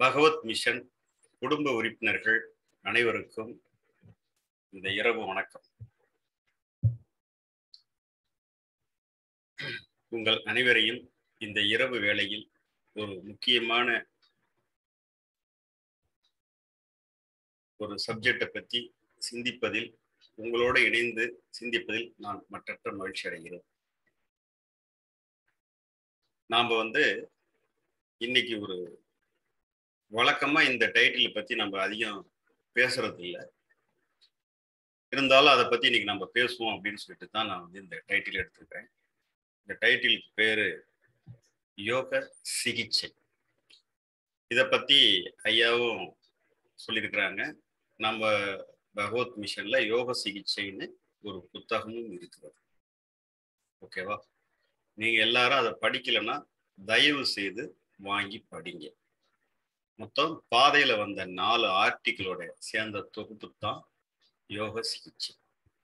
பகவத் mission குடும்ப உறுப்பினர்கள் அனைவருக்கும் இந்த இரவு வணக்கம். உங்கள் அனைவரையும் இந்த இரவு வேளையில் ஒரு முக்கியமான ஒரு சப்ஜெக்டை பற்றி சிந்திப்பதில், உங்களோடு இணைந்து சிந்திப்பதில் நான் மற்றற்ற மகிழ்ச்சி அடைகிறேன். நாம் இன்னைக்கு ஒரு வழக்கமா இந்த டைட்டில் பத்தி நம்ம அதிகம் பேசுறது இல்லை, இருந்தாலும் அதை பத்தி இன்னைக்கு நம்ம பேசுவோம் அப்படின்னு சொல்லிட்டு தான் நான் இந்த டைட்டில் எடுத்துக்கிறேன். இந்த டைட்டிலுக்கு பேரு யோக சிகிச்சை. இதை பத்தி ஐயாவும் சொல்லியிருக்கிறாங்க. நம்ம பகவத் மிஷன்ல யோக சிகிச்சைன்னு ஒரு புத்தகமும் இருக்கிறது. ஓகேவா? நீங்க எல்லாரும் அதை படிக்கலைன்னா தயவு செய்து வாங்கி படிங்க. மொத்தம் பாதையில வந்த 4 ஆர்டிக்கிளோட சேர்ந்த தொகுப்பு தான் யோக சிகிச்சை.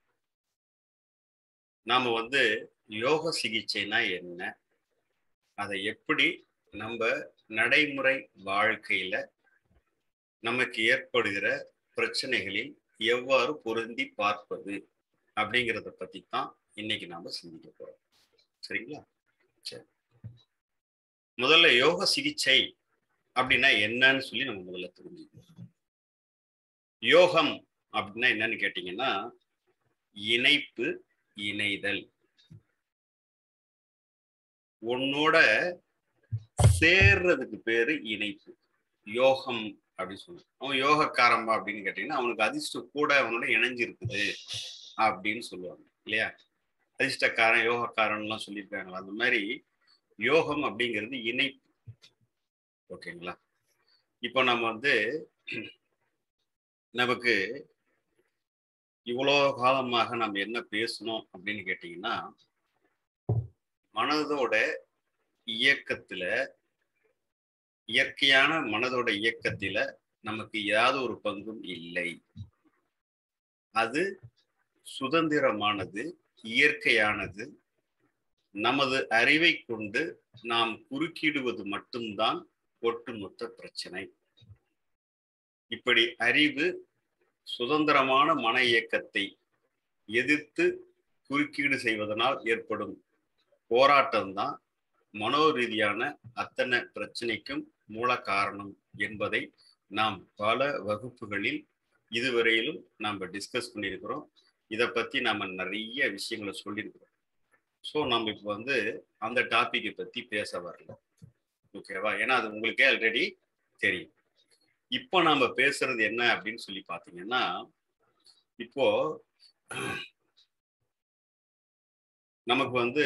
நாம யோக சிகிச்சைனா என்ன, அதை எப்படி நம்ம நடைமுறை வாழ்க்கையில நமக்கு ஏற்படுகிற பிரச்சனைகளில் எவ்வாறு பொருந்தி பார்ப்பது அப்படிங்கிறத பத்தி தான் இன்னைக்கு நாம சிந்திக்க போறோம். சரிங்களா? சரி, முதல்ல யோக சிகிச்சை அப்படின்னா என்னன்னு சொல்லி நம்ம முதல்ல தெரிஞ்சுக்கணும். யோகம் அப்படின்னா என்னன்னு கேட்டீங்கன்னா, இணைப்பு, இணைதல், உன்னோட சேர்றதுக்கு பேரு இணைப்பு. யோகம் அப்படின்னு சொல்லுவாங்க. அவன் யோகக்காரம்பா அப்படின்னு கேட்டீங்கன்னா, அவனுக்கு அதிர்ஷ்டம் கூட அவனோட இணைஞ்சு இருக்குது அப்படின்னு சொல்லுவாங்க இல்லையா? அதிர்ஷ்டக்காரன் யோகக்காரன் எல்லாம் சொல்லியிருக்காங்களா? அந்த மாதிரி யோகம் அப்படிங்கிறது இணைப்பு. ஓகேங்களா? இப்போ நம்ம நமக்கு இவ்வளோ காலமாக நம்ம என்ன பேசணும் அப்படின்னு கேட்டீங்கன்னா, மனதோட இயக்கத்துல, இயற்கையான மனதோட இயக்கத்தில நமக்கு ஏதாவது ஒரு பங்கும் இல்லை. அது சுதந்திரமானது, இயற்கையானது. நமது அறிவை கொண்டு நாம் குறுக்கிடுவது மட்டும்தான் ஒட்டுமொத்த பிரச்சனை. இப்படி அறிவு சுதந்திரமான மன இயக்கத்தை எதிர்த்து குறுக்கீடு செய்வதனால் ஏற்படும் போராட்டம்தான் மனோரீதியான அத்தனை பிரச்சனைக்கும் மூல காரணம் என்பதை நாம் பல வகுப்புகளில் இதுவரையிலும் நாம் டிஸ்கஸ் பண்ணியிருக்கிறோம். இதை பத்தி நாம நிறைய விஷயங்களை சொல்லியிருக்கிறோம். ஸோ நம்ம இப்போ அந்த டாபிக்கை பத்தி பேச வரல. ஓகேவா? ஏன்னா அது உங்களுக்கே ஆல்ரெடி தெரியும். இப்போ நாம பேசுறது என்ன அப்படின்னு சொல்லி பார்த்தீங்கன்னா, இப்போ நமக்கு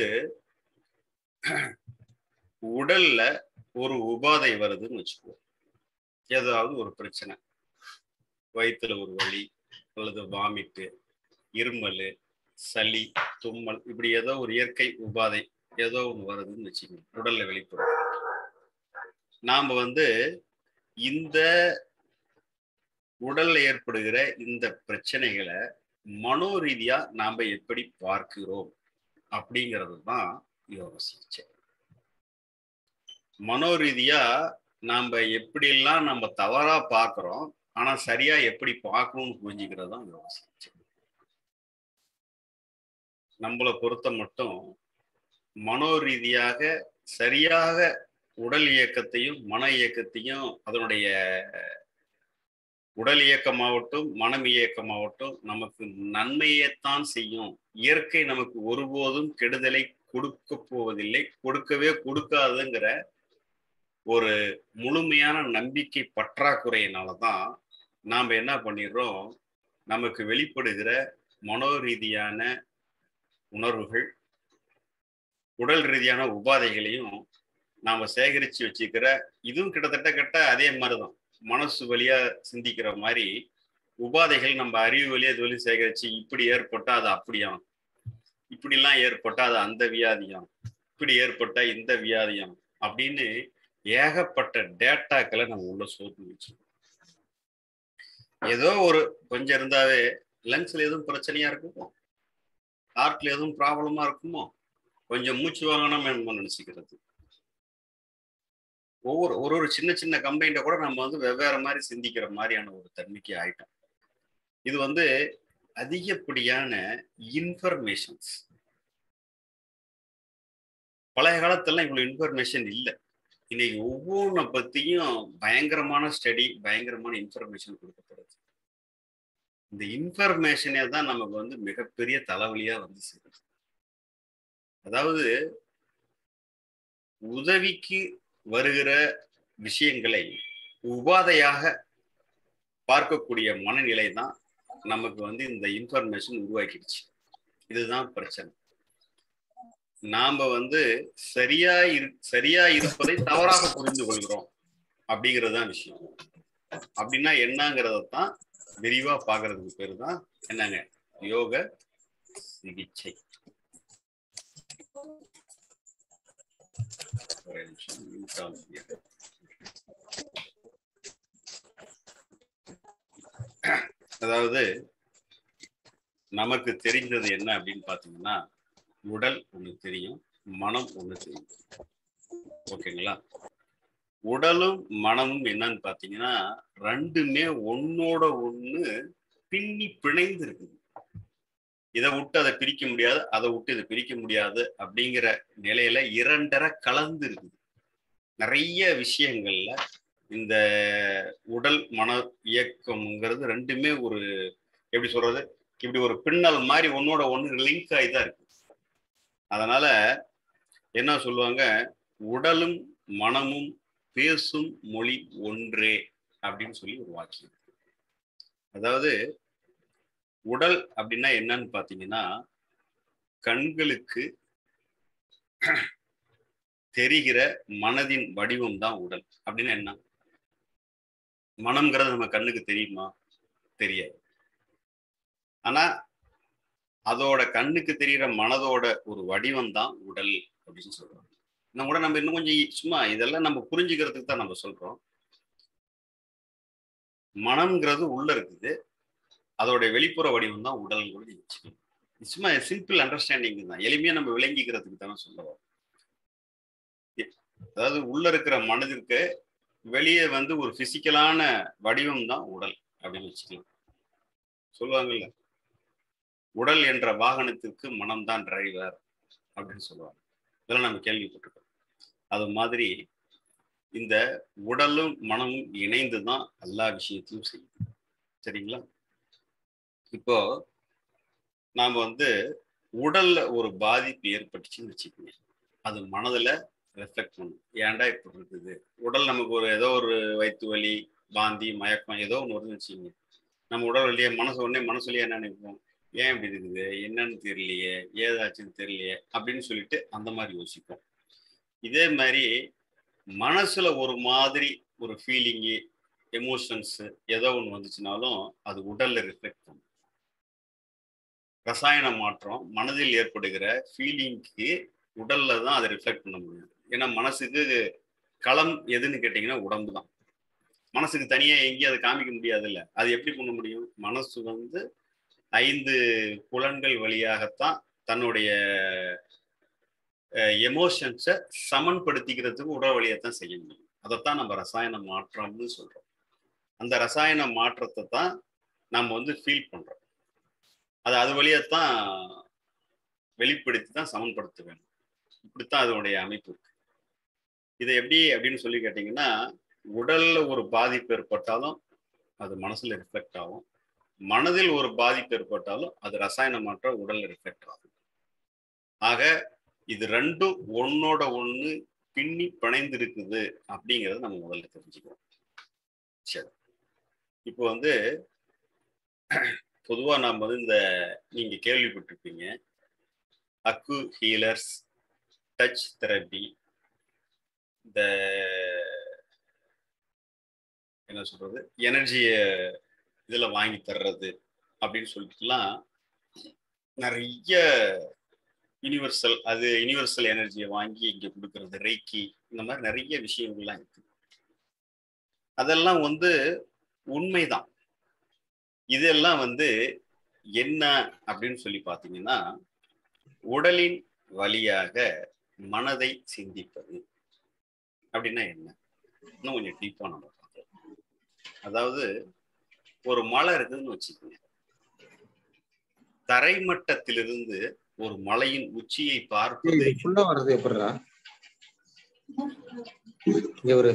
உடல்ல ஒரு உபாதை வருதுன்னு வச்சுக்குவோம். ஏதாவது ஒரு பிரச்சனை, வயிற்றுல ஒரு வலி அல்லது வாமிட்டு, இருமல், சளி, தும்மல், இப்படி ஏதோ ஒரு இயற்கை உபாதை ஏதோ ஒன்று வருதுன்னு வச்சுக்கோங்க, உடல்ல வெளிப்படும். நாம இந்த உடல்ல ஏற்படுகிற இந்த பிரச்சனைகளை மனோரீதியா நாம எப்படி பார்க்கிறோம் அப்படிங்கிறது தான் யோக சிகிச்சை. மனோரீதியா நாம எப்படியெல்லாம் நம்ம தவறா பார்க்கிறோம், ஆனா சரியா எப்படி பார்க்கணும்னு புரிஞ்சுக்கிறது தான் யோக சிகிச்சை. நம்மளை பொறுத்த மட்டும் மனோரீதியாக சரியாக உடல் இயக்கத்தையும் மன இயக்கத்தையும், அதனுடைய உடல் இயக்கமாகட்டும் மனம் இயக்கமாகட்டும் நமக்கு நன்மையைத்தான் செய்யும். இயற்கை நமக்கு ஒருபோதும் கெடுதலை கொடுக்க போவதில்லை, கொடுக்கவே கொடுக்காதுங்கிற ஒரு முழுமையான நம்பிக்கை பற்றாக்குறையினாலதான் நாம் என்ன பண்ணிடுறோம், நமக்கு வெளிப்படுகிற மனோரீதியான உணர்வுகள், உடல் ரீதியான உபாதைகளையும் நாம சேகரித்து வச்சுக்கிற, இதுவும் கிட்டத்தட்ட அதே மாதிரிதான். மனசு வழியா சிந்திக்கிற மாதிரி உபாதைகள் நம்ம அறிவு வழியா இது வழி சேகரிச்சு, இப்படி ஏற்பட்டா அது அப்படியாம், இப்படிலாம் ஏற்பட்டா அது அந்த வியாதியாம், இப்படி ஏற்பட்டா இந்த வியாதியாம் அப்படின்னு ஏகப்பட்ட டேட்டாக்களை நம்ம உள்ள சோர்ந்து வச்சிருக்கோம். ஏதோ ஒரு கொஞ்சம் இருந்தாவே லங்ஸ்ல எதுவும் பிரச்சனையா இருக்குமோ, ஹார்ட்ல எதுவும் ப்ராப்ளமா இருக்குமோ, கொஞ்சம் மூச்சு வாங்கணும் நம்ம நினைச்சுக்கிறது. ஒரு சின்ன சின்ன கம்ப்ளைண்ட்டை கூட நம்ம வந்து வெவ்வேறு மாதிரி சிந்திக்கிற மாதிரியான ஒரு தன்மைக்கு ஆயிட்டோம். இது வந்து அதிகப்படியான இன்ஃபர்மேஷன்ஸ். பழைய காலத்துல இவ்வளவு இன்ஃபர்மேஷன் இல்லை. இன்னைக்கு ஒவ்வொன்றை பத்தியும் பயங்கரமான ஸ்டடி, பயங்கரமான இன்ஃபர்மேஷன் கொடுக்கப்படுது. இந்த இன்ஃபர்மேஷனே தான் நமக்கு வந்து மிகப்பெரிய தலைவலியா வந்து சேருது. அதாவது உதவிக்கு வருகிற விஷயங்களை உபாதையாக பார்க்கக்கூடிய மனநிலை தான் நமக்கு வந்து இந்த இன்ஃபர்மேஷன் உருவாக்கிடுச்சு. இதுதான் பிரச்சனை. நாம வந்து சரியா இருப்பதை தவறாக புரிந்து கொள்கிறோம் அப்படிங்கிறது தான் விஷயம். அப்படின்னா என்னங்கிறதான் விரிவா பாக்குறதுக்கு பேரு தான் என்னங்க, யோக சிகிச்சை. அதாவது நமக்கு தெரிந்தது என்ன அப்படின்னு பாத்தீங்கன்னா, உடல் ஒண்ணு தெரியும், மனம் ஒண்ணு தெரியும். ஓகேங்களா? உடலும் மனமும் என்னன்னு பாத்தீங்கன்னா ரெண்டுமே ஒன்னோட ஒண்ணு பின்னி பிணைந்து இருக்குது. இதை விட்டு அதை பிரிக்க முடியாது, அதை விட்டு இதை பிரிக்க முடியாது அப்படிங்கிற நிலையில இரண்டரை கலந்து இருக்குது. நிறைய விஷயங்கள்ல இந்த உடல் மன இயக்கம்ங்கிறது ரெண்டுமே ஒரு எப்படி சொல்றது, இப்படி ஒரு பின்னல் மாதிரி ஒன்னோட ஒண்ணு லிங்க் ஆகிதான் இருக்கு. அதனால என்ன சொல்லுவாங்க, உடலும் மனமும் பேசும் மொழி ஒன்றே அப்படின்னு சொல்லி ஒரு வாக்கியம். அதாவது உடல் அப்படின்னா என்னன்னு பாத்தீங்கன்னா, கண்களுக்கு தெரிகிற மனதின் வடிவம் தான் உடல். அப்படின்னா என்ன? மனம்ங்கிறது நம்ம கண்ணுக்கு தெரியுமா? தெரியாது. ஆனா அதோட கண்ணுக்கு தெரிகிற மனதோட ஒரு வடிவம் தான் உடல் அப்படின்னு சொல்றோம். நம்ம இன்னும் கொஞ்சம் சும்மா இதெல்லாம் நம்ம புரிஞ்சுக்கிறதுக்கு தான் நம்ம சொல்றோம். மனம்ங்கிறது உள்ள இருக்குது, அதோட வெளிப்புற வடிவம் தான் உடல். சும்மா சிம்பிள் அண்டர்ஸ்டாண்டிங் தான், எளிமையா நம்ம விளங்கிக்கிறதுக்கு தானே சொல்லுவோம். அதாவது உள்ள இருக்கிற மனதிற்கு வெளியே வந்து ஒரு பிசிக்கலான வடிவம் தான் உடல் அப்படின்னு வச்சுக்கலாம். சொல்லுவாங்கல்ல, உடல் என்ற வாகனத்திற்கு மனம்தான் டிரைவர் அப்படின்னு சொல்லுவாங்க. இதெல்லாம் நம்ம கேள்விப்பட்டிருக்கோம். அது மாதிரி இந்த உடலும் மனமும் இணைந்து தான் எல்லா விஷயத்தையும் செய்யும். சரிங்களா? இப்போ நாம வந்து உடல்ல ஒரு பாதிப்பு ஏற்பட்டுச்சுன்னு வச்சுக்கோங்க, அது மனதுல ரெஃப்ளெக்ட் பண்ணும். ஏன்டா இப்படி இருக்குது, உடல் நமக்கு ஒரு ஏதோ ஒரு வயிற்று வலி, வாந்தி, மயக்கம் ஏதோ ஒன்று வருதுன்னு வச்சுக்கோங்க, நம்ம உடல் வழியே மனசுலயே என்ன நினைப்போம், ஏன் இப்படி இருக்குது, என்னன்னு தெரியலையே, ஏதாச்சுன்னு தெரியலையே அப்படின்னு சொல்லிட்டு அந்த மாதிரி யோசிப்போம். இதே மாதிரி மனசுல ஒரு மாதிரி ஒரு ஃபீலிங்கு, எமோஷன்ஸ் ஏதோ ஒன்று வந்துச்சுனாலும் அது உடல்ல ரிஃப்ளெக்ட் பண்ணும். ரசாயன மாற்றம் மனதில் ஏற்படுகிற ஃபீலிங்க்கு உடல்ல தான் அதை ரிஃப்ளெக்ட் பண்ண முடியும். ஏன்னா மனசுக்கு களம் எதுன்னு கேட்டீங்கன்னா உடம்பு தான். மனசுக்கு தனியா எங்கேயும் அதை காமிக்க முடியாது இல்லை. அது எப்படி பண்ண முடியும்? மனசு வந்து 5 புலன்கள் வழியாகத்தான் தன்னுடைய எமோஷன்ஸை சமன்படுத்திக்கிறதுக்கு உடல் வழியத்தான் செய்ய முடியும். அதைத்தான் நம்ம ரசாயன மாற்றம்னு சொல்றோம். அந்த ரசாயன மாற்றத்தை தான் நம்ம வந்து ஃபீல் பண்றோம். அது வழியத்தான் வெளிப்படுத்தி தான் சமன்படுத்த வேண்டும். இப்படித்தான் அதனுடைய அமைப்பு இருக்கு. இதை எப்படி அப்படின்னு சொல்லி கேட்டீங்கன்னா, உடல்ல ஒரு பாதிப்பு ஏற்பட்டாலும் அது மனசுல ரிஃப்ளெக்ட் ஆகும், மனதில் ஒரு பாதிப்பு ஏற்பட்டாலும் அது ரசாயன மாற்றம் உடல்ல ரிஃப்ளெக்ட் ஆகும். ஆக இது ரெண்டும் ஒன்னோட ஒண்ணு பின்னி பிணைந்து இருக்குது அப்படிங்கிறத நம்ம முதல்ல தெரிஞ்சுக்கிறோம். சரி, இப்போ வந்து பொதுவா நாம வந்து இந்த நீங்க கேள்விப்பட்டிருப்பீங்க, அக்கு ஹீலர்ஸ், டச் தெரப்பி, இந்த என்ன சொல்றது, எனர்ஜிய இதுல வாங்கி தர்றது அப்படின்னு சொல்லிட்டுலாம் நிறைய யூனிவர்சல் எனர்ஜியை வாங்கி இங்க கொடுக்கறது, ரெய்கி, இந்த மாதிரி நிறைய விஷயங்கள்லாம் இருக்கு. அதெல்லாம் வந்து உண்மைதான். இதெல்லாம் வந்து என்ன அப்படின்னு சொல்லி பார்த்தீங்கன்னா, உடலின் வழியாக மனதை சிந்திப்பது. அப்படின்னா என்ன? இன்னும் கொஞ்சம் டீப்பா நம்ம பார்க்கலாம். அதாவது ஒரு மலை இருக்குதுன்னு வச்சுக்கோங்க. தரைமட்டத்திலிருந்து ஒரு மலையின் உச்சியை பார்ப்பது வர்றது எப்படிடா? ஒரே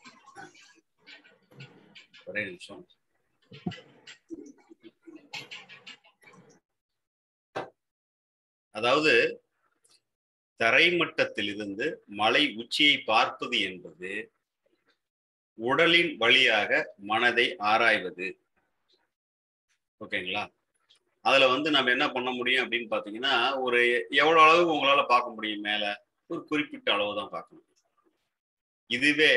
நிமிஷம். அதாவது தரைமட்டத்திலிருந்து மலை உச்சியை பார்ப்பது என்பது உடலின் வழியாக மனதை ஆராய்வது. ஓகேங்களா? அதுல நம்ம என்ன பண்ண முடியும் அப்படின்னு பாத்தீங்கன்னா, ஒரு எவ்வளவு அளவு உங்களால பார்க்க முடியும்? மேல ஒரு குறிப்பிட்ட அளவு தான் பார்க்க முடியும். இதுவே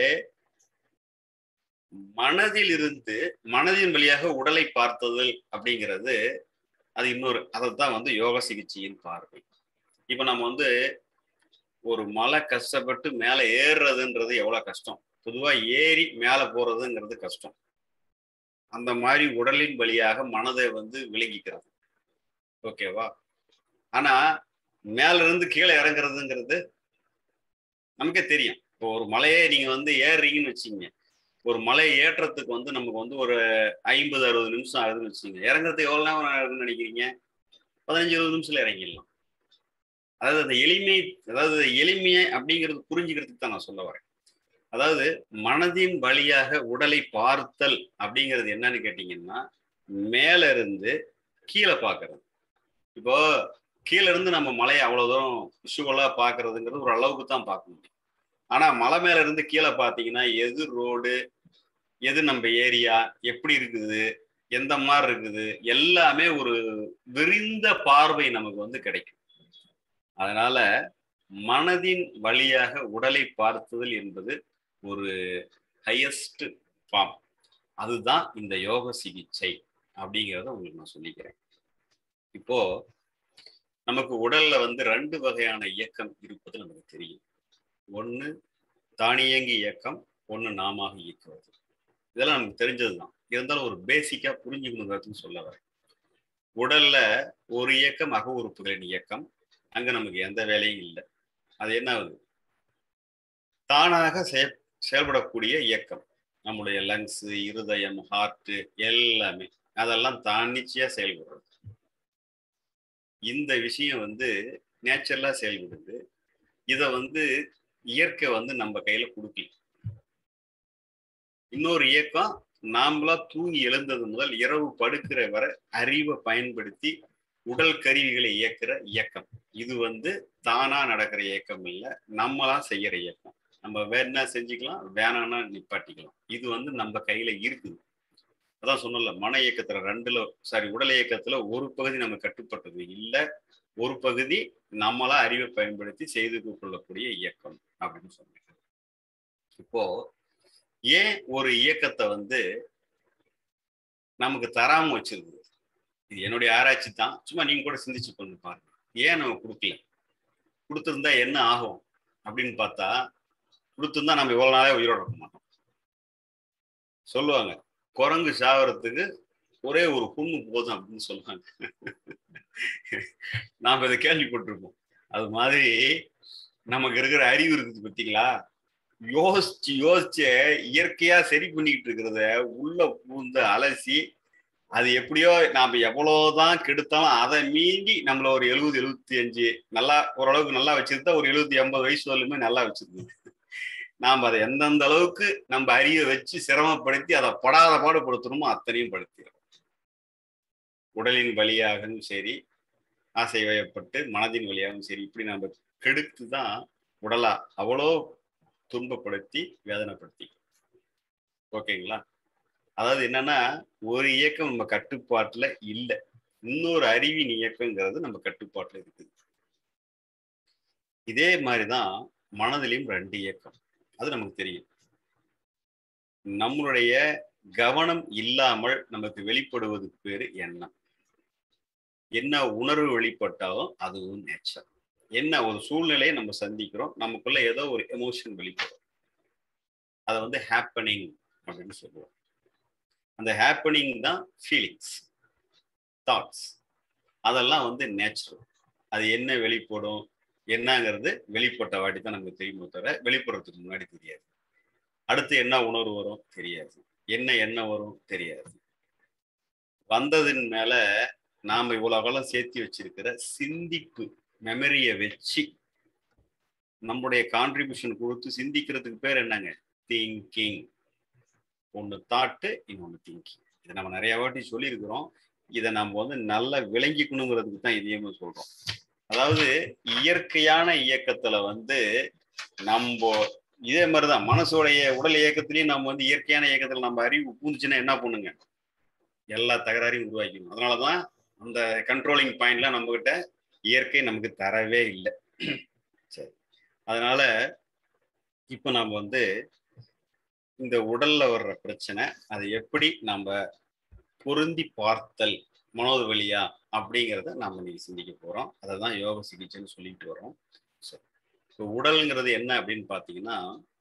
மனதின் வழியாக உடலை பார்த்ததல் அப்படிங்கிறது அது இன்னொரு, அதைத்தான் யோக சிகிச்சையின் பார்வை. இப்ப நம்ம ஒரு மலை கஷ்டப்பட்டு மேல ஏறுறதுன்றது எவ்வளவு கஷ்டம். பொதுவா ஏறி மேல போறதுங்கிறது கஷ்டம். அந்த மாதிரி உடலின் வழியாக மனதை விளங்கிக்கிறது. ஓகேவா? ஆனா மேல இருந்து கீழே இறங்குறதுங்கிறது நமக்கே தெரியும். இப்போ ஒரு மலையே நீங்க ஏறுறீங்கன்னு வச்சுங்க, ஒரு மலை ஏற்றத்துக்கு நமக்கு ஒரு 50-60 நிமிஷம் ஆகுதுன்னு வச்சுங்க. இறங்குறதுக்கு எவ்வளவு நேரம் ஆகுதுன்னு நினைக்கிறீங்க? 15-20 நிமிஷத்துல இறங்கிடலாம். அதாவது எளிமையை அப்படிங்கிறது புரிஞ்சுக்கிறதுக்கு தான் நான் சொல்ல வரேன். அதாவது மனதின் வழியாக உடலை பார்த்தல் அப்படிங்கிறது என்னன்னு கேட்டீங்கன்னா, மேல இருந்து கீழே பார்க்கறது. இப்போ கீழே இருந்து நம்ம மலையை அவ்வளவு தூரம் விஷுவலா பாக்குறதுங்கிறது ஒரு அளவுக்கு தான் பார்க்க முடியும். ஆனா மலை மேல இருந்து கீழே பார்த்தீங்கன்னா, எது ரோடு, எது நம்ம ஏரியா, எப்படி இருக்குது, எந்த மாதிரி இருக்குது, எல்லாமே ஒரு விரிந்த பார்வை நமக்கு கிடைக்கும். அதனால மனதின் வழியாக உடலை பார்த்ததல் என்பது ஒரு ஹையஸ்ட் ஃபார்ம். அதுதான் இந்த யோக சிகிச்சை அப்படிங்கிறத உங்களுக்கு நான் சொல்லிக்கிறேன். இப்போ நமக்கு உடல்ல 2 வகையான இயக்கம் இருப்பது நமக்கு தெரியும். ஒண்ணு தானியங்கி இயக்கம், ஒண்ணு நாமாக இயக்குவது. இதெல்லாம் நமக்கு தெரிஞ்சதுதான். இருந்தாலும் ஒரு பேசிக்கா புரிஞ்சுக்கணுங்கிறதுன்னு சொல்ல வரேன். உடல்ல ஒரு இயக்கம் அக உறுப்புகளின் இயக்கம். அங்க நமக்கு எந்த வேலையும் இல்லை. அது என்ன ஆகுது? தானாக செயல்படக்கூடிய இயக்கம். நம்முடைய லங்ஸ், இருதயம், ஹார்ட் எல்லாமே அதெல்லாம் தன்னிச்சையா செயல்படுறது. இந்த விஷயம் நேச்சுரலா செயல்படுது. இத இயற்கை நம்ம கையில கொடுக்கல. இன்னொரு இயக்கம் நாமளா தூங்கி எழுந்தது முதல் இரவு படுக்கிற வரை அறிவை பயன்படுத்தி உடல் கருவிகளை இயக்குற இயக்கம். இது தானா நடக்கிற இயக்கம் இல்லை, நம்மளா செய்யற இயக்கம். நம்ம வேணா செஞ்சுக்கலாம், வேணாம்னா நிப்பாட்டிக்கலாம். இது நம்ம கையில இருக்குது. அதான் சொன்னல, மன இயக்கத்துல உடல் இயக்கத்துல ஒரு பகுதி நம்ம கட்டுப்பட்டது இல்லை, ஒரு பகுதி நம்மளா அறிவை பயன்படுத்தி செய்து கொள்ளக்கூடிய இயக்கம் அப்படின்னு சொன்னேன். இப்போ ஏன் ஒரு இயக்கத்தை நமக்கு தராம வச்சிருக்கு? இது என்னுடைய ஆராய்ச்சி தான், சும்மா நீங்க கூட சிந்திச்சு பண்ணி பாருங்க. ஏன் நம்ம கொடுக்கல? கொடுத்திருந்தா என்ன ஆகும் அப்படின்னு பார்த்தா, கொடுத்திருந்தா நம்ம இவ்வளவு நாளே உயிரோட இருக்க மாட்டோம். சொல்லுவாங்க, குரங்கு சாவறதுக்கு ஒரே ஒரு புண்ணு போதும் அப்படின்னு சொல்லுவாங்க. நாம இதை கேள்விப்பட்டிருப்போம். அது மாதிரி நமக்கு இருக்கிற அறிவு இருக்குது பார்த்தீங்களா, யோசிச்சு இயற்கையா சரி பண்ணிக்கிட்டு இருக்கிறத உள்ள பூந்து அலசி, அது எப்படியோ நாம எவ்வளவுதான் கெடுத்தாலும் அதை மீறி நம்மள ஒரு 70-75 நல்லா ஓரளவுக்கு நல்லா வச்சிருந்தா ஒரு 70-80 வயசு வரலுமே நல்லா வச்சிருக்கு. நாம அதை எந்தெந்த அளவுக்கு நம்ம அறிவை வச்சு சிரமப்படுத்தி அதை படாத பாடுபடுத்தணுமோ அத்தனையும் படுத்திடும். உடலின் வழியாகவும் சரி, ஆசை வயப்பட்டு மனதின் வழியாகவும் சரி, இப்படி நம்ம கெடுத்துதான் உடலா அவ்வளோ துன்பப்படுத்தி வேதனைப்படுத்தி. ஓகேங்களா? அதாவது என்னன்னா, ஒரு இயக்கம் நம்ம கட்டுப்பாட்டுல இல்லை, இன்னொரு அறிவின் இயக்கங்கிறது நம்ம கட்டுப்பாட்டுல இருக்குது. இதே மாதிரிதான் மனதிலையும் 2 இயக்கம். அது நமக்கு தெரியும். நம்மளுடைய கவனம் இல்லாமல் நமக்கு வெளிப்படுவதுக்கு பேரு எண்ணம். என்ன உணர்வு வெளிப்பட்டாலும் அதுவும் நேச்சர். என்ன ஒரு சூழ்நிலையை நம்ம சந்திக்கிறோம், நமக்குள்ள ஏதோ ஒரு எமோஷன் வெளிப்படும், அதை ஹேப்பனிங் அப்படின்னு சொல்லுவோம். அந்த ஹேப்பனிங் தான் ஃபீலிங்ஸ், தாட்ஸ். அதெல்லாம் நேச்சுரல். அது என்ன வெளிப்படும் என்னங்கிறது வெளிப்பட்ட வாட்டி தான் நமக்கு தெரியுமோ தவிர வெளிப்படுறதுக்கு முன்னாடி தெரியாது. அடுத்து என்ன உணர்வு வரும் தெரியாது, என்ன வரும் தெரியாது. வந்ததின் மேல நாம இவ்வளவு காலம் சேர்த்து வச்சிருக்கிற சிந்திப்பு மெமரியை வச்சு நம்முடைய கான்ட்ரிபியூஷன் கொடுத்து சிந்திக்கிறதுக்கு பேர் என்னங்க? திங்கிங். ஒன்று தாட்டு, இன்னொன்று திங்கிங். இதை நம்ம நிறைய வாட்டி சொல்லியிருக்கிறோம். இதை நம்ம வந்து நல்லா விளங்கிக்கணுங்கிறதுக்கு தான் இதையுமே சொல்றோம். அதாவது இயற்கையான இயக்கத்துல வந்து நம்ம இதே மாதிரிதான் மனசோடைய உடல் இயக்கத்திலையும் நம்ம வந்து இயற்கையான இயக்கத்துல நம்ம அறிவு பூந்துச்சுன்னா என்ன பண்ணுங்க? எல்லா தகராறையும் உருவாக்கணும். அதனாலதான் அந்த கண்ட்ரோலிங் பாயிண்ட்ல நம்ம கிட்ட இயற்கை நமக்கு தரவே இல்லை. சரி, அதனால இப்ப நம்ம வந்து இந்த உடல்ல வர்ற பிரச்சனை அதை எப்படி நம்ம பொருந்தி பார்த்தல் மனோது வழியா அப்படிங்கிறத நாம இன்னைக்கு சிந்திக்க போறோம். அதை தான் யோக சிகிச்சைன்னு சொல்லிட்டு வரோம். சரி, இப்போ உடல்ங்கிறது என்ன அப்படின்னு பார்த்தீங்கன்னா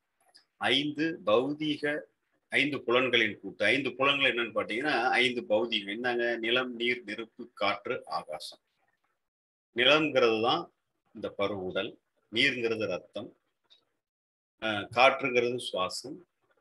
5 புலன்களின் கூட்டு. 5 புலன்கள் என்னன்னு பார்த்தீங்கன்னா 5 பௌதீகம். என்னங்க? நிலம், நீர், நெருப்பு, காற்று, ஆகாசம். நிலம்ங்கிறது தான் இந்த பரு உடல், நீருங்கிறது ரத்தம், காற்றுங்கிறது சுவாசம்,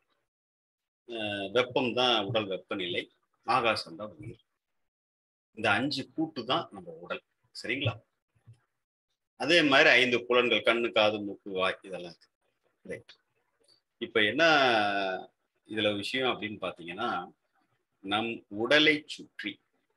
வெப்பம் தான் உடல் வெப்பநிலை, ஆகாசம் தான் உயிர். இந்த 5 கூட்டு தான் நம்ம உடல். சரிங்களா? அதே மாதிரி 5 புலன்கள், கண்ணு, காது, மூக்கு, வாய், இதெல்லாம் இருக்கு. இப்ப என்ன இதுல விஷயம் அப்படின்னு பாத்தீங்கன்னா, நம் உடலை சுற்றி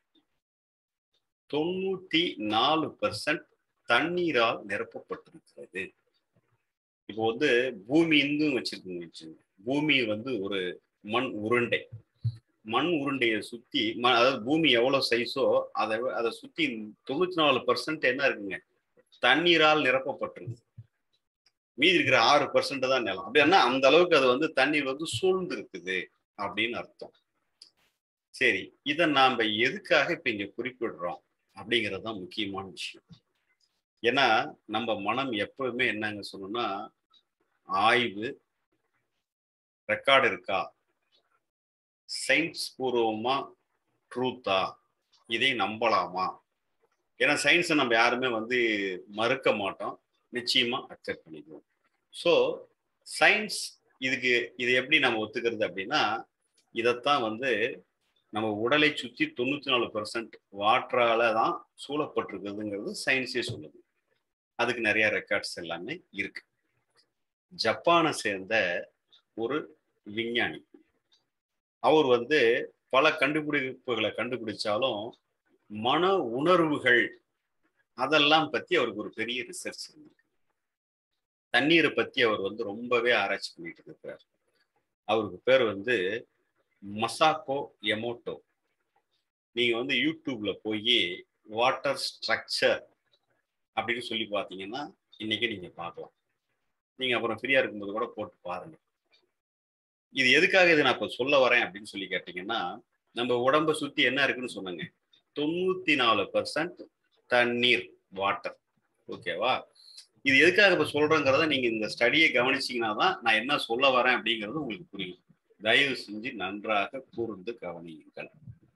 94% தண்ணீரால் நிரப்பப்பட்டிருக்கிறது. இப்போ வந்து பூமின்னு வச்சிருக்கோங்க. பூமி வந்து ஒரு மண் உருண்டை. மண் உருண்டையை சுத்தி அதாவது பூமி எவ்வளவு சைஸோ அதை சுத்தி 94% என்ன இருக்குங்க? தண்ணீரால் நிரப்பப்பட்டிருக்கு. மீதி இருக்கிற 6% தான் நிலம். அப்படின்னா அந்த அளவுக்கு அது வந்து தண்ணீர் வந்து சூழ்ந்து இருக்குது அப்படின்னு அர்த்தம். சரி, இதை நாம எதுக்காக இப்ப இங்க குறிப்பிடுறோம் அப்படிங்கிறது தான் முக்கியமான விஷயம். ஏன்னா நம்ம மனம் எப்பவுமே என்னங்க சொல்லணும்னா, ஆய்வு ரெக்கார்டு இருக்கா, சயின்ஸ் பூர்வமா ட்ரூத்தா, இதை நம்பலாமா? ஏன்னா சயின்ஸை நம்ம யாருமே வந்து மறுக்க மாட்டோம், நிச்சயமா அக்செப்ட் பண்ணிக்குவோம். ஸோ சயின்ஸ் இது எப்படி நம்ம ஒத்துக்கிறது அப்படின்னா, இதைத்தான் வந்து நம்ம உடலை சுற்றி 94% வாட்டரால தான் சூழப்பட்டிருக்குதுங்கிறது சயின்ஸே சொல்லுது. அதுக்கு நிறைய ரெக்கார்ட்ஸ் எல்லாமே இருக்கு. ஜப்பானை சேர்ந்த ஒரு விஞ்ஞானி, அவர் வந்து பல கண்டுபிடிப்புகளை கண்டுபிடிச்சாலும் மன உணர்வுகள் அதெல்லாம் பத்தி அவருக்கு ஒரு பெரிய ரிசர்ச் இருக்கு. தண்ணீரை பத்தி அவர் வந்து ரொம்பவே ஆராய்ச்சி பண்ணிட்டு இருக்கிறார். அவருக்கு பேர் வந்து மசாகோ எமோட்டோ. நீங்க வந்து யூடியூப்ல போய் வாட்டர் ஸ்ட்ரக்சர் அப்படின்னு சொல்லி பார்த்தீங்கன்னா இன்னைக்கு நீங்க பார்க்கலாம். நீங்க அப்புறம் ஃப்ரீயா இருக்கும்போது கூட போட்டு பாருங்க. இது எதுக்காக இதை நான் இப்ப சொல்ல வரேன் அப்படின்னு சொல்லி கேட்டீங்கன்னா, நம்ம உடம்பை சுத்தி என்ன இருக்குன்னு சொன்னேங்க? 94% தண்ணீர், வாட்டர். ஓகேவா? இது எதுக்காக இப்ப சொல்றேங்கிறத நீங்க இந்த ஸ்டடியை கவனிச்சீங்கன்னா தான் நான் என்ன சொல்ல வரேன் அப்படிங்கிறது உங்களுக்கு புரியும். தயவு செஞ்சு நன்றாக கூர்ந்து கவனியுங்கள்.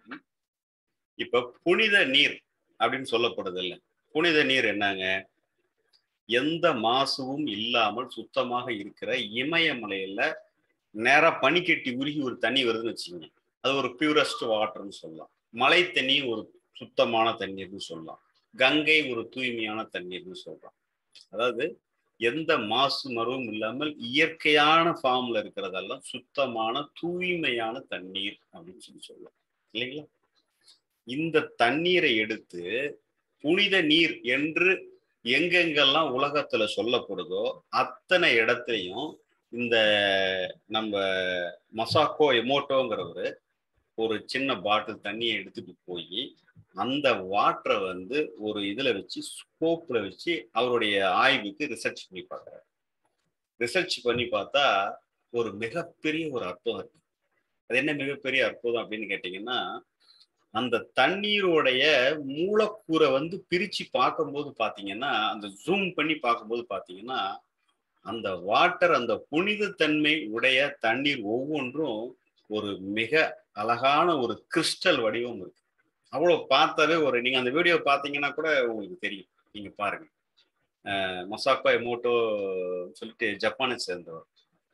இப்ப புனித நீர் அப்படின்னு சொல்லப்படுது இல்ல? புனித நீர் என்னங்க? எந்த மாசுவும் இல்லாமல் சுத்தமாக இருக்கிற இமயமலையில நேரா பனிக்கட்டி உருகி ஒரு தண்ணி வருதுன்னு வச்சுக்கோங்க. அது ஒரு பியூரஸ்ட் வாட்டர்னு சொல்லலாம். மழை தண்ணி ஒரு சுத்தமான தண்ணீர்னு சொல்லலாம். கங்கை ஒரு தூய்மையான தண்ணீர்னு சொல்றோம். அதாவது எந்த மாசு மருவும் இல்லாமல் இயற்கையான ஃபார்ம்ல இருக்கிறதெல்லாம் சுத்தமான தூய்மையான தண்ணீர் அப்படின்னு சொல்லலாம் இல்லைங்களா? இந்த தண்ணீரை எடுத்து புனித நீர் என்று எங்கெங்கெல்லாம் உலகத்துல சொல்லப்படுதோ அத்தனை இடத்தையும் இந்த நம்ம மசாகோ எமோட்டோங்கிறவரு ஒரு சின்ன பாட்டில் தண்ணியை எடுத்துட்டு போய் அந்த வாட்டரை வந்து ஒரு இதுல வச்சு ஸ்கோப்ல வச்சு அவருடைய ஆய்வுக்கு ரிசர்ச் பண்ணி பார்க்குறாரு. ரிசர்ச் பண்ணி பார்த்தா ஒரு மிகப்பெரிய ஒரு அற்புதம் இருக்கு. அது என்ன மிகப்பெரிய அற்புதம் அப்படின்னு கேட்டீங்கன்னா, அந்த தண்ணீருடைய மூலக்கூறை வந்து பிரிச்சு பார்க்கும்போது பாத்தீங்கன்னா, அந்த ஜூம் பண்ணி பார்க்கும்போது பாத்தீங்கன்னா, அந்த வாட்டர், அந்த புனித தன்மை உடைய தண்ணீர் ஒவ்வொன்றும் ஒரு மிக அழகான ஒரு கிறிஸ்டல் வடிவம் இருக்கு. அவ்வளவு பார்த்தாவே நீங்க அந்த வீடியோ பார்த்தீங்கன்னா கூட உங்களுக்கு தெரியும். நீங்க பாருங்க. மசாகோ எமோட்டோ சொல்லிட்டு ஜப்பானை சேர்ந்தவர்.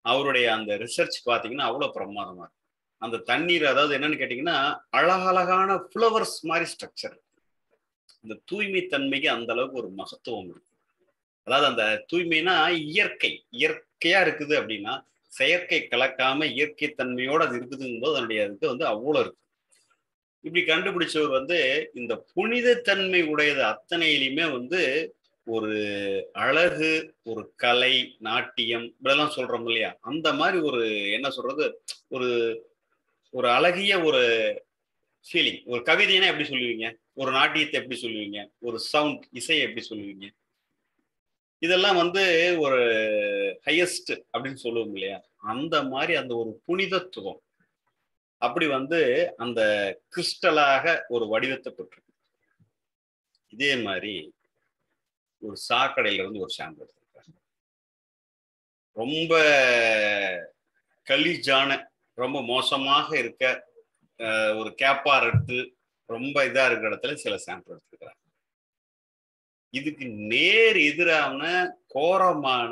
அவருடைய அந்த ரிசர்ச் பார்த்தீங்கன்னா அவ்வளோ பிரமாதமா இருக்கு. அந்த தண்ணீர் அதாவது என்னன்னு கேட்டீங்கன்னா அழகழகான ஃப்ளவர்ஸ் மாதிரி ஸ்ட்ரக்சர். இந்த தூய்மை தன்மைக்கு அந்த அளவுக்கு ஒரு மகத்துவம் இருக்கு. அதாவது அந்த தூய்மைனா இயற்கையா இருக்குது அப்படின்னா செயற்கை கலக்காம இயற்கை தன்மையோட அது இருக்குதுங்கும் போது அதனுடைய இதுக்கு வந்து அவ்வளோ இருக்கு. இப்படி கண்டுபிடிச்சவர் வந்து இந்த புனித தன்மை உடையது அத்தனையிலுமே வந்து ஒரு அழகு, ஒரு கலை, நாட்டியம் இப்படிலாம் சொல்றோம் இல்லையா, அந்த மாதிரி ஒரு என்ன சொல்றது, ஒரு ஒரு அழகிய ஒரு ஃபீலிங். ஒரு கவிதைனா எப்படி சொல்லுவீங்க, ஒரு நாட்டியத்தை எப்படி சொல்லுவீங்க, ஒரு சவுண்ட் இசையை எப்படி சொல்லுவீங்க, இதெல்லாம் வந்து ஒரு ஹையஸ்ட் அப்படின்னு சொல்லுவோம் இல்லையா, அந்த மாதிரி அந்த ஒரு புனிதத்துவம் அப்படி வந்து அந்த கிறிஸ்டலாக ஒரு வடிவத்தை பெற்றிருக்கு. இதே மாதிரி ஒரு சாக்கடையில இருந்து ஒரு ஷாம்பு எடுத்திருக்காங்க. ரொம்ப கலிஜான ரொம்ப மோசமாக இருக்க ஒரு கேப்பாரட்டு ரொம்ப இதா இருக்கிற இடத்துல சில ஷாம்பு எடுத்துக்கிறாங்க. இதுக்கு நேர் எதிரான கோரமான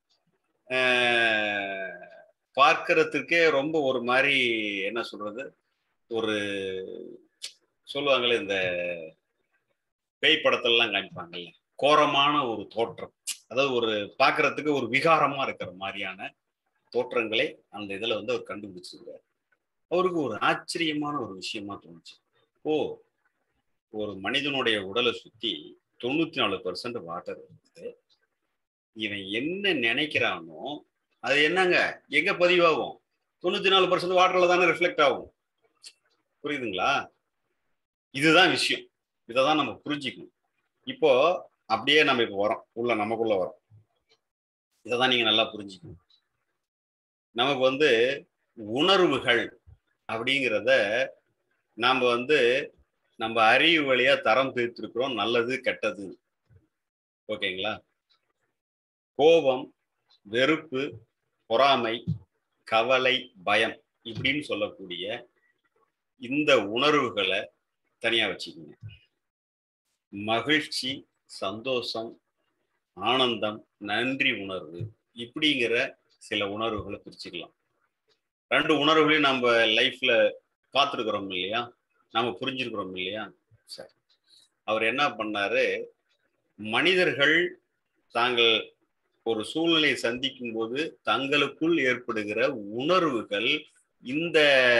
பார்க்கறதுக்கே ரொம்ப ஒரு மாதிரி என்ன சொல்றது, ஒரு சொல்லுவாங்களே இந்த பேய் படத்திலலாம் காமிப்பாங்கல்ல, கோரமான ஒரு தோற்றம், அதாவது ஒரு பார்க்கறதுக்கு ஒரு விகாரமா இருக்கிற மாதிரியான தோற்றங்களை அந்த இதுல வந்து அவர் கண்டுபிடிச்சிருக்காரு. அவருக்கு ஒரு ஆச்சரியமான ஒரு விஷயமா தோணுச்சு. ஓ, ஒரு மனிதனுடைய உடலை சுத்தி 94% வாட்டர் இருக்குது. இவன் என்ன நினைக்கிறானோ அது என்னங்க எங்க பதிவாகும், 94% வாட்டர்ல தானே ரிஃப்ளெக்ட் ஆகும். புரியுதுங்களா? இதுதான் விஷயம். இதைதான் நம்ம புரிஞ்சுக்கணும். இப்போ அப்படியே நம்ம இப்போ வரோம் உள்ள, நமக்குள்ள வரோம். இதைதான் நீங்க நல்லா புரிஞ்சுக்கணும். நமக்கு வந்து உணர்வுகள் அப்படிங்கிறத நாம வந்து நம்ம அறிவு வழியா தரம் பிரித்திருக்கிறோம், நல்லது கெட்டது. ஓகேங்களா? கோபம், வெறுப்பு, பொறாமை, கவலை, பயம் இப்படின்னு சொல்லக்கூடிய இந்த உணர்வுகளை தனியா வச்சுக்கோங்க. மகிழ்ச்சி, சந்தோஷம், ஆனந்தம், நன்றி உணர்வு இப்படிங்கிற சில உணர்வுகளை பிரிச்சுக்கலாம். 2 உணர்வுகளையும் நம்ம லைஃப்ல பார்த்துருக்கிறோம் இல்லையா, நாம புரிஞ்சிருக்கிறோம் இல்லையா. சரி, அவர் என்ன பண்ணாரு, மனிதர்கள் தாங்கள் ஒரு சூழ்நிலையை சந்திக்கும் போது தங்களுக்குள் ஏற்படுகிற உணர்வுகள் இந்த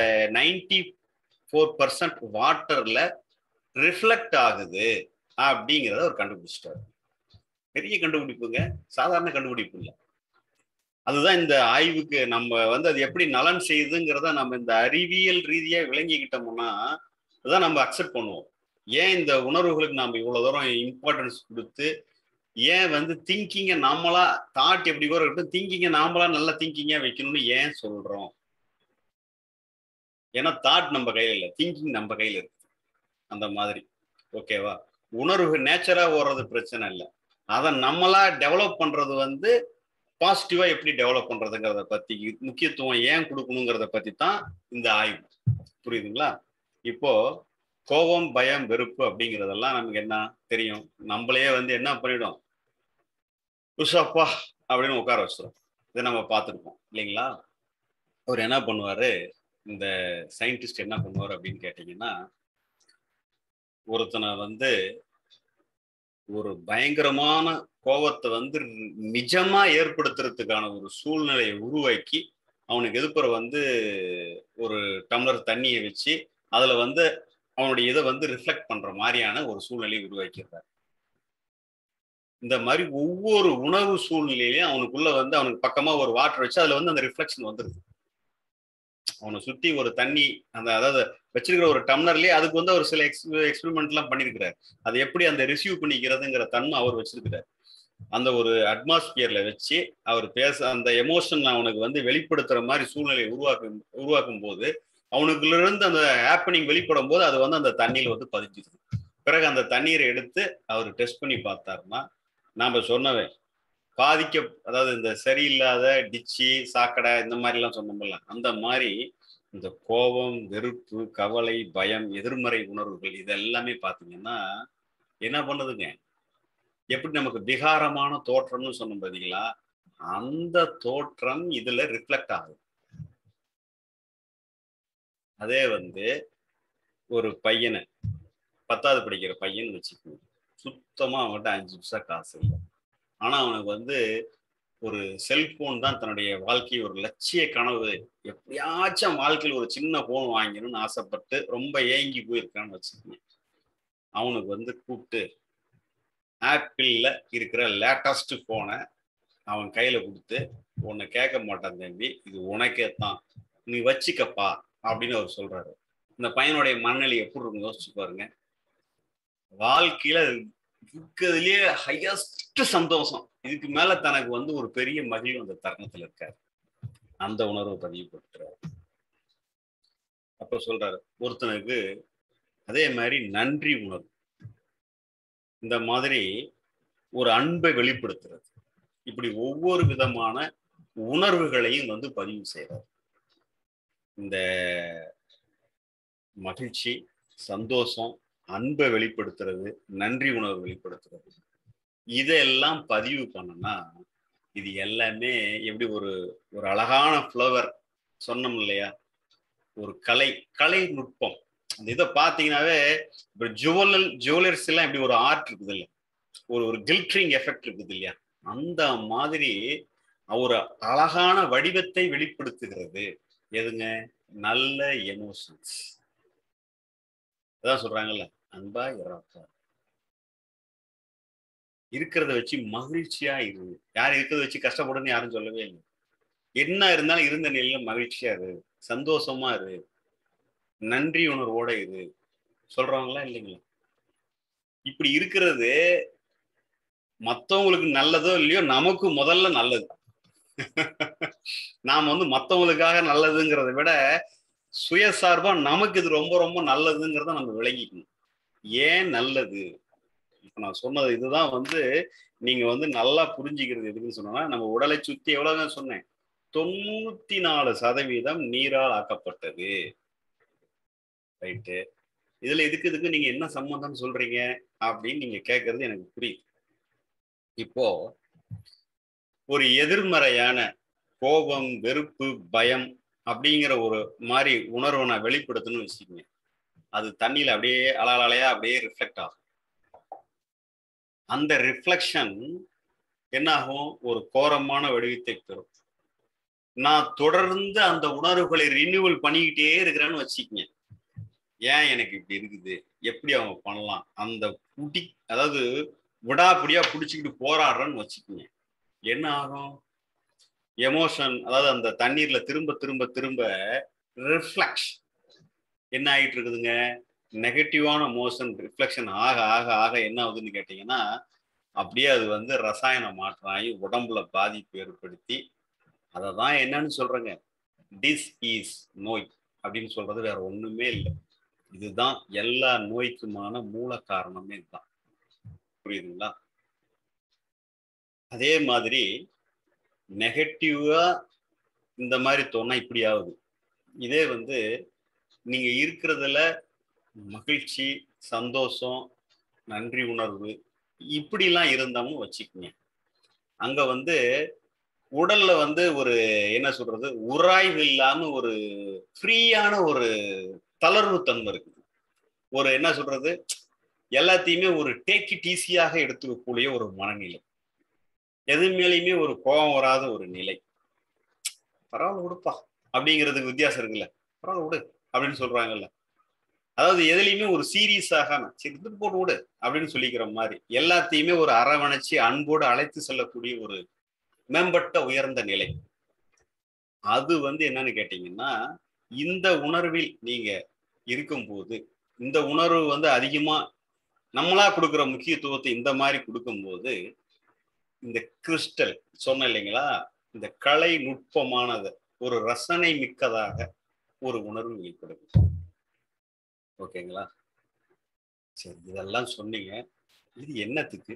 94% வாட்டர்ல ரிஃப்ளெக்ட் ஆகுது அப்படிங்கிறத அவர் கண்டுபிடிச்சிட்டாரு. பெரிய கண்டுபிடிப்புங்க, சாதாரண கண்டுபிடிப்பு இல்லை. அதுதான் இந்த ஆய்வுக்கு நம்ம வந்து அது எப்படி நலன் செய்யுதுங்கிறத நம்ம இந்த அறிவியல் ரீதியா விளங்கிக்கிட்டோம்னா அதான் நம்ம அக்செப்ட் பண்ணுவோம். ஏன் இந்த உணர்வுகளுக்கு நம்ம இவ்வளவு தூரம் இம்பார்ட்டன்ஸ் கொடுத்து, ஏன் வந்து திங்கிங்க நாமளா, தாட் எப்படி கூட இருக்கட்டும், திங்கிங்க நாமளா நல்ல திங்கிங்கா வைக்கணும்னு ஏன் சொல்றோம். ஏன்னா தாட் நம்ம கையில இல்லை, திங்கிங் நம்ம கையில இருக்கு. அந்த மாதிரி ஓகேவா. உணர்வு நேச்சரா ஓடுறது பிரச்சனை இல்லை, அதை நம்மளா டெவலப் பண்றது வந்து பாசிட்டிவா எப்படி டெவலப் பண்றதுங்கிறத பத்தி, முக்கியத்துவம் ஏன் கொடுக்கணுங்கிறத பத்தி தான் இந்த ஆய்வு. புரியுதுங்களா? இப்போ கோபம், பயம், வெறுப்பு அப்படிங்கிறதெல்லாம் நமக்கு என்ன தெரியும், நம்மளையே வந்து என்ன பண்ணிடும், உஷாப்பா அப்படின்னு உட்கார வச்சிடும். இதை நம்ம பார்த்துருப்போம் இல்லைங்களா. அவர் என்ன பண்ணுவாரு, இந்த சயின்டிஸ்ட் என்ன பண்ணுவார் அப்படின்னு கேட்டீங்கன்னா, ஒருத்தனை வந்து ஒரு பயங்கரமான கோபத்தை வந்து நிஜமா ஏற்படுத்துறதுக்கான ஒரு சூழ்நிலையை உருவாக்கி அவனுக்கு எதிர்ப்புற வந்து ஒரு டம்ளர் தண்ணியை வச்சு அதுல வந்து அவனுடைய இதை வந்து ரிஃப்ளெக்ட் பண்ற மாதிரியான ஒரு சூழ்நிலையை உருவாக்கிடுறாரு. இந்த மாதிரி ஒவ்வொரு உணவு சூழ்நிலையிலையும் அவனுக்குள்ள வந்து அவனுக்கு பக்கமா ஒரு வாட்டர் வச்சு அதுல வந்து அந்த ரிஃப்ளெக்ஷன் வந்துருது. அவனை சுத்தி ஒரு தண்ணி அந்த அதாவது வச்சிருக்கிற ஒரு டம்ளர்லயே அதுக்கு வந்து ஒரு சில எக்ஸ்பெரிமெண்ட் எல்லாம் பண்ணிருக்கிறார். அது எப்படி அந்த ரிசீவ் பண்ணிக்கிறதுங்கிற தன்மை அவர் வச்சிருக்கிறார். அந்த ஒரு அட்மாஸ்பியர்ல வச்சு அவர் பேச அந்த எமோஷன் அவனுக்கு வந்து வெளிப்படுத்துற மாதிரி சூழ்நிலையை உருவாக்கும் போது அவனுக்குள்ள இருந்து அந்த ஹேப்பனிங் வெளிப்படும் போது அது வந்து அந்த தண்ணியில வந்து பதிஞ்சிருது. பிறகு அந்த தண்ணீரை எடுத்து அவர் டெஸ்ட் பண்ணி பார்த்தாருன்னா நாம சொன்னவே பாதிக்க, அதாவது இந்த சரியில்லாத டிச்சி, சாக்கடை இந்த மாதிரி எல்லாம் சொன்னோம்ல, அந்த மாதிரி இந்த கோபம், வெறுப்பு, கவலை, பயம், எதிர்மறை உணர்வுகள் இது எல்லாமே பார்த்தீங்கன்னா என்ன பண்ணுதுங்க, எப்படி நமக்கு விகாரமான தோற்றம்னு சொன்னோம் பார்த்தீங்களா, அந்த தோற்றம் இதுல ரிஃப்ளெக்ட் ஆகுது. அதே வந்து ஒரு பையனை 10வது படிக்கிற பையன் வச்சுக்கோங்க, சுத்தமா அவன்கிட்ட 5 பைசா காசு இல்லை. ஆனா அவனுக்கு வந்து ஒரு செல்போன் தான் தன்னுடைய வாழ்க்கை, ஒரு லட்சிய கனவு. எப்படியாச்சும் வாழ்க்கையில் ஒரு சின்ன போன் வாங்கணும்னு ஆசைப்பட்டு ரொம்ப ஏங்கி போயிருக்கான்னு வச்சுக்கோங்க. அவனுக்கு வந்து கூப்பிட்டு ஆப்பிள்ல இருக்கிற லேட்டஸ்ட் போனை அவன் கையில கொடுத்து, உன்னை கேட்க மாட்டான் தம்பி, இது உனக்கே தான், நீ வச்சுக்கப்பா அப்படின்னு அவர் சொல்றாரு. இந்த பையனுடைய மனநிலை எப்படி இருக்கும் யோசிச்சு பாருங்க. வாழ்க்கையில இருக்கிறதுலயே ஹையஸ்ட் சந்தோஷம், இதுக்கு மேல தனக்கு வந்து ஒரு பெரிய மகிழ்வு அந்த தருணத்துல இருக்காரு. அந்த உணர்வை பதிவு படுத்துறாரு. அப்ப சொல்றாரு ஒருத்தனுக்கு அதே மாதிரி நன்றி உணர்வு, இந்த மாதிரி ஒரு அன்பை வெளிப்படுத்துறது, இப்படி ஒவ்வொரு விதமான உணர்வுகளையும் வந்து பதிவு செய்யறாரு. இந்த மகிழ்ச்சி, சந்தோஷம், அன்பை வெளிப்படுத்துறது, நன்றி உணர்வு வெளிப்படுத்துறது, இதெல்லாம் பதிவு பண்ணனா இது எல்லாமே எப்படி ஒரு ஒரு அழகான ஃப்ளவர் சொன்னோம் இல்லையா, ஒரு கலை நுட்பம். அந்த இதை பார்த்தீங்கன்னாவே இப்போ ஜுவல்லர்ஸ் எல்லாம் இப்படி ஒரு ஆர்ட் இருக்குது இல்லையா, ஒரு கில்ட்ரிங் எஃபெக்ட் இருக்குது இல்லையா, அந்த மாதிரி ஒரு அழகான வடிவத்தை வெளிப்படுத்துகிறது எதுங்க, நல்ல எமோஷன்ஸ். அதான் சொல்றாங்கல்ல, அன்பா இறப்பா இருக்கிறத வச்சு மகிழ்ச்சியா இரு. யார் இருக்கிறத வச்சு கஷ்டப்படுன்னு யாரும் சொல்லவே இல்லை. என்ன இருந்தாலும் இருந்த நிலையில மகிழ்ச்சியா இரு, சந்தோஷமா இரு, நன்றி உணர்வோட இரு சொல்றவங்களா இல்லைங்களா? இப்படி இருக்கிறது மற்றவங்களுக்கு நல்லதோ இல்லையோ நமக்கு முதல்ல நல்லது. நாம் வந்து மற்றவங்களுக்காக நல்லதுங்கிறத விட சுயசார்பா நமக்கு இது ரொம்ப ரொம்ப நல்லதுங்கிறத நம்ம விளங்கிக்கணும். ஏன் நல்லது? இப்ப நான் சொன்னது இதுதான் வந்து நீங்க வந்து நல்லா புரிஞ்சுக்கிறது. எதுக்குன்னு சொன்னா, நம்ம உடலை சுத்தி எவ்வளவுங்க சொன்னேன், 94% நீரால் ஆக்கப்பட்டது. ரைட்டு. இதுல இதுக்கு நீங்க என்ன சம்பந்தம் சொல்றீங்க அப்படின்னு நீங்க கேட்கறது எனக்கு புரியுது. இப்போ ஒரு எதிர்மறையான கோபம், வெறுப்பு, பயம் அப்படிங்கிற ஒரு மாதிரி உணர்வை நான் வெளிப்படுத்தணும்னு வச்சுக்கோங்க, அது தண்ணியில அப்படியே அலையா அப்படியே ரிஃப்ளெக்ட் ஆகும். அந்த ரிஃப்ளெக்ஷன் என்ன ஆகும், ஒரு கோரமான வடிவத்தை பெறும். நான் தொடர்ந்து அந்த உணர்வுகளை ரினியூவல் பண்ணிக்கிட்டே இருக்கிறேன்னு வச்சுக்கோங்க, ஏன் எனக்கு இப்படி இருக்குது, எப்படி அவங்க பண்ணலாம், அந்த அதாவது விடாப்பிடியா பிடிச்சிக்கிட்டு போராடுறேன்னு வச்சுக்கோங்க, என்ன ஆகும், எமோஷன், அதாவது அந்த தண்ணீர்ல திரும்ப திரும்ப திரும்ப ரிஃப்ளெக்ஷ் என்ன ஆகிட்டு இருக்குதுங்க, நெகட்டிவான மோஷன் ரிஃப்ளெக்ஷன் ஆக ஆக ஆக என்ன ஆகுதுன்னு கேட்டீங்கன்னா, அப்படியே அது வந்து ரசாயன மாற்றம் ஆகி உடம்புல பாதிப்பு ஏற்படுத்தி, அதை தான் என்னன்னு சொல்றேங்க, டிஸ் ஈஸ் நோய் அப்படின்னு சொல்றது வேற ஒண்ணுமே இல்லை. இதுதான் எல்லா நோய்க்குமான மூல காரணமே இதுதான். புரியுதுங்களா? அதே மாதிரி நெகட்டிவா இந்த மாதிரி தோணா இப்படி ஆகுது. இதே வந்து நீங்க இருக்கிறதுல மகிழ்ச்சி, சந்தோஷம், நன்றி உணர்வு இப்படிலாம் இருந்தவங்க வச்சுக்கோங்க, அங்க வந்து உடல்ல வந்து ஒரு என்ன சொல்றது, உராய்வு இல்லாம ஒரு ஃப்ரீயான ஒரு தளர்வு தன்மை இருக்குது. ஒரு என்ன சொல்றது, எல்லாத்தையுமே ஒரு டேக் இட் ஈஸியாக எடுத்துக்கக்கூடிய ஒரு மனநிலை, எது மேலேயுமே ஒரு கோபம் வராத ஒரு நிலை. பரவாயில்ல விடுப்பா அப்படிங்கிறதுக்கு வித்தியாசம் இருக்குல்ல, பரவாயில்ல விடு அப்படின்னு சொல்றாங்கல்ல. அதாவது எதுலையுமே ஒரு சீரியஸ் ஆகாம சரி போட்டு விடு அப்படின்னு சொல்லிக்கிற மாதிரி, எல்லாத்தையுமே ஒரு அரவணைச்சு அன்போடு அழைத்து செல்லக்கூடிய ஒரு மேம்பட்ட உயர்ந்த நிலை. அது வந்து என்னன்னு கேட்டீங்கன்னா, இந்த உணர்வில் நீங்க இருக்கும்போது, இந்த உணர்வு வந்து அதிகமா நம்மளா கொடுக்குற முக்கியத்துவத்தை இந்த மாதிரி கொடுக்கும்போது, இந்த கிறிஸ்டல் சொன்ன இல்லைங்களா, இந்த கலை நுட்பமானது ஒரு ரசனை மிக்கதாக ஒரு உணர்வு வெளிப்படுது. ஓகேங்களா? சரி, இதெல்லாம் சொன்னீங்க, இது என்னத்துக்கு?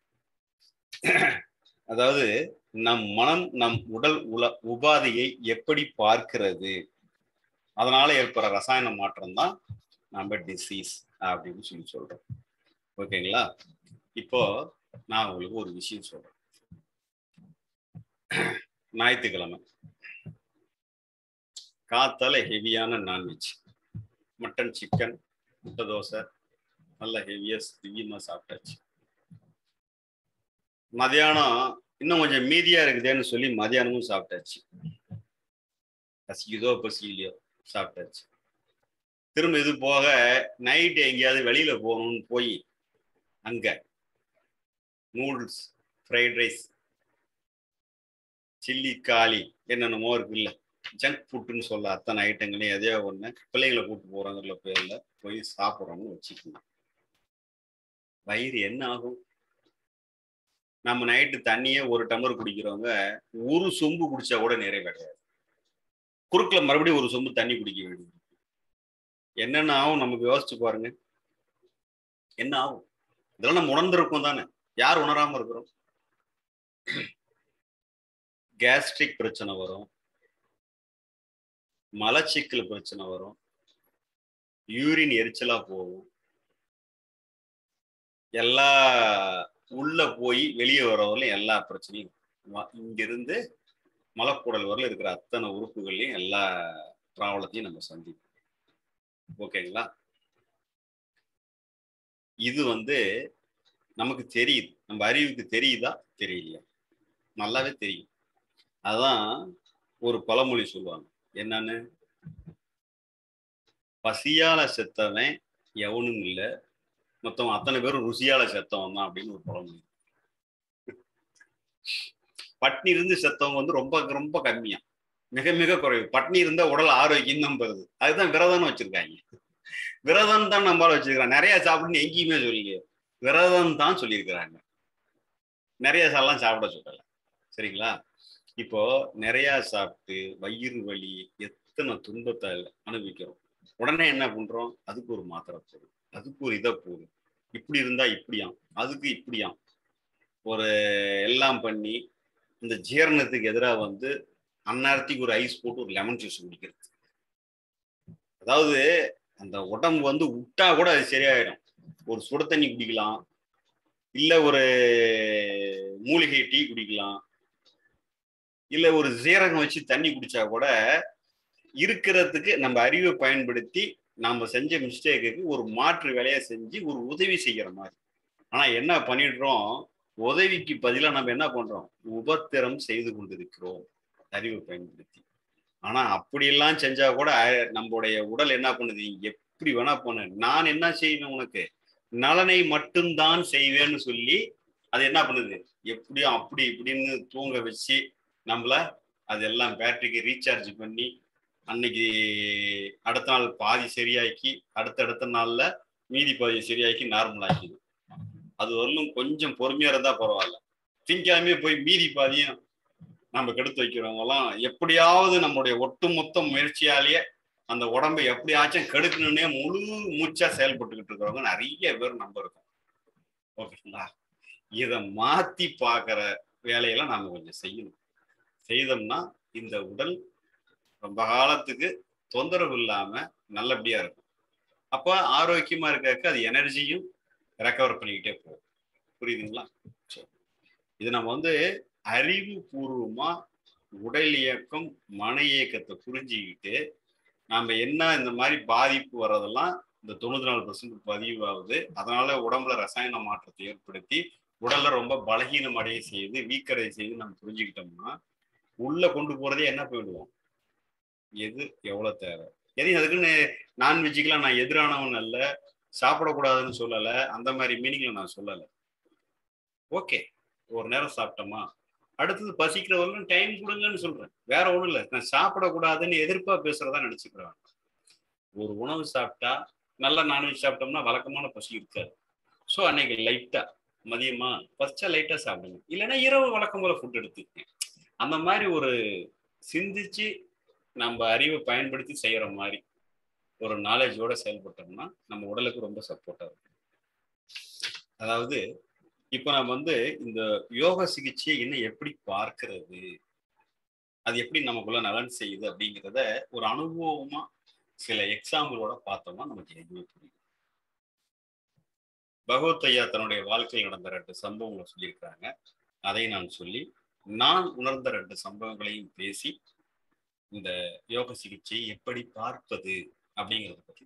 அதாவது நம் மனம் நம் உடல் உபாதையை எப்படி பார்க்கிறது, அதனால ஏற்படுற ரசாயன மாற்றம் தான் நம்ம டிசீஸ் அப்படின்னு சொல்லி சொல்றோம். ஓகேங்களா? இப்போ நான் உங்களுக்கு ஒரு விஷயம் சொல்றேன். ஞாயிற்றுக்கிழமை காத்தால ஹெவியான நான்வெஜ், மட்டன், சிக்கன், முட்டை தோசை, நல்ல ஹெவியா திவ்யமா சாப்பிட்டாச்சு. மதியானம் இன்னும் கொஞ்சம் மீதியா இருக்குதேன்னு சொல்லி மதியானமும் சாப்பிட்டாச்சு. பசிக்குதோ பசிக்கலையோ சாப்பிட்டாச்சு. திரும்ப இது போக நைட்டு எங்கேயாவது வெளியில போகணும்னு போய் அங்க நூடுல்ஸ், ஃப்ரைட் ரைஸ், சில்லி, காளி என்னென்னமோ இருக்குல்ல, ஜங்க் ஃபுட்டுன்னு சொல்ல அத்தனை ஐட்டங்களையும் எதையோ ஒன்று பிள்ளைங்களை கூப்பிட்டு போறாங்கிற பேர்ல போய் சாப்பிட்றோம்னு வச்சுக்கணும். வயிறு என்ன ஆகும்? நம்ம நைட்டு தண்ணியே ஒரு டம்ளர் குடிக்கிறவங்க ஒரு சொம்பு குடிச்சா கூட நிறைவடையாது. குறுக்கில் மறுபடியும் ஒரு சொம்பு தண்ணி குடிக்க வேண்டியது. என்னென்ன ஆகும் நமக்கு யோசிச்சு பாருங்க. என்ன ஆகும்? இதெல்லாம் நம்ம உணர்ந்திருக்கோம் தானே, யார் உணராம இருக்கிறோம்? கேஸ்ட்ரிக் பிரச்சனை வரும், மலச்சிக்கல் பிரச்சனை வரும், யூரின் எரிச்சலா போகும், எல்லா உள்ள போய் வெளியே வரவரையும் எல்லா பிரச்சனையும் இங்கிருந்து மலக்குடல் வரல இருக்கிற அத்தனை உறுப்புகள்லையும் எல்லா ப்ராப்ளத்தையும் நம்ம சந்திப்போம். ஓகேங்களா? இது நமக்கு தெரியுது, நம்ம அறிவுக்கு தெரியுதா தெரியலையா? நல்லாவே தெரியும். அதான் ஒரு பழமொழி சொல்லுவாங்க, என்னன்னு, பசியால செத்தவன் எவனும் இல்லை, மொத்தம் அத்தனை பேரும் ருசியால செத்தவன் தான் அப்படின்னு ஒரு பழமொழி. பட்னி இருந்து செத்தவங்க ரொம்ப ரொம்ப கம்மியா, மிக மிக குறைவு. பட்னி இருந்தா உடல் ஆரோக்கியம் தான் பெறுது. அதுதான் விரதம்னு வச்சிருக்காங்க. விரதம் தான் நம்மளால வச்சிருக்கிறாங்க. நிறைய சாப்பிடுன்னு எங்கேயுமே சொல்லி விரதம் தான் சொல்லியிருக்கிறாங்க. நிறைய சாலாம் சாப்பிட சொல்லல. சரிங்களா? இப்போ நிறைய சாப்பிட்டு வயிறு வலி, எத்தனை துன்பத்தை அனுபவிக்கிறோம். உடனே என்ன பண்றோம்? அதுக்கு ஒரு மாத்திரை போடும், அதுக்கு ஒரு இதை போடும், இப்படி இருந்தா இப்படியாம், அதுக்கு இப்படியாம், ஒரு எல்லாம் பண்ணி இந்த ஜீரணத்துக்கு எதிராக அந்நேரத்துக்கு ஒரு ஐஸ் போட்டு ஒரு லெமன் ஜூஸ் குடிக்கிறது. அதாவது அந்த உடம்பு விட்டா கூட அது சரியாயிடும். ஒரு சுட தண்ணி குடிக்கலாம், இல்ல ஒரு மூலிகை டீ குடிக்கலாம், இல்ல ஒரு சீரகம் வச்சு தண்ணி குடிச்சா கூட இருக்கிறதுக்கு நம்ம அறிவை பயன்படுத்தி நம்ம செஞ்ச மிஸ்டேக்கு ஒரு மாற்று வேலையை செஞ்சு ஒரு உதவி செய்யற மாதிரி. ஆனா என்ன பண்ணிடுறோம்? உதவிக்கு பதிலாக நம்ம என்ன பண்றோம்? உபத்திரம் செய்து கொண்டிருக்கிறோம் அறிவை பயன்படுத்தி. ஆனா அப்படியெல்லாம் செஞ்சா கூட நம்மளுடைய உடல் என்ன பண்ணுது? எப்படி வேணா பண்ணு, நான் என்ன செய்வேன் உனக்கு, நலனை மட்டும்தான் செய்வேன்னு சொல்லி அது என்ன பண்ணுது? எப்படியும் அப்படி இப்படின்னு தூங்க வச்சு நம்மள அதெல்லாம் பேட்டரிக்கு ரீசார்ஜ் பண்ணி அன்னைக்கு அடுத்த நாள் பாதி சரியாக்கி அடுத்த நாள்ல மீதி பாதி சரியாக்கி நார்மல் ஆக்கிது. அது வரலும் கொஞ்சம் பொறுமையா இருந்தா பரவாயில்ல. திங்காமே போய் மீதி பாதியும் நம்ம கெடுத்து வைக்கிறவங்க எல்லாம் எப்படியாவது நம்மளுடைய ஒட்டுமொத்த முயற்சியாலேயே அந்த உடம்பை எப்படியாச்சும் கெடுக்கணும்னே முழு மூச்சா செயல்பட்டுக்கிட்டு இருக்கிறவங்க நிறைய பேர் நம்ம இருக்கோம். ஓகேங்களா? இதை மாத்தி பார்க்கிற வேலையெல்லாம் நாம கொஞ்சம் செய்யணும். செய்தோம்னா இந்த உடல் ரொம்ப காலத்துக்கு தொந்தரவு இல்லாம நல்லபடியா இருக்கும். அப்ப ஆரோக்கியமா இருக்க அது எனர்ஜியும் ரெக்கவர் பண்ணிக்கிட்டே போகும். புரியுதுங்களா? இது நம்ம அறிவுபூர்வமா உடல் இயக்கம், மன இயக்கத்தை புரிஞ்சுக்கிட்டு நாம என்ன இந்த மாதிரி பாதிப்பு வர்றதெல்லாம் இந்த 94% பதிவாகுது. அதனால உடம்புல ரசாயன மாற்றத்தை ஏற்படுத்தி உடல்ல ரொம்ப பலகீனம் அடைய செய்து, வீக்கடைய செய்து நம்ம புரிஞ்சுக்கிட்டோம்னா உள்ள கொண்டு போறதே என்ன போயிடுவோம்? எது எவ்வளவு தேவை. எதையும் அதுக்குன்னு நான்வெஜ்ஜுக்கெல்லாம் நான் எதிரானவன் அல்ல, சாப்பிடக்கூடாதுன்னு சொல்லலை, அந்த மாதிரி மீனிங்ல நான் சொல்லலை. ஓகே, ஒரு நேரம் சாப்பிட்டோமா, அடுத்தது பசிக்கிறவர்களும் டைம் கொடுங்கன்னு சொல்றேன். வேற ஒண்ணும் இல்லை, நான் சாப்பிடக்கூடாதுன்னு எதிர்ப்பா பேசுறதா நினைச்சுக்கிறேன். ஒரு உணவு சாப்பிட்டா, நல்ல நான்வெஜ் சாப்பிட்டோம்னா வழக்கமான பசி இருக்காது. ஸோ அன்னைக்கு லைட்டா மதியமா பசிச்சா லைட்டா சாப்பிடுங்க, இல்லைன்னா இரவு வழக்கம் போல ஃபுட் எடுத்துக்கேன். அந்த மாதிரி ஒரு சிந்திச்சு நம்ம அறிவை பயன்படுத்தி செய்யற மாதிரி ஒரு நாலேஜோட செயல்பட்டோம்னா நம்ம உடலுக்கு ரொம்ப சப்போர்ட்டா இருக்கும். அதாவது இப்ப நம்ம இந்த யோக சிகிச்சையை இன்னும் எப்படி பார்க்கிறது, அது எப்படி நமக்குள்ள நலன் செய்யுது அப்படிங்கிறத ஒரு அனுபவமா சில எக்ஸாம்பிளோட பார்த்தோம்னா நமக்கு எதுவுமே புரியும். பகவத் ஐயா தன்னுடைய வாழ்க்கையில் நடந்த 2 சம்பவங்களை சொல்லியிருக்கிறாங்க. அதை நான் சொல்லி நான் உணர்ந்த 2 சம்பவங்களையும் பேசி இந்த யோக சிகிச்சையை எப்படி பார்ப்பது அப்படிங்கிறத பத்தி,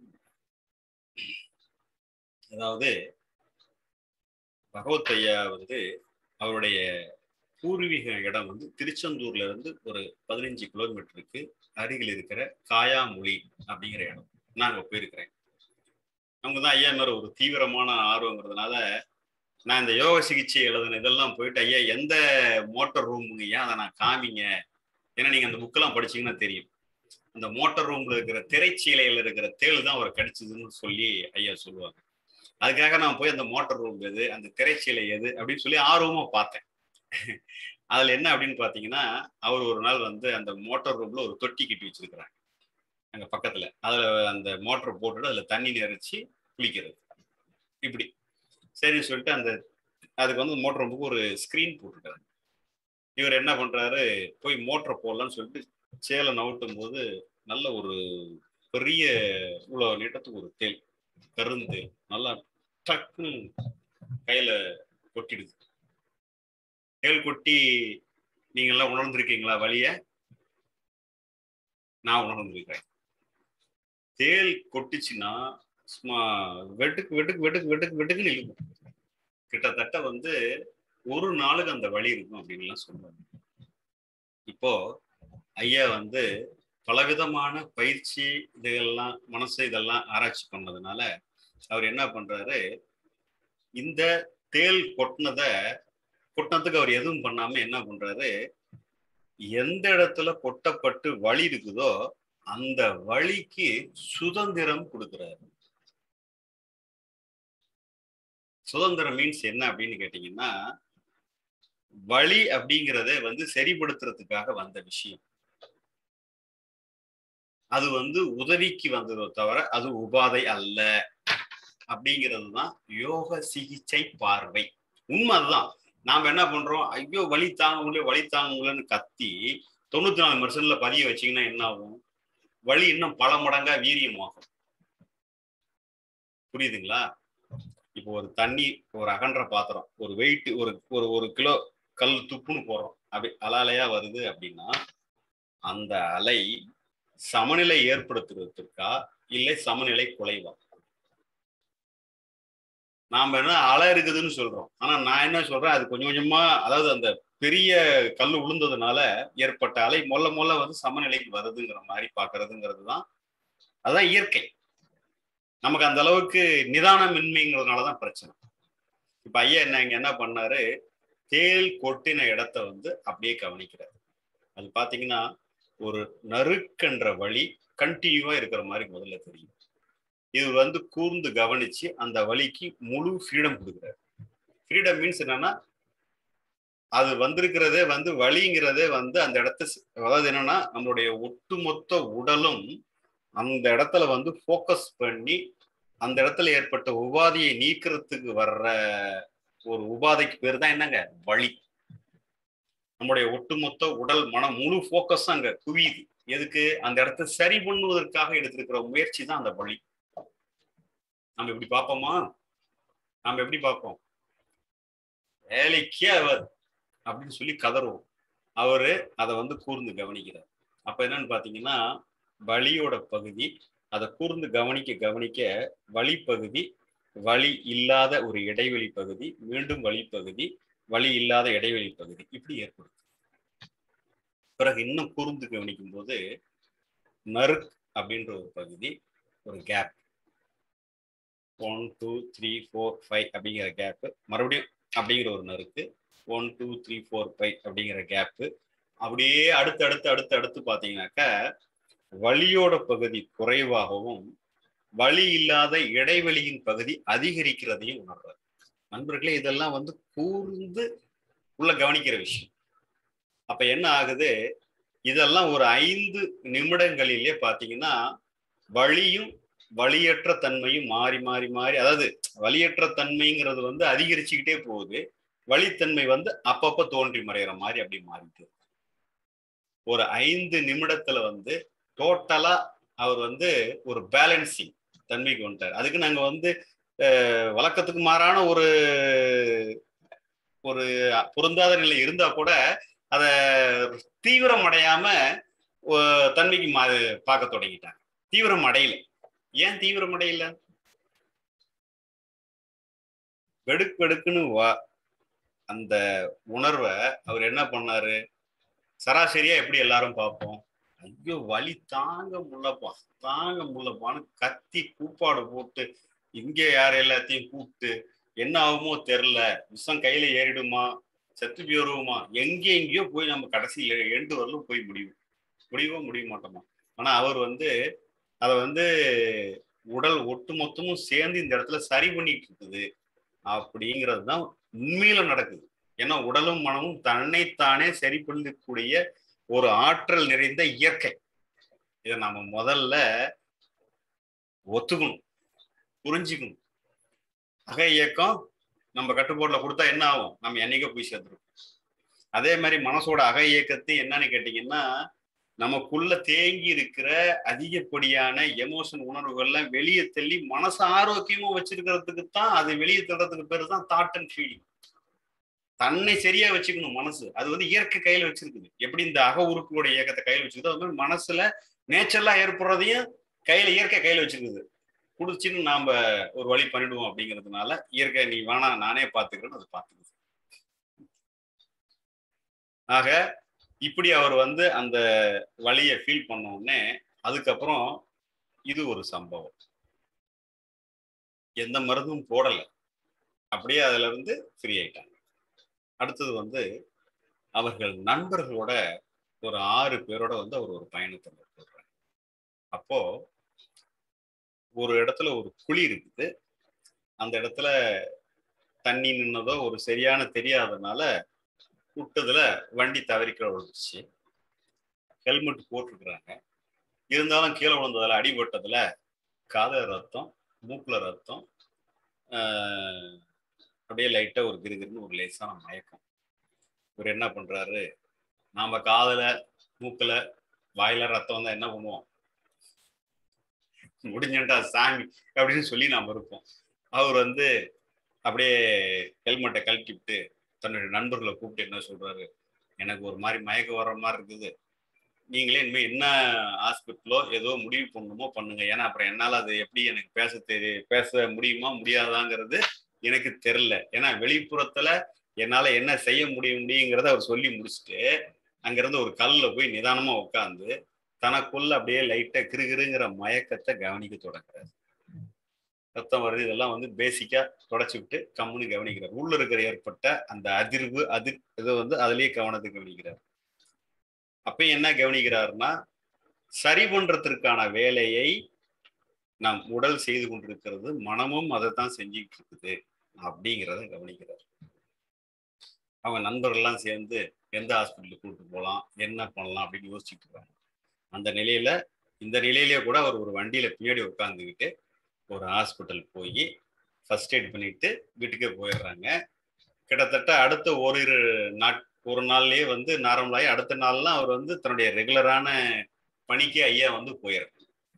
அதாவது பகவத் ஐயா வந்து அவருடைய பூர்வீக இடம் வந்து திருச்செந்தூர்ல இருந்து ஒரு 15 கிலோமீட்டருக்கு அருகில் இருக்கிற காயாமொழி அப்படிங்கிற இடம். நான் அங்க போயிருக்கிறேன். அவங்க தான் ஐயா மேல ஒரு தீவிரமான ஆர்வங்கிறதுனால நான் இந்த யோக சிகிச்சை எழுதுன இதெல்லாம் போயிட்டு, ஐயா எந்த மோட்டர் ரூமுங்கய்யா அதை நான் காமிங்க, ஏன்னா நீங்க அந்த புக்கெல்லாம் படிச்சீங்கன்னா தெரியும், அந்த மோட்டர் ரூம்ல இருக்கிற திரைச்சீலையில இருக்கிற தேள் தான் அவர் கடிச்சதுன்னு சொல்லி ஐயா சொல்லுவாங்க. அதுக்காக நான் போய் அந்த மோட்டர் ரூம் எது, அந்த திரைச்சீலை எது அப்படின்னு சொல்லி ஆர்வமா பார்த்தேன். அதுல என்ன அப்படின்னு பாத்தீங்கன்னா, அவர் ஒரு நாள் வந்து அந்த மோட்டார் ரூம்ல ஒரு தொட்டி கட்டி வச்சிருக்கிறாங்க அங்க பக்கத்துல. அதுல அந்த மோட்டர் போட்டுட்டு அதுல தண்ணி நிறைச்சி குளிக்கிறது இப்படி. சரின்னு சொல்லிட்டு அந்த அதுக்கு வந்து மோட்டர் ரூமுக்கு ஒரு ஸ்கிரீன் போட்டுருக்காரு. இவர் என்ன பண்றாரு, போய் மோட்டரை போடலான்னு சொல்லிட்டு சேலை நவுட்டும் போது நல்ல ஒரு பெரிய இவ்வளவு நீட்டத்துக்கு ஒரு தேள், கருந்தேள் நல்லா டக்குன்னு கையில கொட்டிடுது. தேள் கொட்டி நீங்க எல்லாம் உணர்ந்திருக்கீங்களா வலிய? நான் உணர்ந்திருக்கிறேன். தேள் கொட்டிச்சுன்னா சும்மா வெட்டுக்கு வெட்டுக்கு வெட்டுக்கு வெட்டுக்கு வெட்டுக்குன்னு இழுக்கும். கிட்டத்தட்ட வந்து ஒரு நாளுக்கு அந்த வலி இருக்கும் அப்படின்லாம் சொல்லுவாங்க. இப்போ ஐயா வந்து பலவிதமான பயிற்சி இதெல்லாம் மனசு இதெல்லாம் ஆராய்ச்சி பண்ணதுனால அவர் என்ன பண்றாரு, இந்த தேள் கொட்டினதுக்கு அவர் எதுவும் பண்ணாம என்ன பண்றாரு, எந்த இடத்துல கொட்டப்பட்டு வலி இருக்குதோ அந்த வலிக்கு சுதந்திரம் கொடுக்கிறாரு. சுதந்திரம் மீன்ஸ் என்ன அப்படின்னு கேட்டீங்கன்னா, வலி அப்படிங்கிறத வந்து சரிப்படுத்துறதுக்காக வந்த விஷயம். அது வந்து உதவிக்கு வந்ததோ தவிர அது உபாதை அல்ல அப்படிங்கிறது தான் யோக சிகிச்சை பார்வை. உண்மை அதுதான். நாம என்ன பண்றோம், ஐயோ வலி தாங்க முடியலன்னு கத்தி 94% பதிய வச்சீங்கன்னா என்ன ஆகும், வலி இன்னும் பல மடங்கா வீரியமாகும். புரியுதுங்களா? இப்போ ஒரு தண்ணி, ஒரு அகன்ற பாத்திரம், ஒரு வெயிட், ஒரு கிலோ கல் துப்புன்னு போடுறோம், அப்படி அலையா வருது அப்படின்னா அந்த அலை சமநிலை ஏற்படுத்துறதுக்கா இல்லை சமநிலை குலைவா? நாம என்ன அலை இருக்குதுன்னு சொல்றோம், ஆனா நான் என்ன சொல்றேன், அது கொஞ்சம் கொஞ்சமா, அதாவது அந்த பெரிய கல் விழுந்ததுனால ஏற்பட்ட அலை மொல்ல வந்து சமநிலைக்கு வருதுங்கிற மாதிரி பாக்குறதுங்கிறது தான், அதுதான் இயற்கை. நமக்கு அந்த அளவுக்கு நிதானமின்மைங்கிறதுனாலதான் பிரச்சனை. இப்ப ஐயா என்ன பண்ணாரு, தேள் கொட்டின இடத்த வந்து அப்படியே கவனிக்கிறாரு. அது பாத்தீங்கன்னா ஒரு நறுக்கன்ற வலி கண்டினியூவா இருக்கிற மாதிரி முதல்ல தெரியும். இது வந்து கூர்ந்து கவனிச்சு அந்த வலிக்கு முழு ஃப்ரீடம் கொடுக்குறாரு. ஃப்ரீடம் மீன்ஸ் என்னன்னா, அது வந்திருக்கிறதே வந்து வலிங்கிறதே வந்து அந்த இடத்த, அதாவது என்னன்னா நம்மளுடைய ஒட்டுமொத்த உடலும் அந்த இடத்துல வந்து ஃபோக்கஸ் பண்ணி அந்த இடத்துல ஏற்பட்ட உபாதியை நீக்கிறதுக்கு வர்ற ஒரு உபாதைக்கு பேர் தான் என்னங்க, வலி. நம்முடைய ஒட்டுமொத்த உடல் மனம் முழு ஃபோக்கஸ் அங்க குவியுது. எதுக்கு? அந்த இடத்த சரி பண்ணுவதற்காக எடுத்திருக்கிற முயற்சி தான் அந்த வலி. நம்ம எப்படி பார்ப்போமா? நாம எப்படி பார்ப்போம், வேலைக்கே அவர் அப்படின்னு சொல்லி கதறுவோம். அவரு அதை வந்து கூர்ந்து கவனிக்கிறார். அப்ப என்னன்னு பாத்தீங்கன்னா, வலியோட பகுதி அதை கூர்ந்து கவனிக்க வலி பகுதி, வலி இல்லாத ஒரு இடைவெளி பகுதி, மீண்டும் வலி பகுதி, வலி இல்லாத இடைவெளி பகுதி, இப்படி ஏற்படுது. பிறகு இன்னும் கூர்ந்து கவனிக்கும் போது நறுக் அப்படின்ற ஒரு பகுதி, ஒரு கேப், 1 2 3 4 5 அப்படிங்கிற கேப்பு, மறுபடியும் அப்படிங்கிற ஒரு நறுக்கு, 1 2 3 4 5 அப்படிங்கிற கேப்பு, அப்படியே அடுத்து பாத்தீங்கன்னாக்கா வலியோட பகுதி குறைவாகவும் வலி இல்லாத இடைவெளியின் பகுதி அதிகரிக்கிறதையும் உணர்றாரு. நண்பர்களே, இதெல்லாம் வந்து கூர்ந்து உள்ள கவனிக்கிற விஷயம். அப்ப என்ன ஆகுது, இதெல்லாம் ஒரு 5 நிமிடங்களிலே பாத்தீங்கன்னா வலியும் வலியற்ற தன்மையும் மாறி மாறி மாறி, அதாவது வலியற்ற தன்மைங்கிறது வந்து அதிகரிச்சுக்கிட்டே போகுது, வலித்தன்மை வந்து அப்பப்ப தோன்றி மறைகிற மாதிரி அப்படி மாறிட்டு ஒரு 5 நிமிடத்துல வந்து டோட்டலா அவர் வந்து ஒரு பேலன்சிங் தன்மைக்கு வந்துட்டார். அதுக்கு நாங்க வந்து வழக்கத்துக்கு மாறான ஒரு பொருந்தாத நிலை இருந்தா கூட அதை தீவிரம் அடையாம தன்மைக்கு பார்க்க தொடங்கிட்டாங்க. தீவிரம் அடையல. ஏன் தீவிரம் அடையல? வெடுக்கு வெடுக்குன்னு அந்த உணர்வை அவர் என்ன பண்ணாரு, சராசரியா எப்படி எல்லாரும் பார்ப்போம், ஐயோ வலி தாங்க முடியலப்பான்னு கத்தி கூப்பாடு போட்டு இங்க யார் எல்லாத்தையும் கூப்பிட்டு என்ன ஆகுமோ தெரியல, விஷம் கையில ஏறிடுமா, செத்து போயிருவோமா, எங்கேயோ போய் நம்ம கடைசியில எண்டு வரலும் போய் முடிய மாட்டோமா. ஆனா அவர் அதை உடல் ஒட்டு மொத்தமும் சேர்ந்து இந்த இடத்துல சரி பண்ணிட்டு இருக்குது அப்படிங்கிறது தான் உண்மையில நடக்குது. ஏன்னா உடலும் மனமும் தன்னைத்தானே சரி பண்ணக்கூடிய ஒரு ஆற்றல் நிறைந்த இயற்கை. இதை நாம முதல்ல ஒத்துக்கணும், புரிஞ்சுக்கணும். அக இயக்கம் நம்ம கட்டுப்பாட்டுல கொடுத்தா என்ன ஆகும், நம்ம என்னைக்கோ போய் சேர்ந்துருக்கோம். அதே மாதிரி மனசோட அக இயக்கத்தை என்னன்னு கேட்டீங்கன்னா, நமக்குள்ள தேங்கி இருக்கிற அதிகப்படியான எமோஷன் உணர்வுகள்லாம் வெளியே தள்ளி மனசு ஆரோக்கியமும் வச்சிருக்கிறதுக்கு தான். அது வெளியே தள்ளுறதுக்கு பேரு தான் தாட் அண்ட் ஃபீலிங். தன்னை சரியா வச்சுக்கணும் மனசு. அது இயற்கை கையில வச்சிருக்குது. எப்படி இந்த அக உறுப்புகளோட இயக்கத்தை கையில வச்சிருக்குதோ அது மாதிரி மனசுல நேச்சுரலா ஏற்படுறதையும் இயற்கை கையில வச்சிருக்குது. குடிச்சுன்னு நாம ஒரு வழி பண்ணிடுவோம் அப்படிங்கிறதுனால இயற்கை நீ வேணா நானே பார்த்துக்கிறேன்னு அது பார்த்துக்குது. ஆக இப்படி அவர் அந்த வழியை ஃபீல் பண்ண உடனே அதுக்கப்புறம் இது ஒரு சம்பவம். எந்த மருந்தும் போடல, அப்படியே அதுல ஃப்ரீ ஆயிட்டாங்க. அடுத்தது அவர்கள் நண்பர்களோட ஒரு 6 பேரோட அவர் ஒரு பயணத்தை மேற்கொள்றாங்க. அப்போ ஒரு இடத்துல ஒரு குழி இருக்குது. அந்த இடத்துல தண்ணி நின்னதோ ஒரு சரியான தெரியாதனால விட்டதுல வண்டி தவறிக்க விழுந்துச்சு. ஹெல்மெட் போட்டிருக்கிறாங்க. இருந்தாலும் கீழே விழுந்ததுல அடிபட்டதுல காதல ரத்தம், மூக்குல ரத்தம், அப்படியே லைட்டா ஒரு கிருகிருன்னு ஒரு லேசான மயக்கம். இவர் என்ன பண்றாரு, நாம காதல மூக்குல வாயில ரத்தம் வந்தா என்ன பண்ணுவோம், முடிஞ்சண்டா சாமி அப்படின்னு சொல்லி நாம இருப்போம். அவர் அப்படியே ஹெல்மெட்டை கழட்டிவிட்டு தன்னுடைய நண்பர்களை கூப்பிட்டு என்ன சொல்றாரு, எனக்கு ஒரு மாதிரி மயக்கம் வர்ற மாதிரி இருக்குது, நீங்களே இனிமேல் என்ன ஹாஸ்பிட்டலோ ஏதோ முடிவு பண்ணணுமோ பண்ணுங்க, ஏன்னா அப்புறம் என்னால் அது எப்படி எனக்கு பேச முடியுமா முடியாதாங்கிறது எனக்கு தெரியல. ஏன்னா வெளிப்புறத்துல என்னால என்ன செய்ய முடியுங்கிறத அவர் சொல்லி முடிச்சுட்டு அங்கிருந்து ஒரு கல்ல போய் நிதானமா உட்காந்து தனக்குள்ள அப்படியே லைட்டா கிருகிருங்கிற மயக்கத்தை கவனிக்க தொடங்குறாரு. ரத்தம் வருது இதெல்லாம் பேசிக்கா தொடச்சு விட்டு கம்முன்னு கவனிக்கிறார். உள்ள இருக்கிற ஏற்பட்ட அந்த அதிர்வு இதை அதுலயே கவனத்தை கவனிக்கிறார். அப்பயும் என்ன கவனிக்கிறாருன்னா, சரி பண்றதுக்கான வேலையை நம் உடல் செய்து கொண்டிருக்கிறது, மனமும் அதைத்தான் செஞ்சுட்டு இருக்குது அப்படிங்கிறத கவனிக்கிறார். அவங்க நண்பர்கள்லாம் சேர்ந்து எந்த ஹாஸ்பிட்டலுக்கு கூப்பிட்டு போகலாம், என்ன பண்ணலாம் அப்படின்னு யோசிச்சுட்டு இருக்காங்க. அந்த நிலையில இந்த நிலையிலேயே கூட அவர் ஒரு வண்டியில பின்னாடி உட்காந்துக்கிட்டு ஒரு ஹாஸ்பிட்டல் போய் ஃபர்ஸ்ட் எய்ட் பண்ணிட்டு வீட்டுக்கே போயிடுறாங்க. கிட்டத்தட்ட அடுத்த ஒரு நாள்லயே நார்மலாகி அடுத்த நாள்லாம் அவர் தன்னுடைய ரெகுலரான பணிக்கு ஐயா போயிடுறாங்க.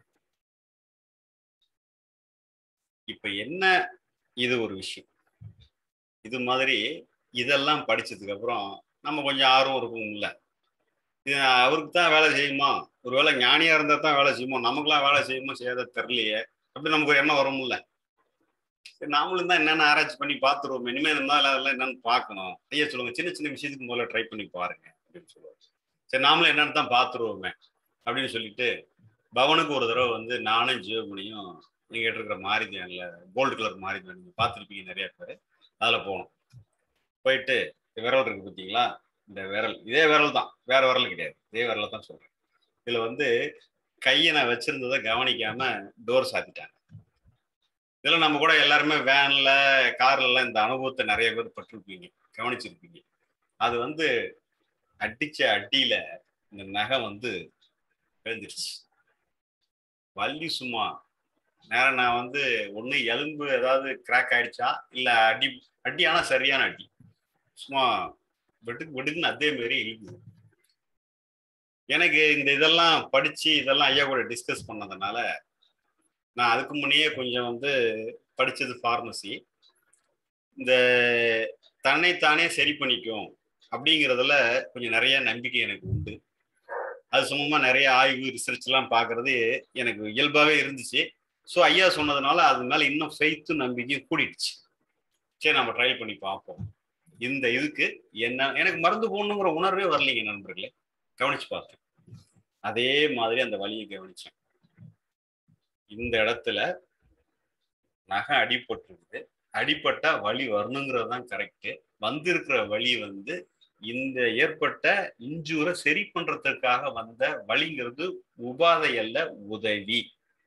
இப்ப என்ன, இது ஒரு விஷயம். இது மாதிரி இதெல்லாம் படிச்சதுக்கு அப்புறம் நம்ம கொஞ்சம் ஆர்வம் இருக்கும் இல்ல, இது அவருக்கு தான் வேலை செய்யுமா, ஒருவேளை ஞானியா இருந்தா தான் வேலை செய்யுமோ, நமக்குலாம் வேலை செய்யுமோ செய்யாத தெரியலையே அப்படி நமக்கு ஒரு எண்ணம் வரும்ல. நாமளும் தான் என்னென்ன ஆராய்ச்சி பண்ணி பார்த்துருவோம், இனிமேல் இருந்தாலும் அதெல்லாம் என்னன்னு பார்க்கணும். ஐயா சொல்லுங்க, சின்ன சின்ன விஷயத்துக்கு முதல்ல ட்ரை பண்ணி பாருங்க அப்படின்னு சொல்லுவாங்க. சரி நாமளும் என்னன்னு தான் பார்த்துருவோமே அப்படின்னு சொல்லிட்டு பவனுக்கு ஒரு தடவை நானும் ஜியோமணியும் நீங்க கேட்டிருக்கிற மாரிதியான்ல கோல்டு கலர் மாரிதியான் நீங்க பார்த்துருப்பீங்க நிறைய பேர், அதுல போனோம். போயிட்டு விரல் இருக்கு பார்த்தீங்களா, இந்த விரல் இதே விரல் தான், வேற விரல் கிடையாது, இதே விரல தான் சொல்றேன். இதுல கையை நான் வச்சிருந்ததை கவனிக்காம டோர் சாத்திட்டாங்க. இதுல நம்ம கூட எல்லாருமே வேன்ல கார்ல எல்லாம் இந்த அனுபவத்தை நிறைய பேர் பட்டிருப்பீங்க, கவனிச்சிருப்பீங்க. அது அடிச்ச அடியில இந்த நகை விழுந்துருச்சு. வலி சும்மா நேரம் நான் ஒண்ணு எலும்பு ஏதாவது கிராக் ஆயிடுச்சா இல்ல அடி ஆனா சரியான அடி, சும்மா வெடுக்குன்னு அதே மாதிரி இருக்குது. எனக்கு இந்த இதெல்லாம் படிச்சு இதெல்லாம் ஐயா கூட டிஸ்கஸ் பண்ணதுனால நான் அதுக்கு முன்னையே கொஞ்சம் படிச்சது ஃபார்மசி. இந்த தன்னைத்தானே சரி பண்ணிக்கும் அப்படிங்கிறதுல கொஞ்சம் நிறைய நம்பிக்கை எனக்கு உண்டு. அது சம்பந்தமா நிறைய ஆய்வு ரிசர்ச் எல்லாம் பார்க்கறது எனக்கு இயல்பாவே இருந்துச்சு. ஸோ ஐயா சொன்னதுனால அது மேல இன்னும் ஃபெய்த்து நம்பிக்கையும் கூடிடுச்சு. சரி நம்ம ட்ரை பண்ணி பார்ப்போம். இந்த இதுக்கு என்ன எனக்கு மருந்து போடணுங்கிற உணர்வே வரலைங்க நண்பர்களே. கவனிச்சு பார்த்தேன். அதே மாதிரி அந்த வலியை கவனிச்சேன். இந்த இடத்துல நகை அடிபட்டுருக்குது. அடிபட்டா வலி வரணுங்கிறது தான் கரெக்டு. வந்திருக்கிற வலி வந்து இந்த ஏற்பட்ட இன்ஜூரை சரி பண்றதுக்காக வந்த வலிங்கிறது உபாதை அல்ல, உதவி.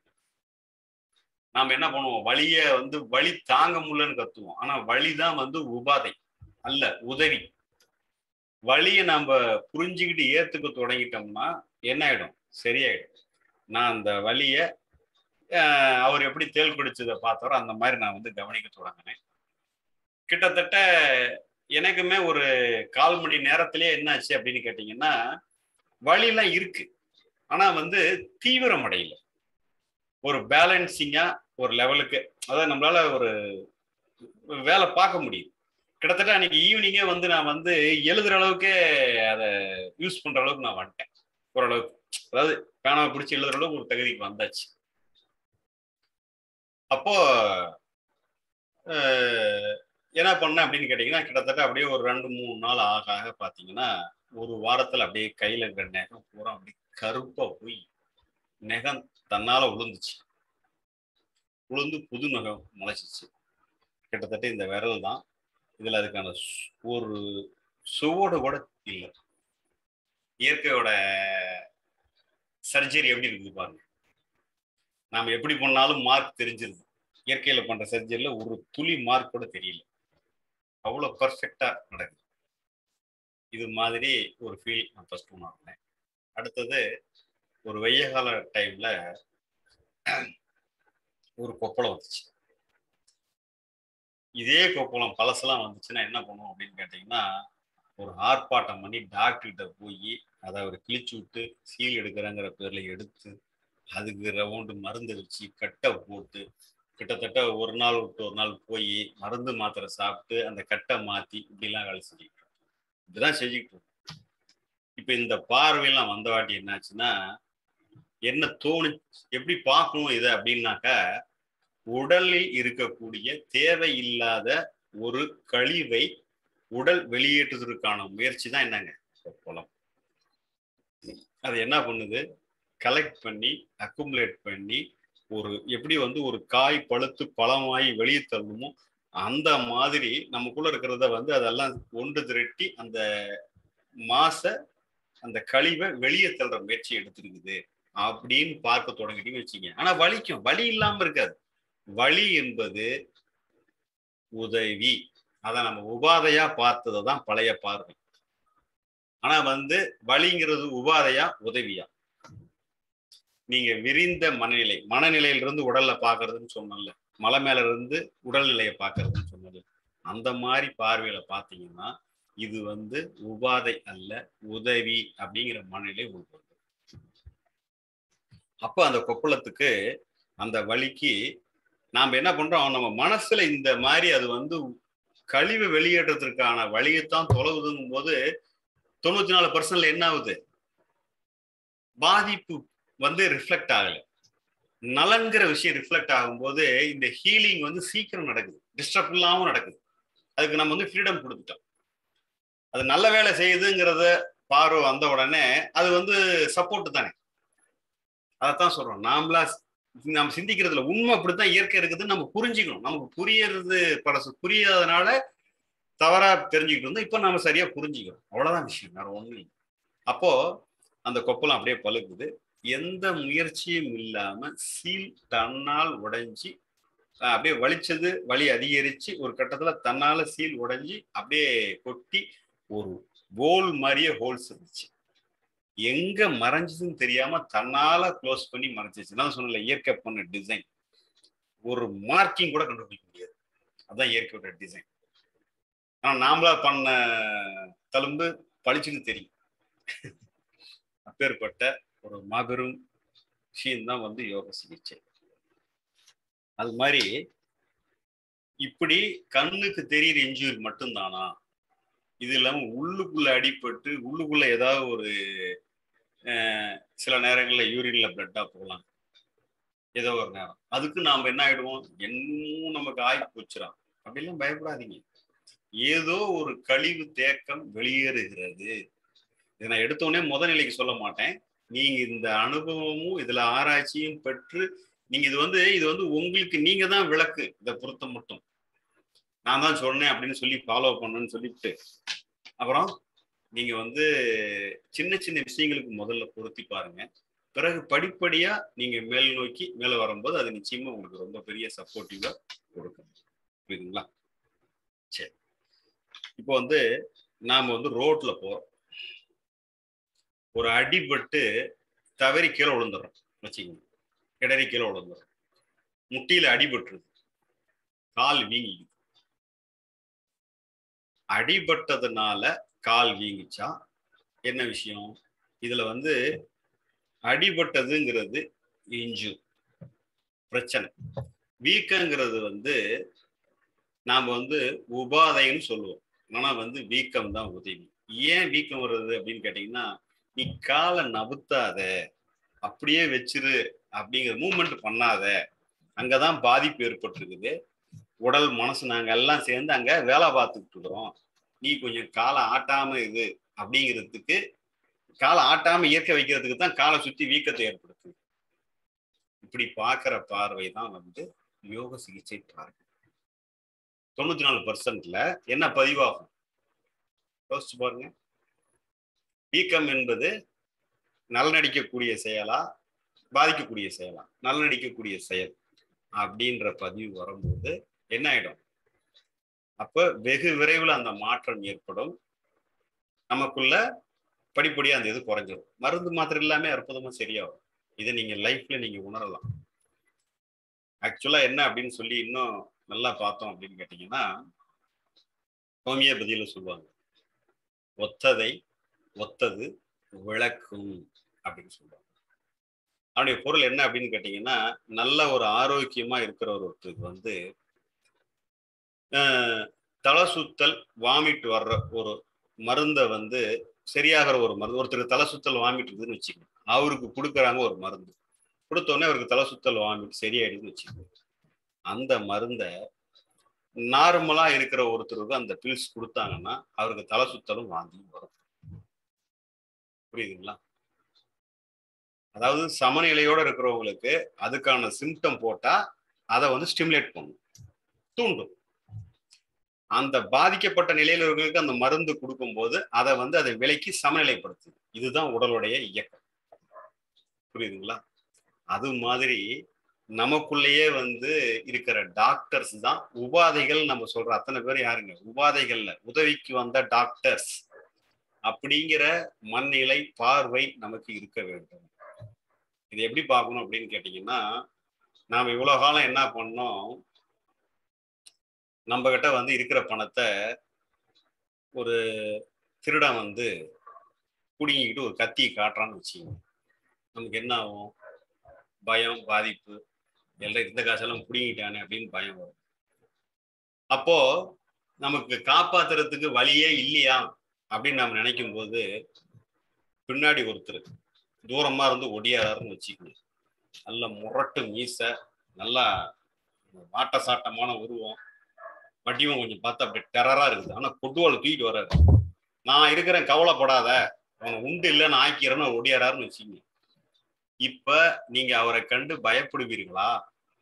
நாம என்ன பண்ணுவோம், வலிய வந்து வலி தாங்க முடியலன்னு கத்துவோம். ஆனா வலிதான் வந்து உபாதை அல்ல, உதவி. வலியை நாம புரிஞ்சுக்கிட்டு ஏத்துக்க தொடங்கிட்டோம்னா என்ன ஆயிடும், சரியாயிடும். நான் அந்த வலிய அவர் எப்படி தேள் குடிச்சதை பார்த்தாரோ அந்த மாதிரி நான் வந்து கவனிக்க தொடங்கினேன். கிட்டத்தட்ட எனக்குமே ஒரு 1/4 மணி நேரத்திலேயே என்ன ஆச்சு அப்படின்னு கேட்டீங்கன்னா, வலியெல்லாம் இருக்கு, ஆனா வந்து தீவிரம் அடையல. ஒரு பேலன்சிங்கா ஒரு லெவலுக்கு, அதாவது நம்மளால ஒரு வேலை பார்க்க முடியுது. கிட்டத்தட்ட அன்னைக்கு ஈவினிங்கே வந்து நான் வந்து எழுதுற அளவுக்கே அதை யூஸ் பண்ற அளவுக்கு நான் வந்துட்டேன். ஓரளவுக்கு, அதாவது பேனாவை பிடிச்சி எழுதுற அளவுக்கு ஒரு தகுதிக்கு வந்தாச்சு. அப்போ என்ன பண்ணேன் அப்படின்னு கேட்டீங்கன்னா, கிட்டத்தட்ட அப்படியே ஒரு 2-3 நாள் ஆக பார்த்தீங்கன்னா, ஒரு வாரத்தில் அப்படியே கையில் இருக்கிற நெகம் பூரா அப்படி கருப்பாக போய் நெகம் தன்னால உளுந்துச்சு. உளுந்து புது நகம் முளைச்சிச்சு. கிட்டத்தட்ட இந்த விரல் தான். இதில் அதுக்கான ஒரு சுவோடு கூட இல்லை. இயற்கையோட சர்ஜரி எப்படி இருக்குது பாருங்க. நாம் எப்படி பண்ணாலும் மார்க் தெரிஞ்சிருது. இயற்கையில் பண்ற சர்ஜரியில் ஒரு துளி மார்க் கூட தெரியல. அவ்வளோ பர்ஃபெக்டா நடக்குது. இது மாதிரி ஒரு ஃபீல் நான் ஃபர்ஸ்ட் உணர்ந்தேன். அடுத்தது ஒரு வெய்ய கால டைம்ல ஒரு கொப்பளம் வந்துச்சு. இதே கொப்பளம் பழசெல்லாம் வந்துச்சுன்னா என்ன பண்ணுவோம் அப்படின்னு கேட்டீங்கன்னா, ஒரு ஆர்ப்பாட்டம் பண்ணி டாக்டர்கிட்ட போய் அதை அவர் கிழிச்சு விட்டு சீல் எடுக்கிறேங்கிற பேர்ல எடுத்து அதுக்கு ரவுண்டு மருந்து வச்சு கட்டை போட்டு கிட்டத்தட்ட ஒரு நாள் விட்டு ஒரு நாள் போய் மருந்து மாத்திரை சாப்பிட்டு அந்த கட்டை மாற்றி இப்படிலாம் வேலை செஞ்சுக்கிட்டு இப்படிதான் செஞ்சுக்கிட்டு இருக்கோம். இப்போ இந்த பார்வையெல்லாம் வந்த வாட்டி என்னாச்சுன்னா, என்ன தோணு எப்படி பார்க்கணும் இதை அப்படின்னாக்கா, உடலில் இருக்கக்கூடிய தேவையில்லாத ஒரு கழிவை உடல் வெளியேற்றுவதற்கான முயற்சி தான் என்னங்க, கொப்பளம். அது என்ன பண்ணுது, கலெக்ட் பண்ணி அக்குமுலேட் பண்ணி ஒரு எப்படி வந்து ஒரு காய் பழுத்து பழமாயி வெளியே தள்ளணுமோ அந்த மாதிரி நமக்குள்ள இருக்கிறத வந்து அதெல்லாம் ஒன்று திரட்டி அந்த மாச அந்த கழிவை வெளியே தள்ளுற முயற்சி எடுத்திருக்குது அப்படின்னு பார்க்க தொடங்கிட்டீங்கன்னு வச்சுங்க. ஆனா வலிக்கும், வலி இல்லாம இருக்காது. வலி என்பது உதவி. அதை நம்ம உபாதையா பார்த்ததை தான் பழைய பார்வை. ஆனா வந்து வலிங்கிறது உபாதையா உதவியா? நீங்க விரிந்த மனநிலையிலிருந்து உடல்ல பாக்குறதுன்னு சொன்னல, மலை மேல இருந்து உடல்நிலையை பாக்குறதுன்னு சொன்னது, அந்த மாதிரி பார்வையில பாத்தீங்கன்னா இது வந்து உபாதை அல்ல, உதவி அப்படிங்கிற மனநிலை உண்டு. அப்ப அந்த கொப்பளத்துக்கு அந்த வலிக்கு நாம என்ன பண்றோம், நம்ம மனசுல இந்த மாதிரி அது வந்து கழிவு வெளியேற்றத்திற்கான வழியைத்தான் தொலைவுதுங்கும் போது 94% என்ன ஆகுது, பாதிப்பு வந்து ரிஃப்ளெக்ட் ஆகல. நலன்கிற விஷயம் ரிஃப்ளெக்ட் ஆகும்போது இந்த ஹீலிங் வந்து சீக்கிரம் நடக்குது, டிஸ்டர்ப் இல்லாம நடக்குது. அதுக்கு நம்ம வந்து ஃப்ரீடம் கொடுத்துட்டோம். அது நல்ல வேலை செய்யுதுங்கிறத பார்வை வந்த உடனே அது வந்து சப்போர்ட் தானே. அதைத்தான் சொல்றோம், நாமளா நம்ம சிந்திக்கிறதுல உண்மை அப்படித்தான் இயற்கை இருக்குதுன்னு நம்ம புரிஞ்சுக்கணும். நமக்கு புரியறது புரியாதனால தவறா தெரிஞ்சுக்கிட்டு இருந்தோம். இப்ப நாம சரியா புரிஞ்சுக்கிறோம், அவ்வளவுதான் விஷயம், வேற ஒண்ணும் இல்லை. அப்போ அந்த கொப்பளம் அப்படியே பழுக்குது. எந்த முயற்சியும் இல்லாம சீல் தன்னால் உடைஞ்சி அப்படியே வலிச்சது, வலி அதிகரிச்சு ஒரு கட்டத்துல தன்னால சீல் உடைஞ்சி அப்படியே கொட்டி ஒரு கோல் மாதிரியே ஹோல்ஸ் இருந்துச்சு. எங்க மறைஞ்சதுன்னு தெரியாம தன்னால க்ளோஸ் பண்ணி மறைச்சிச்சு. நான் சொன்னல, இயற்கை பண்ண டிசைன். ஒரு மார்க்கிங் கூட கண்டுபிடிக்க முடியாது. அதுதான் இயற்கையோட டிசைன். ஆனா நாமளா பண்ண தழும்பு பளிச்சுன்னு தெரியும். அப்பேற்பட்ட ஒரு மாபெரும் விஷயம்தான் வந்து யோக சிகிச்சை. அது மாதிரி இப்படி கண்ணுக்கு தெரியுற இன்ஜூரி மட்டும்தானா, இது இல்லாம உள்ளுக்குள்ள அடிபட்டு உள்ளுக்குள்ள ஏதாவது ஒரு சில நேரங்களில் யூரின்ல பிளட்டா போகலாம், ஏதோ ஒரு நேரம். அதுக்கு நாம என்ன ஆயிடுவோம், இன்னும் நமக்கு ஆகி போச்சுறான் அப்படிலாம் பயப்படாதீங்க. ஏதோ ஒரு கழிவு தேக்கம் வெளியேறுகிறது. இதை நான் எடுத்தோடனே நிலைக்கு சொல்ல மாட்டேன். நீங்க இந்த அனுபவமும் இதுல ஆராய்ச்சியும் பெற்று நீங்க இது வந்து உங்களுக்கு நீங்க தான் விளக்கு. இதை பொறுத்த மட்டும் நான் தான் சொன்னேன் அப்படின்னு சொல்லி ஃபாலோ பண்ணணும்னு சொல்லிட்டு அப்புறம் நீங்க சின்ன சின்ன விஷயங்களுக்கு முதல்ல பொருத்தி பாருங்க. பிறகு படிப்படியா நீங்க மேல் நோக்கி மேல வரும்போது அது நிச்சயமா உங்களுக்கு ரொம்ப பெரிய சப்போர்ட்டிவா கொடுக்கும். புரியுதுங்களா? சரி, இப்போ நாம ரோட்ல போறோம். ஒரு அடிபட்டு தவறி கீழே விழுந்துடுறோம் வச்சுக்கோங்க. கிடறி கீழே விழுந்துடுறோம். முட்டியில அடிபட்டுருது, கால் வீங்கிக்குது. அடிபட்டதுனால கால் வீங்கிச்சா என்ன விஷயம்? இதுல அடிபட்டதுங்கிறது இன்ஜு பிரச்சனை. வீக்கங்கிறது நாம உபாதைன்னு சொல்லுவோம். ஆனா வீக்கம் தான் உதவி. ஏன் வீக்கம் வருது அப்படின்னு கேட்டீங்கன்னா, நீ காலை நவுத்தாத, அப்படியே வச்சிரு, அப்படிங்கிற மூவ்மெண்ட் பண்ணாத, அங்கதான் பாதிப்பு ஏற்பட்டிருக்குது. உடல் மனசு நாங்க எல்லாம் சேர்ந்து அங்க வேலை பார்த்துக்கிட்டு இருக்கிறோம். நீ கொஞ்சம் காலை ஆட்டாம இது அப்படிங்கிறதுக்கு, காலை ஆட்டாம இயற்கை வைக்கிறதுக்கு தான் காலை சுத்தி வீக்கத்தை ஏற்படுத்துது. இப்படி பார்க்கிற பார்வை தான் யோக சிகிச்சை பார்வை. 94% என்ன பதிவாகும் யோசிச்சு பாருங்க. வீக்கம் என்பது நலனடிக்கக்கூடிய செயலா பாதிக்கக்கூடிய செயலா? நலனடிக்கக்கூடிய செயல் அப்படின்ற பதிவு வரும்போது என்ன ஆயிடும்? அப்ப வெகு விரைவில் அந்த மாற்றம் ஏற்படும். நமக்குள்ள படிப்படியா அந்த இது குறைஞ்சிடும். மருந்து மாத்திரை எல்லாமே அற்புதமா சரியாகும். இதை நீங்க லைஃப்ல நீங்க உணரலாம். ஆக்சுவலா என்ன அப்படின்னு சொல்லி இன்னும் நல்லா பார்த்தோம் அப்படின்னு கேட்டீங்கன்னா, ஹோமியோபதியில சொல்லுவாங்க, ஒத்ததை ஒத்தது விளக்கும் அப்படின்னு சொல்லுவாங்க. அவனுடைய பொருள் என்ன அப்படின்னு கேட்டீங்கன்னா, நல்ல ஒரு ஆரோக்கியமா இருக்கிற ஒருத்தருக்கு தலை சுத்தல் வாமிட் வர்ற ஒரு மருந்தை சரியாகிற ஒரு மருந்து, ஒருத்தருக்கு தலை சுத்தல் வாமிட் இருக்குதுன்னு வச்சுக்கணும், அவருக்கு கொடுக்குறாங்க ஒரு மருந்து. கொடுத்தோடனே அவருக்கு தலை சுத்தல் வாமிட் சரியாயிடுதுன்னு வச்சுக்கணும். அந்த மருந்தை நார்மலா இருக்கிற ஒருத்தருக்கு அந்த பில்ஸ் கொடுத்தாங்கன்னா அவருக்கு தலை சுத்தலும் வாந்தியும் வரும். புரியுதுங்களா? அதாவது சமநிலையோட இருக்கிறவங்களுக்கு அதுக்கான சிம்டம் போட்டா அதை ஸ்டிமுலேட் பண்ணும், தூண்டும். அந்த பாதிக்கப்பட்ட நிலையில் இருக்கிறவங்களுக்கு அந்த மருந்து கொடுக்கும் போது அதை அதை விலைக்கு சமநிலைப்படுத்துது. இதுதான் உடலுடைய இயக்கம். புரியுதுங்களா? அது மாதிரி நமக்குள்ளேயே இருக்கிற டாக்டர்ஸ் தான் உபாதைகள். நம்ம சொல்ற அத்தனை பேர் யாருங்க? உபாதைகள்ல உதவிக்கு வந்த டாக்டர்ஸ். அப்படிங்கிற மனநிலை பார்வை நமக்கு இருக்க வேண்டும். இது எப்படி பார்க்கணும் அப்படின்னு கேட்டீங்கன்னா, நாம இவ்வளவு காலம் என்ன பண்ணோம், நம்ம கிட்ட இருக்கிற பணத்தை ஒரு திருடன் குடிங்கிட்டு ஒரு கத்தியை காட்டுறான்னு வச்சுக்கோங்க. நமக்கு என்ன ஆகும்? பயம், பாதிப்பு, எல்லாம் இருந்த காசெல்லாம் புடிங்கிட்டானே அப்படின்னு பயம் வரும். அப்போ நமக்கு காப்பாத்துறதுக்கு வழியே இல்லையா அப்படின்னு நம்ம நினைக்கும் போது பின்னாடி ஒருத்தர் தூரமா இருந்து ஒடியாருன்னு வச்சுக்கணும். நல்ல முரட்டு மீசை, நல்லா வாட்ட சாட்டமான உருவம், வட்டியும் கொஞ்சம் பார்த்தா அப்படி டெரரா இருக்குது. ஆனா கொட்டுவாளை தூக்கிட்டு வர்றாரு. நான் இருக்கிறேன், கவலைப்படாத, அவனை உண்டு இல்லைன்னு ஆக்கிறேன்னு ஒடியாராருன்னு வச்சுக்கணும். இப்ப நீங்க அவரை கண்டு பயப்படுவீர்களா?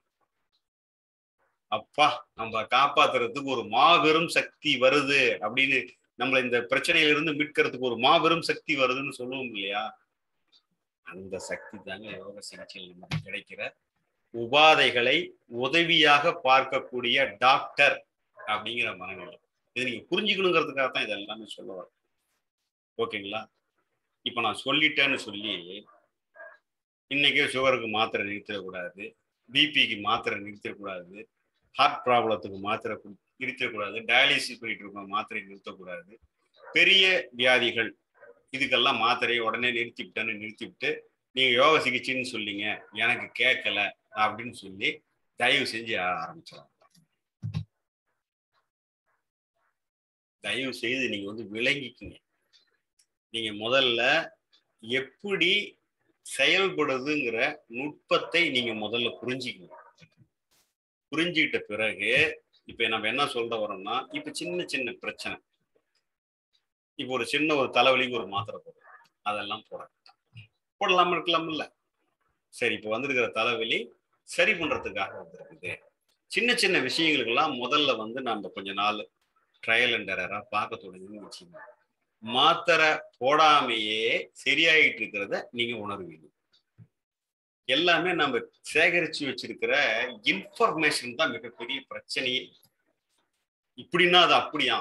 அப்பா, நம்ம காப்பாத்துறதுக்கு ஒரு மாபெரும் சக்தி வருது அப்படின்னு, நம்மள இந்த பிரச்சனையிலிருந்து மீட்கிறதுக்கு ஒரு மாபெரும் சக்தி வருதுன்னு சொல்லுவோம் இல்லையா? அந்த சக்தி தாங்க யோக சிகிச்சையில் நமக்கு கிடைக்கிற உபாதைகளை உதவியாக பார்க்கக்கூடிய டாக்டர் அப்படிங்கிற மனநிலை. இதை நீங்க புரிஞ்சுக்கணுங்கிறதுக்காக தான் இதெல்லாமே சொல்ல வரும். ஓகேங்களா? இப்ப நான் சொல்லிட்டேன்னு சொல்லி இன்னைக்கே சுகருக்கு மாத்திரை நிறுத்திடக்கூடாது, பிபிக்கு மாத்திரை நிறுத்திடக்கூடாது, ஹார்ட் ப்ராப்ளத்துக்கு மாத்திரை நிறுத்தக்கூடாது, டயாலிசிஸ் பண்ணிட்டு இருக்கோம் மாத்திரை நிறுத்தக்கூடாது. பெரிய வியாதிகள் இதுக்கெல்லாம் மாத்திரையை உடனே நிறுத்திவிட்டு நீங்க யோக சிகிச்சைன்னு சொல்லிங்க, எனக்கு கேட்கல அப்படின்னு சொல்லி தயவு செஞ்சு ஆரம்பிச்சிடலாம். தயவு செய்து நீங்க வந்து விளங்கிக்குங்க. நீங்க முதல்ல எப்படி செயல்படுதுங்கிற நுட்பத்தை நீங்க முதல்ல புரிஞ்சுக்கணும். புரிஞ்சுக்கிட்ட பிறகு இப்ப நம்ம என்ன சொல்ல வரோம்னா, இப்ப சின்ன சின்ன பிரச்சனை, இப்போ ஒரு சின்ன ஒரு தலைவலிக்கு ஒரு மாத்திரை போடுறோம், அதெல்லாம் போடலாம இருக்கலாம் இல்ல. சரி, இப்போ வந்திருக்கிற தலைவலி சரி பண்றதுக்காக வந்திருக்குது. சின்ன சின்ன விஷயங்களுக்கெல்லாம் முதல்ல வந்து நம்ம கொஞ்ச நாள் ட்ரையல் அண்ட் எரரா பார்க்க தொடங்கி வச்சுக்கோங்க. மாத்திரை போடாமையே சரியாயிட்டு இருக்கிறத நீங்க உணர்வீங்க. எல்லாமே நம்ம சேகரிச்சு வச்சிருக்கிற இன்ஃபர்மேஷன் தான் மிகப்பெரிய பிரச்சனையே. இப்படின்னா அது அப்படியா,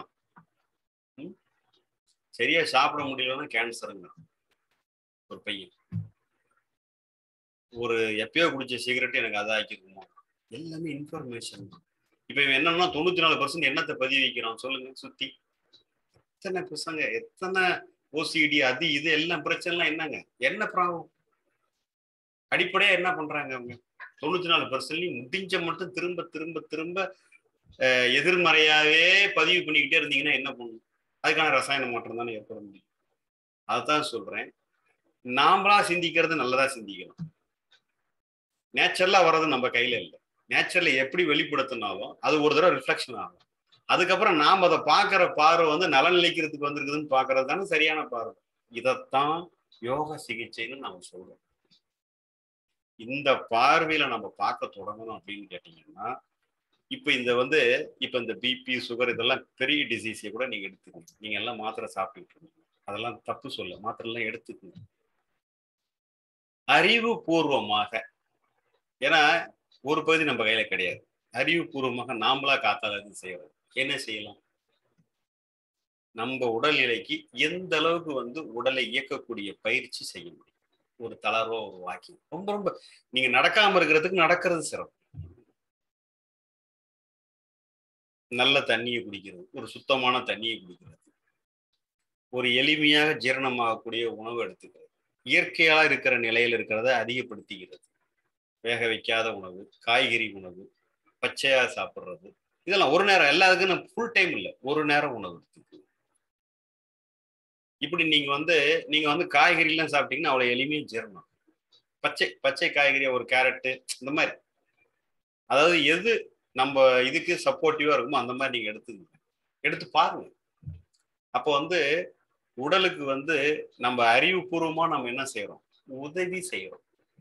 சரியா சாப்பிட முடியலன்னா கேன்சருங்க. ஒரு பையன் ஒரு எப்பயோ குடிச்ச சிகரெட் எனக்கு அதை ஆக்கிருக்குமோ, எல்லாமே இன்ஃபர்மேஷன் தான். இப்ப என்னன்னா 94% எண்ணத்தை பதிவு வைக்கிறான். சொல்லுங்க, சுத்தி எத்தனை பசங்க, எத்தனை ஓசிடி, அது இது எல்லாம் பிரச்சனை என்னங்க, என்ன ப்ராப்ளம்? அடிப்படையா என்ன பண்றாங்க அவங்க? 94% முடிஞ்ச மட்டும் திரும்ப திரும்ப திரும்ப எதிர்மறையாவே பதிவு பண்ணிக்கிட்டே இருந்தீங்கன்னா என்ன பண்ணும்? அதுக்கான ரசாயன மாற்றம் தானே ஏற்பட முடியும். அதுதான் சொல்றேன், நாமளா சிந்திக்கிறது நல்லதா சிந்திக்கணும். நேச்சுரலா வர்றது நம்ம கையில இல்லை. நேச்சுரல எப்படி வெளிப்படுத்தினாலும் அது ஒரு தடவை ரிஃப்ளெக்ஷன் ஆகும். அதுக்கப்புறம் நாம் அதை பார்க்கிற பார்வை வந்து நலன் நிலைக்கிறதுக்கு வந்திருக்குதுன்னு பார்க்கறது தானே சரியான பார்வை. இதைத்தான் யோக சிகிச்சைன்னு நம்ம சொல்றோம். இந்த பார்வையில நம்ம பார்க்க தொடங்கணும் அப்படின்னு கேட்டீங்கன்னா, இப்ப இந்த பிபி, சுகர் இதெல்லாம் பெரிய டிசீஸை கூட நீங்க எடுத்துக்கணும். நீங்க எல்லாம் மாத்திரை சாப்பிட்டுட்டு இருக்கீங்க, அதெல்லாம் தப்பு சொல்ல, மாத்திரை எல்லாம் எடுத்துக்கணும் அறிவுபூர்வமாக. ஏன்னா ஒரு பகுதி நம்ம கையில கிடையாது. அறிவுபூர்வமாக நாமளா காத்தால இருந்து செய்யறது என்ன செய்யலாம்? நம்ம உடல்நிலைக்கு எந்த அளவுக்கு உடலை இயக்கக்கூடிய பயிற்சி செய்ய முடியும். ஒரு தளர்வோ ஒரு வாக்கிங், ரொம்ப ரொம்ப நீங்க நடக்காம இருக்கிறதுக்கு நடக்கிறது சிறப்பு. நல்ல தண்ணியை குடிக்கிறது, ஒரு சுத்தமான தண்ணியை குடிக்கிறது, ஒரு எளிமையாக ஜீரணமாகக்கூடிய உணவு எடுத்துக்கிறது, இயற்கையா இருக்கிற நிலையில் இருக்கிறத அதிகப்படுத்திக்கிறது, வேக வைக்காத உணவு, காய்கறி உணவு, பச்சையா சாப்பிட்றது, இதெல்லாம் ஒரு நேரம், எல்லாத்துக்கும் ஃபுல் டைம் இல்லை, ஒரு நேரம் உணவு எடுத்துக்கு. இப்படி நீங்க காய்கறி எல்லாம் சாப்பிட்டீங்கன்னா அவ்வளவு எளிமையா ஜீரணம். பச்சை காய்கறி, ஒரு கேரட்டு, இந்த மாதிரி, அதாவது எது நம்ம இதுக்கு சப்போர்ட்டிவா இருக்குமோ அந்த மாதிரி நீங்க எடுத்து பாருங்க. அப்போ உடலுக்கு நம்ம அறிவுபூர்வமா நம்ம என்ன செய்யறோம்? உதவி செய்யறோம்.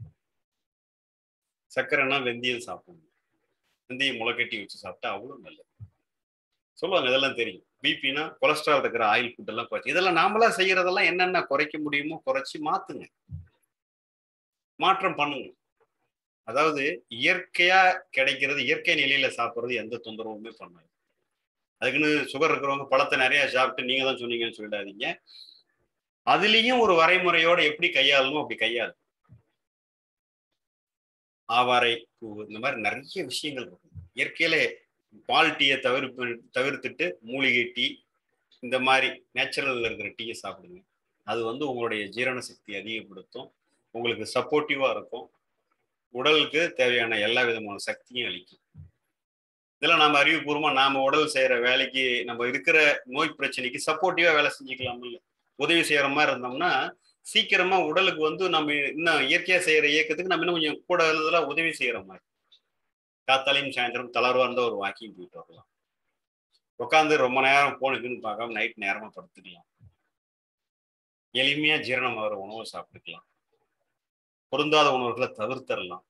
சர்க்கரைனா வெந்தயம் சாப்பிடணும், வெந்தயம் முளைக்கட்டி வச்சு சாப்பிட்டா அவ்வளவு நல்லது சொல்லுவாங்க. இதெல்லாம் தெரியும். பிபினா கொலஸ்ட்ரால் இருக்கிற ஆயில் ஃபுட் எல்லாம் குறைச்சி, இதெல்லாம் நாமளா செய்யறதெல்லாம் என்னென்ன குறைக்க முடியுமோ குறைச்சி மாத்துங்க, மாற்றம் பண்ணுங்க. அதாவது இயற்கையா கிடைக்கிறது, இயற்கை நிலையில சாப்பிட்றது எந்த தொந்தரவுமே பண்ணாது. அதுக்குன்னு சுகர் இருக்கிறவங்க பழத்தை நிறைய சாப்பிட்டு நீங்க தான் சொன்னீங்கன்னு சொல்லிடாதீங்க. அதுலயும் ஒரு வரைமுறையோட எப்படி கையாளணும் அப்படி கையாளு. ஆவாரை பூ, இந்த மாதிரி நிறைய விஷயங்கள் இருக்கு. இயற்கையில பால் டீயை தவிர்த்துட்டு மூலிகை டீ, இந்த மாதிரி நேச்சுரல்ல இருக்கிற டீயை சாப்பிடுங்க. அது உங்களுடைய ஜீரண சக்தி அதிகப்படுத்தும், உங்களுக்கு சப்போர்ட்டிவா இருக்கும், உடலுக்கு தேவையான எல்லா விதமான சக்தியும் அளிக்கும். இதெல்லாம் நாம அறிவுபூர்வமா நாம உடல் செய்யற வேலைக்கு, நம்ம இருக்கிற நோய் பிரச்சனைக்கு சப்போர்ட்டிவா வேலை செஞ்சுக்கலாம். இல்லை உதவி செய்யற மாதிரி இருந்தோம்னா சீக்கிரமா உடலுக்கு நம்ம இன்னும் இயற்கையா செய்யற இயக்கத்துக்கு நம்ம இன்னும் கொஞ்சம் கூட இதெல்லாம் உதவி செய்யற மாதிரி. காத்தாலையும் சாயந்தரம் தளர்வா இருந்தா ஒரு வாக்கிங் போயிட்டு வரலாம். உட்காந்து ரொம்ப நேரம் போனுக்குன்னு பார்க்காம நைட் நேரமா படுத்துக்கலாம். எளிமையா ஜீரணம் ஆகிற உணவை சாப்பிட்டுக்கலாம். பொருந்தாத உணவுகளை தவிர்த்தரலாம்.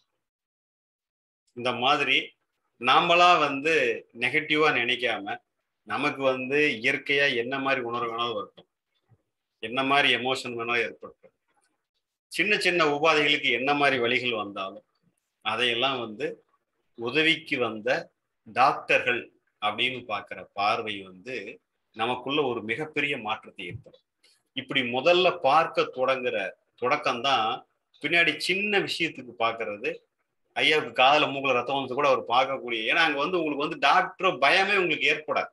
இந்த மாதிரி நாமளா நெகட்டிவா நினைக்காம நமக்கு இயற்கையா என்ன மாதிரி உணர்வு வேணாலும் வரட்டும், என்ன மாதிரி எமோஷன் வேணாலும் ஏற்படும், சின்ன சின்ன உபாதைகளுக்கு என்ன மாதிரி வழிகள் வந்தாலும் அதையெல்லாம் உதவிக்கு வந்த டாக்டர்கள் அப்படின்னு பார்க்கிற பார்வை நமக்குள்ள ஒரு மிகப்பெரிய மாற்றத்தை ஏற்படும். இப்படி முதல்ல பார்க்க தொடங்குற தொடக்கம்தான் பின்னாடி சின்ன விஷயத்துக்கு பார்க்கறது. ஐயாவுக்கு காதல மூக்குல ரத்தம் வந்து கூட அவர் பார்க்கக்கூடிய, ஏன்னா அங்க உங்களுக்கு டாக்டர் பயமே உங்களுக்கு ஏற்படாது.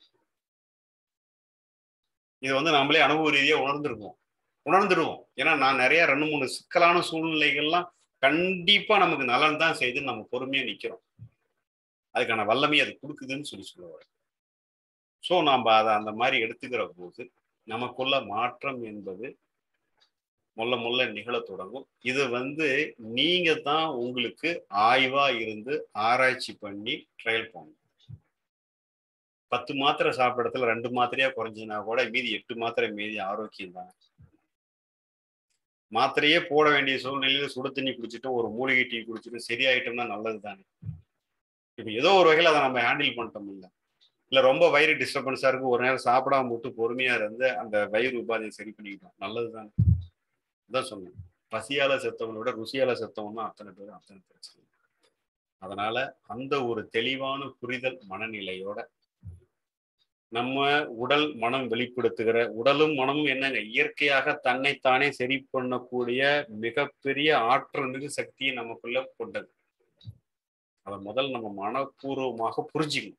இது நம்மளே அனுபவ ரீதியா உணர்ந்துடுவோம். ஏன்னா நான் நிறைய 2-3 சிக்கலான சூழ்நிலைகள்லாம் கண்டிப்பா நமக்கு நலன் தான் செய்து நம்ம பொறுமையா நிக்கிறோம். அதுக்கான வல்லமை அது கொடுக்குதுன்னு சொல்லுவாங்க. ஸோ நாம் அதை அந்த மாதிரி எடுத்துக்கிற போது நமக்குள்ள மாற்றம் என்பது முள்ள நிகழ தொடங்கும். இது நீங்க தான் உங்களுக்கு ஆய்வா இருந்து ஆராய்ச்சி பண்ணி ட்ரையல் பண்ணணும். 10 மாத்திரை சாப்பிடறதுல 2 மாத்திரையா குறைஞ்சினா கூட மீதி 8 மாத்திரை மீதி ஆரோக்கியம் தான். மாத்திரையே போட வேண்டிய சூழ்நிலையில சுடு தண்ணி குடிச்சிட்டும் ஒரு மூலிகை டீ குடிச்சிட்டும் சரியாயிட்டோம்னா நல்லது தானே. இப்போ ஏதோ ஒரு வகையில் அதை நம்ம ஹேண்டில் பண்ணிட்டோம். இல்லை ரொம்ப வயிறு டிஸ்டர்பன்ஸா இருக்கு, ஒரு நேரம் சாப்பிடாம விட்டு பொறுமையா இருந்து அந்த வயிறு உபாதையை சரி பண்ணிக்கிட்டோம், நல்லது தானே. தான் சொன்னேன், பசியால செத்தவனோட ருசியால செத்தவன் தான் அத்தனை பேரும் அத்தனை பிரச்சனை. அதனால அந்த ஒரு தெளிவான புரிதல் மனநிலையோட நம்ம உடல் மனம் வெளிப்படுத்துகிற, உடலும் மனமும் என்னங்க, இயற்கையாக தன்னைத்தானே சரி பண்ணக்கூடிய மிகப்பெரிய ஆற்றல் மிகு சக்தியை நமக்குள்ள கொண்டது. அதை முதல் நம்ம மனப்பூர்வமாக புரிஞ்சுக்கணும்.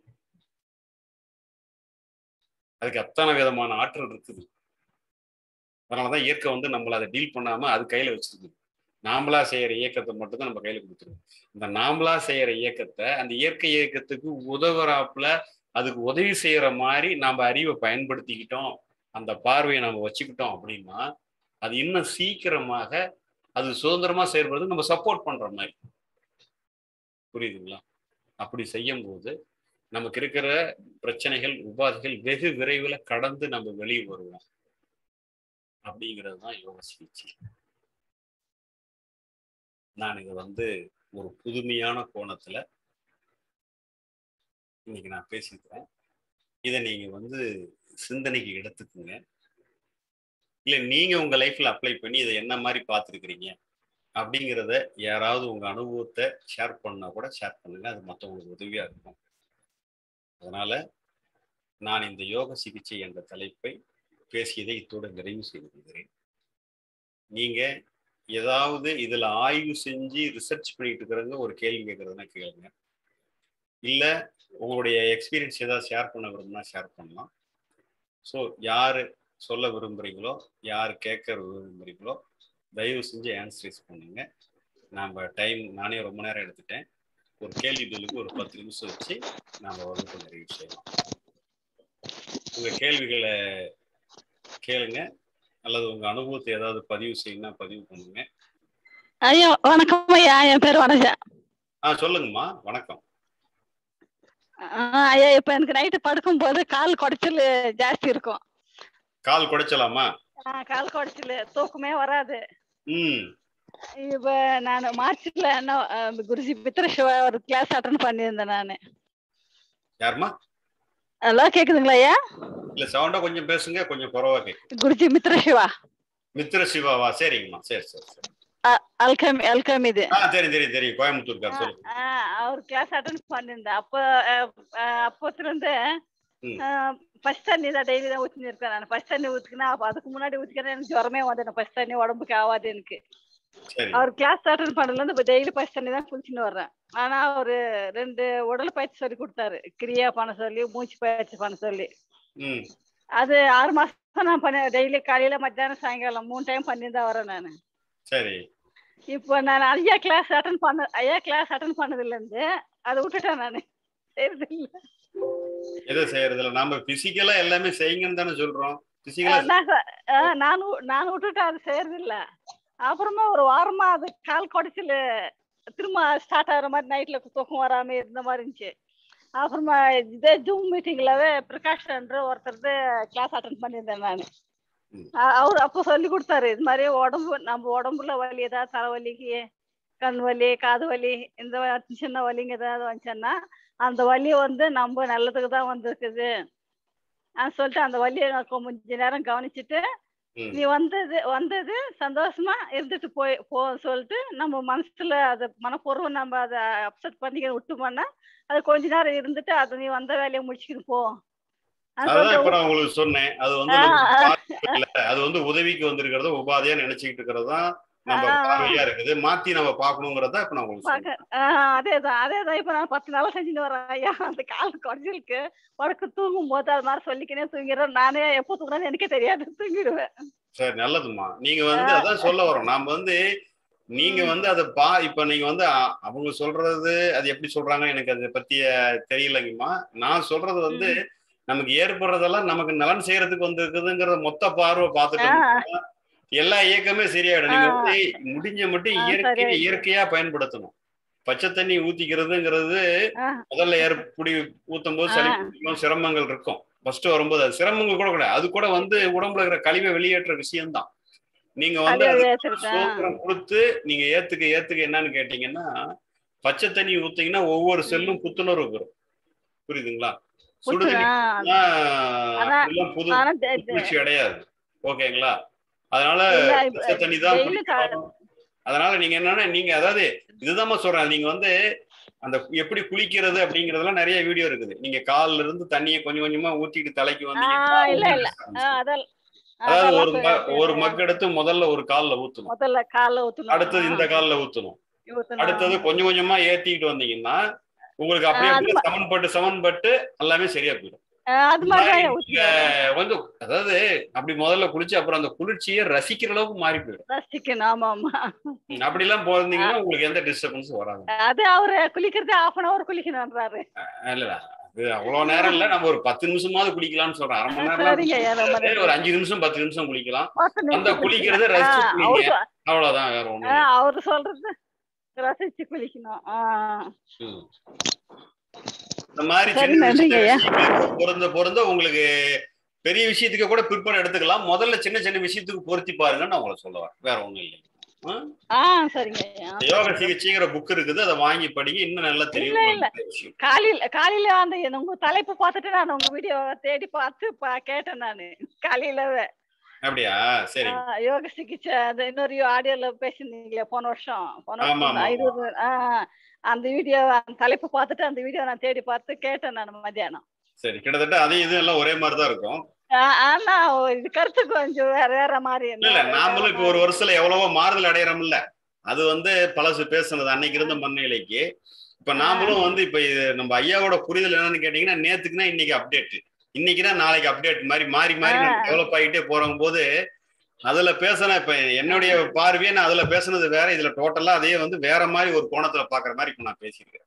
அதுக்கு அத்தனை விதமான ஆற்றல் இருக்குது. அதனாலதான் இயற்கை நம்மளை அதை டீல் பண்ணாம அது கையில வச்சிருக்கு. நாமளா செய்யற இயக்கத்தை மட்டும்தான் நம்ம கையில கொடுத்துருவோம். இந்த நாமளா செய்யற இயக்கத்தை அந்த இயற்கை இயக்கத்துக்கு உதவுறாப்புல அதுக்கு உதவி செய்யற மாதிரி நம்ம அறிவை பயன்படுத்திக்கிட்டோம், அந்த பார்வையை நம்ம வச்சுக்கிட்டோம் அப்படின்னா அது இன்னும் சீக்கிரமாக அது சுதந்திரமா செயல்படுறது நம்ம சப்போர்ட் பண்ற மாதிரி. புரியுதுங்களா? அப்படி செய்யும் போது நமக்கு இருக்கிற பிரச்சனைகள் உபாதைகள் வெகு விரைவில் கடந்து நம்ம வெளியே வருவோம். அப்படிங்கிறது தான் யோக சிகிச்சை. நான் இதை ஒரு புதுமையான கோணத்துல இன்னைக்கு நான் பேசிக்கிறேன். இதை நீங்க சிந்தனைக்கு எடுத்துக்குங்க. இல்லை நீங்க உங்க லைஃப்ல அப்ளை பண்ணி இதை என்ன மாதிரி பார்த்துருக்கிறீங்க அப்படிங்கிறத யாராவது உங்க அனுபவத்தை ஷேர் பண்ணா கூட ஷேர் பண்ணுங்க, அது மற்றவங்களுக்கு உதவியா இருக்கும். அதனால நான் இந்த யோக சிகிச்சை என்ற தலைப்பை பேசியதை இத்தோடு நிறைவு செய்து கொள்கிறேன். நீங்க ஏதாவது இதுல ஆய்வு செஞ்சு ரிசர்ச் பண்ணிட்டு இருக்கிறவங்க ஒரு கேள்வி கேட்கறதுன்னா கேளுங்க. இல்லை உங்களுடைய எக்ஸ்பீரியன்ஸ் ஏதாவது ஷேர் பண்ண விரும்புனா ஷேர் பண்ணலாம். ஸோ யாரு சொல்ல விரும்புறீங்களோ, யார் கேட்க விரும்புறீங்களோ தயவு செஞ்சு ஆன்சரைஸ் பண்ணுங்க. நம்ம டைம் நானே ரொம்ப நேரம் எடுத்துட்டேன். ஒரு கேள்வி பதிலுக்கு ஒரு 10 நிமிஷம் வச்சு நாம வகுப்பு நிறைவு செய்யலாம். உங்க கேள்விகளை கேளுங்க, அல்லது உங்க அனுபவத்தை ஏதாவது பதிவு செய்யணும்னா பதிவு பண்ணுங்க. ஐயா வணக்கம். ஐயா என் பேர் வனஜா. சொல்லுங்கம்மா. வணக்கம் ஐயா. இப்ப எனக்கு நைட்டு படுக்கும் போது கால் குடைச்சல் ஜாஸ்தி இருக்கும். கால் குடைச்சலாமா? கால் குடைச்சல், தூக்கமே வராது. இப்ப நான் மார்ச்ல குருஜி மித்ரசிவா ஒரு கிளாஸ் அட்டெண்ட் பண்ணியிருந்தேன் நானு. யாருமா? ஹலோ, கேக்குதுங்களா ஐயா? இல்ல சவுண்டா கொஞ்சம் பேசுங்க, கொஞ்சம் குறைவா கேக்குது. குருஜி மித்ரசிவா. மித்ரசிவாவா? சரிங்கம்மா. சரி சரி சரி. அல்கமி இது. தெரியும் கோயம்புத்தூர்கார். சொல்லுங்க. அவர் கிளாஸ் அட்டெண்ட் பண்ணியிருந்தேன். அப்பத்துல இருந்து ஃபர்ஸ்ட் தண்ணி தான் டெய்லி தான் ஊற்றின்னு இருக்கேன் நான். ஃபர்ஸ்ட் தண்ணி ஊற்றிக்கினா அதுக்கு முன்னாடி ஊற்றிக்கிறேன் எனக்கு ஜுரமே வந்துடும். ஃபர்ஸ்ட் தண்ணி உடம்புக்கு ஆகாது எனக்கு. அவர் கிளாஸ் அட்டெண்ட் பண்ணதுல இருந்து டெய்லி ஃபர்ஸ்ட் தண்ணி தான் குளிச்சுன்னு வர்றேன். ஆனா ஒரு 2 உடல் பயிற்சி சொல்லி கொடுத்தாரு, கிரியா பண்ண சொல்லி, மூச்சு பயிற்சி பண்ண சொல்லி. அது 6 மாசம் நான் பண்ண. டெய்லி காலையில மத்தியானம் சாயங்காலம் 3 டைம் பண்ணிதான் வரேன் நானு. சரி. இப்போ நான் ஐயா கிளாஸ் அட்டெண்ட் பண்ணதுல இருந்து அதை விட்டுட்டேன் நானு. செய்யறது இல்ல. எதை செய்யறது இல்ல? நாம பிசிக்கலா எல்லாமே செய்யுங்கன்னு தானே சொல்றோம். நான் விட்டுட்டேன், அது செய்யறது இல்ல. அப்புறமா ஒரு வாரமா அது கால் குடைச்சல் திரும்ப ஸ்டார்ட் ஆகிற மாதிரி, நைட்ல தூக்கம் வராம இருந்த மாதிரி இருந்துச்சு. அப்புறமா இதே ஜூம் மீட்டிங்லவே பிரகாஷ் என்ற ஒருத்தர் கிளாஸ் அட்டெண்ட் பண்ணியிருந்தேன் நான். அவரு அப்போ சொல்லி கொடுத்தாரு, இது மாதிரி நம்ம உடம்புல வலி, ஏதாவது தலைவலிக்கு, கண் வலி, காது வலி, இந்த சின்ன வலிங்க ஏதாவது வந்துச்சுன்னா அந்த வலி நம்ம நல்லதுக்கு தான் வந்திருக்குது சொல்லிட்டு அந்த வலியை கொஞ்ச நேரம் கவனிச்சுட்டு நீ வந்தது சந்தோஷமா இருந்துட்டு போ சொல்லிட்டு நம்ம மனசுல அதை மனப்பூர்வம் நம்ம அதை அப்செட் பண்ணிக்க விட்டுமோன்னா அது கொஞ்ச நேரம் இருந்துட்டு அதை நீ வந்த வேலையை முடிச்சுக்கிட்டு போ. உங்களுக்கு சொன்னேன். அது உதவிக்கு வந்திருக்கிறத உபாதையா நினைச்சுக்கிட்டு இருக்கிறதுதான் நம்ம பார்வையா இருக்குது. மாத்தி நம்ம பாக்கணுங்கிறதா இப்ப நான் உங்களுக்கு அதேதான் இப்ப நான் 10 நாளா செஞ்சுட்டு வரேன் ஐயா. அந்த கால குறைச்சலுக்கு படுக்க தூங்கும் போது அது மாதிரி சொல்லிக்கினே தூங்கிடுறேன். நானே எப்போ தூங்குறேன்னு எனக்கே தெரியாது, தூங்கிடுவேன். சரி, நல்லதுமா. நீங்க அதான் சொல்ல வரோம். நாம நீங்க அதை இப்ப நீங்க அவங்க சொல்றது அது எப்படி சொல்றாங்க எனக்கு அதை பத்திய தெரியலங்கம்மா. நான் சொல்றது நமக்கு ஏற்படுறதெல்லாம் நமக்கு நலன் செய்யறதுக்கு வந்திருக்குதுங்கிற மொத்த பார்வை பார்த்துட்டோம். எல்லா இயக்கமே சரியாயிடும். நீங்க வந்து முடிஞ்ச மட்டும் இயற்கையா பயன்படுத்தணும். பச்சை தண்ணி ஊத்திக்கிறதுங்கிறது முதல்ல ஏற்படி ஊத்தும் போது சளி பிடிக்கும், சிரமங்கள் இருக்கும். ஃபர்ஸ்ட் வரும்போது அது சிரமங்கள் கூட கிடையாது. அது கூட வந்து உடம்புல இருக்கிற கழிவை வெளியேற்ற விஷயம்தான். நீங்க வந்து சுதந்திரம் கொடுத்து நீங்க ஏத்துக்க என்னன்னு கேட்டீங்கன்னா, பச்சை தண்ணி ஊத்தீங்கன்னா ஒவ்வொரு செல்லும் புத்துணர்வு பெறும். புரியுதுங்களா? சுடுதண்ணி புத்துணர்ச்சி அடையாது. ஓகேங்களா? அதனால பச்சை தண்ணி தான் குடிக்கணும். அதனால நீங்க என்னன்னா, நீங்க அதாவது இதுதான் சொல்றேன், நீங்க வந்து அந்த எப்படி குளிக்கிறது அப்படிங்கறதெல்லாம் நிறைய வீடியோ இருக்குது. நீங்க கால்ல இருந்து தண்ணியை கொஞ்சம் கொஞ்சமா ஊத்திட்டு தலைக்கு வந்து அதாவது ஒரு மக் எடுத்து முதல்ல ஒரு கால்ல ஊத்தணும், அடுத்தது இந்த கால்ல ஊத்தணும், அடுத்தது கொஞ்சம் கொஞ்சமா ஏத்திக்கிட்டு வந்தீங்கன்னா உங்களுக்கு அப்படியே சமன்பட்டு எல்லாமே சரியா போயிடும். வந்து அதாவது அப்படி முதல்ல குளிச்சு அப்புறம் அந்த குளிர்ச்சியை ரசிக்கிற அளவுக்கு மாறி போயிடும். அப்படி எல்லாம் போறீங்கன்னா உங்களுக்கு எந்த டிஸ்டர்பன்ஸும் வராது. அது அவரு குளிக்கிறது 1/2 hour குளிக்கணும்ன்றாரு. இல்ல அது அவ்வளவு நேரம் இல்ல, நம்ம ஒரு 10 நிமிஷமாவது குளிக்கலாம்னு சொல்றேன். அரை மணி நேரம் ஒரு 5 நிமிஷம் 10 நிமிஷம் குளிக்கலாம். அந்த குளிக்கிறத ரசிச்சு குளிங்க, அவ்வளவுதான், வேற ஒண்ணு. அவரு சொல்றது ரசிச்சு குளிக்கணும். இந்த மாதிரி சின்ன பொருந்த உங்களுக்கு பெரிய விஷயத்துக்கு கூட பிற்பட எடுத்துக்கலாம். முதல்ல சின்ன சின்ன விஷயத்துக்கு பொருத்தி பாருங்கன்னு நான் உங்களை சொல்லுவேன், வேற ஒண்ணும் இல்லை. யோக சிகிச்சைங்கிற புக் இருக்குது, அதை வாங்கி படிங்க, இன்னும் நல்லா தெரியும். காலையில அந்த உங்க தலைப்பு பார்த்துட்டு நான் உங்க வீடியோ தேடி பார்த்து கேட்டேன் நானு காலையிலவே. அப்படியா? சரி. யோக சிகிச்சை அந்த இன்னொரு ஆடியோல பேசினீங்களே போன வருஷம் 20 அந்த வீடியோ தலைப்பு பார்த்துட்டு அந்த வீடியோ நான் தேடி பார்த்து கேட்டேன் நான் மத்தியானம். சரி, கிட்டத்தட்ட அதே இது எல்லாம் ஒரே மாதிரி தான் இருக்கும். ஆனா இது கருத்து கொஞ்சம் வேற மாதிரி. இல்ல, நாமளும் இப்ப ஒரு வருஷத்துல எவ்வளவோ மாறுதல் அடையறோம்ல. அது வந்து பழசு பேசுனது அன்னைக்கு இருந்த மண்ணிலைக்கு இப்ப நாமளும் வந்து இப்ப நம்ம ஐயாவோட புரிதல் என்னன்னு கேட்டீங்கன்னா, நேத்துக்குன்னா இன்னைக்கு அப்டேட், இன்னைக்குன்னா நாளைக்கு அப்டேட் மாதிரி மாறி மாறி டெவலப் ஆகிட்டே போறோம் போது அதுல பேசின இப்ப என்னுடைய பார்வையே நான் அதுல பேசுனது வேற, இதுல டோட்டலா அதே வந்து வேற மாதிரி ஒரு கோணத்துல பாக்குற மாதிரி இப்ப நான் பேசியிருக்கேன்.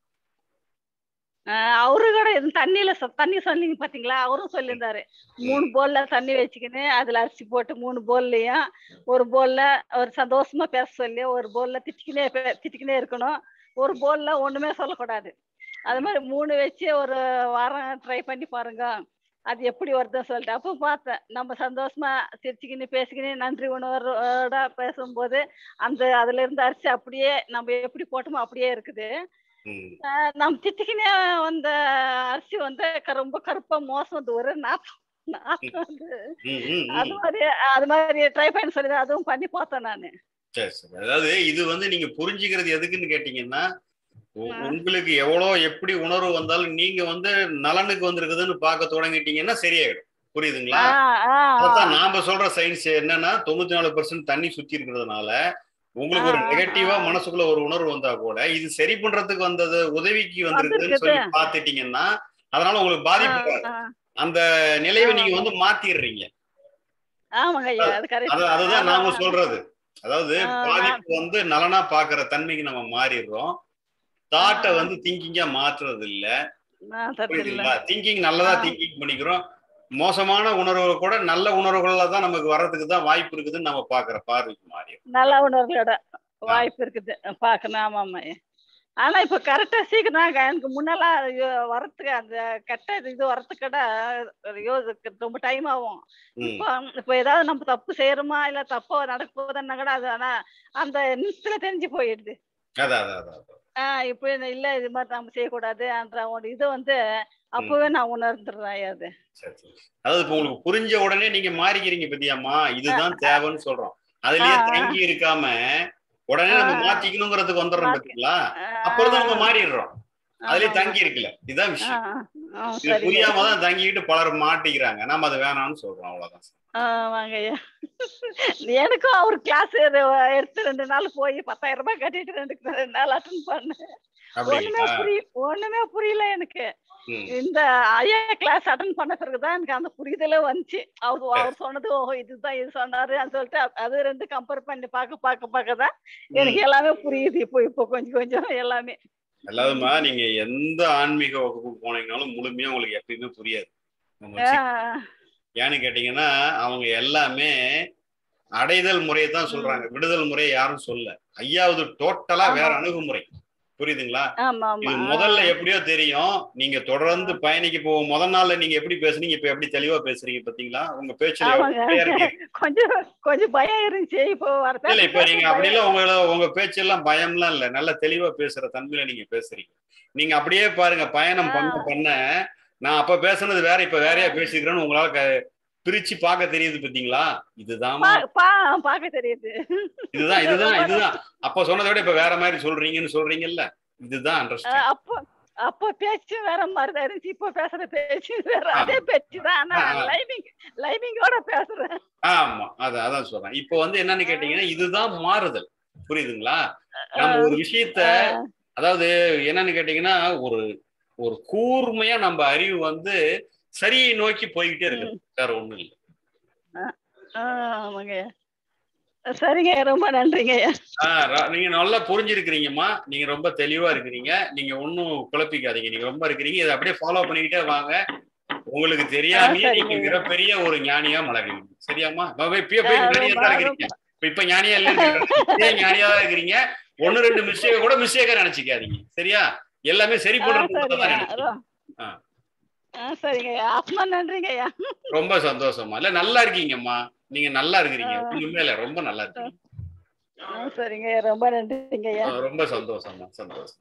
அவரு கூட தண்ணி சொன்னீங்க பாத்தீங்களா, அவரும் சொல்லியிருந்தாரு 3 போல்ல தண்ணி வச்சுக்கின்னு அதுல அரிசி போட்டு 3 போல்லையும் ஒரு போல்ல ஒரு சந்தோஷமா பேச சொல்லி ஒரு போல்ல திட்டிக்கினே இருக்கணும், ஒரு போல்ல ஒண்ணுமே சொல்லக்கூடாது. அது மாதிரி 3 வச்சு ஒரு வாரம் ட்ரை பண்ணி பாருங்க, அது எப்படி வருதுன்னு சொல்லிட்டு. அப்போ பார்த்தேன் நம்ம சந்தோஷமா சிரிச்சுக்கின்னு பேசிக்கின்னு நன்றி உணர்வோட பேசும்போது அதுல இருந்து அரிசி அப்படியே நம்ம எப்படி போட்டோமோ அப்படியே இருக்குது. நம்ம திட்டிக்கினே வந்த அரிசி வந்து ரொம்ப கருப்பா மோசம் ஒரு நாத்தம் வந்து அது மாதிரி ட்ரை பண்ணி சொல்லி அதுவும் பண்ணி பார்த்தேன் நானு. சரி சரி. அதாவது இது வந்து நீங்க புரிஞ்சுக்கிறது எதுக்குன்னு கேட்டீங்கன்னா, உங்களுக்கு எப்படி உணர்வு வந்தாலும் நீங்க வந்து நலனுக்கு வந்திருக்குதுன்னு பார்க்க தொடங்கிட்டீங்கன்னா சரியாயிடும். புரியுதுங்களா? அதான் நாம சொல்ற சயின்ஸ் என்னன்னா 94% தண்ணி சுத்தி இருக்கிறதுனால உங்களுக்கு ஒரு நெகட்டிவா மனசுக்குள்ள ஒரு உணர்வு வந்தா கூட இது சரி பண்றதுக்கு வந்தது உதவிக்கு வந்திருக்குதுன்னு சொல்லி பாத்துட்டீங்கன்னா அதனால உங்களுக்கு பாதிப்பு அந்த நிலையை நீங்க வந்து மாத்திடுறீங்க. அதுதான் நாம சொல்றது. அதாவது பாதிப்பு வந்து நலனா பாக்குற தன்மைக்கு நம்ம மாறிடுறோம். தாட்டை வந்து திங்கிங்கா மாற்றுறது இல்ல. புரியுதுங்களா? திங்கிங் நல்லதா திங்கிங் பண்ணிக்கிறோம். மோசமான உணர்வுகள் கூட நல்ல உணர்வுகள்ல தான் நமக்கு வர்றதுக்கு தான் வாய்ப்பு இருக்குதுன்னு நம்ம பாக்குற பார்வைக்கு மாறி நல்ல உணர்வுகளோட வாய்ப்பு இருக்குது பாக்கணும். ஆமா. ஆனா இப்ப கரெக்டா சீக்கிரம் எனக்கு முன்னெல்லாம் வரத்துக்கு அந்த கெட்ட இது வரத்துக்கட ரொம்ப டைம் ஆகும். இப்ப ஏதாவது நம்ம தப்பு செய்யறோமா இல்ல தப்பா நடக்க போதுன்னா கூட அது ஆனா அந்த நிமிஷத்துல தெரிஞ்சு போயிடுது. இப்ப இல்ல இது மாதிரி நம்ம செய்யக்கூடாதுன்ற இது வந்து அப்பவே நான் உணர்ந்துடுறேன். அதாவது இப்ப உங்களுக்கு புரிஞ்ச உடனே நீங்க மாறிக்கிறீங்க பத்தியாமா, இதுதான் தேவைன்னு சொல்றோம். அதுலயே தங்கி இருக்காம உடனே நம்ம மாத்திக்கணுங்கிறதுக்கு வந்துடுறோம் பாத்தீங்களா, அப்புறம் நம்ம மாறிடுறோம். அதுலயே தங்கி இருக்குல்ல, இதுதான் விஷயம். இது புரியாம தான் தங்கிக்கிட்டு பலர் மாட்டிக்கிறாங்க. நாம அதை வேணாம்னு சொல்றோம், அவ்வளவுதான். வாங்கய்யா, எனக்கும் அவர் கிளாஸ் எடுத்து 2 நாள் போய் 10,000 ரூபாய் கட்டிட்டு 2 நாள் அட்டன் பண்ணேன். ஒண்ணுமே புரியல எனக்கு. இந்த ஐயா கிளாஸ் அட்டன் பண்ண பிறகுதான் எனக்கு அந்த புரிதலே வந்துச்சு. அவர் சொன்னது ஓஹோ இதுதான் இது சொன்னாருன்னு சொல்லிட்டு அது 2 கம்பேர் பண்ணி பார்க்கதான் எனக்கு எல்லாமே புரியுது. இப்போ கொஞ்சம் எல்லாமே. எல்லாருமா நீங்க எந்த ஆன்மீக வகுப்பு போனீங்கன்னாலும் முழுமையா உங்களுக்கு எப்பயுமே புரியாது. நம்ம ஏன்னு கேட்டீங்கன்னா அவங்க எல்லாமே அடைதல் முறையை தான் சொல்றாங்க, விடுதல் முறையை யாரும் சொல்ல. ஐயாவது டோட்டலா வேற அணுகுமுறை. புரியுதுங்களா? இது முதல்ல எப்படியோ தெரியும். நீங்க தொடர்ந்து பயணிக்க போகும் முதல் நாள்ல நீங்க எப்படி பேசுனீங்க, இப்ப எப்படி தெளிவா பேசுறீங்க பாத்தீங்களா? உங்க பேச்சுல கொஞ்சம் பயம் இருந்துச்சு. இப்போ இல்ல, இப்ப நீங்க அப்படி இல்ல, உங்க பேச்சு எல்லாம் பயம்லாம் இல்ல, நல்ல தெளிவா பேசுற தன்மையில நீங்க பேசுறீங்க. நீங்க அப்படியே பாருங்க, பயணம் பண்ண பண்ண நான் அப்ப பேசுனது வேற, இப்ப வேறையா பேசிக்கிறேன்னு உங்களால பிரிச்சு பார்க்க தெரியுது பாத்தீங்களா? இதுதான் பார்க்க தெரியுது. இதுதான் இதுதான் இதுதான் அப்ப சொன்னதை விட இப்ப வேற மாதிரி சொல்றீங்கன்னு சொல்றீங்கல்ல, இதுதான் அண்டர்ஸ்டாண்ட். அப்போ பேச்சு வேற மாதிரி தான் இருந்துச்சு, இப்போ பேசுற பேச்சு வேற, அதே பேச்சு தான், ஆனா லைவிங்கோட பேசுறேன். ஆமா, அதான் சொல்றேன். இப்போ வந்து என்னன்னு கேட்டீங்கன்னா இதுதான் மாறுதல். புரியுதுங்களா? நம்ம ஒரு விஷயத்த, அதாவது என்னன்னு கேட்டீங்கன்னா ஒரு ஒரு கூர்மையா நம்ம அறிவு வந்து சரியை நோக்கி போய்கிட்டே இருக்கு, வேற ஒண்ணும் இல்லை. ஆமாங்க, சரிங்க, ரொம்ப நன்றிங்க. நீங்க நல்லா புரிஞ்சிருக்கிறீங்கம்மா, நீங்க ரொம்ப தெளிவா இருக்கிறீங்க, நீங்க ஒன்னும் குழப்பிக்காதீங்க, நீங்க ரொம்ப இருக்கிறீங்க. இதை அப்படியே ஃபாலோ பண்ணிக்கிட்டே வாங்க. உங்களுக்கு தெரியாமயே நீங்க மிகப்பெரிய ஒரு ஞானியா மலர்வீங்க. சரியாம்மா? ஞானியா தான் இருக்கிறீங்க. இப்ப ஞானியா இல்ல, ஞானியா தான் இருக்கிறீங்க. 1-2 மிஸ்டேக் கூட மிஸ்டேக்கா நினைச்சுக்காதீங்க. சரியா? எல்லாமே சரி பண்றது. ரொம்ப சந்தோஷமா. இல்ல, நல்லா இருக்கீங்கம்மா, நீங்க நல்லா இருக்கிறீங்க, உண்மையில ரொம்ப நல்லா இருக்கீங்க. சரிங்க, ரொம்ப நன்றிங்க. ரொம்ப சந்தோஷமா, சந்தோஷம்.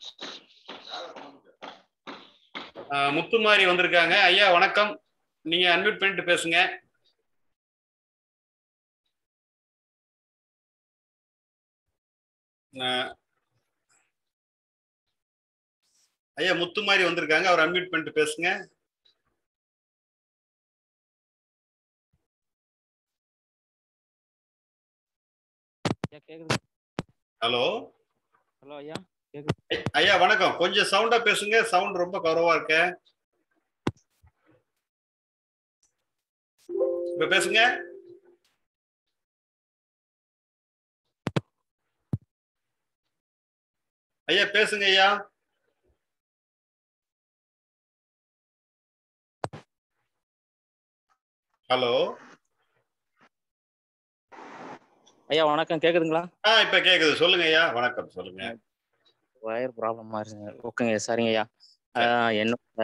முத்துமாரி வந்திருக்காங்க. ஐயா வணக்கம், நீங்க அன்மியூட் பண்ணிட்டு பேசுங்க. ஐயா முத்துமாரி வந்திருக்காங்க, அவர் அன்மியூட் பண்ணிட்டு பேசுங்க. ஹலோ ஹலோ ஐயா. ஐயா வணக்கம், கொஞ்சம் சவுண்டா பேசுங்க, சவுண்ட் ரொம்ப குறைவா இருக்க. இப்ப பேசுங்க. ஐயா பேசுங்க ஐயா. ஹலோ ஐயா வணக்கம், கேக்குதுங்களா? இப்ப கேக்குது, சொல்லுங்க ஐயா. வணக்கம், சொல்லுங்க. வயர் ப்ராப்ளமா இருக்குங்க. ஓகேங்க, சரிங்க ஐயா. என்னோட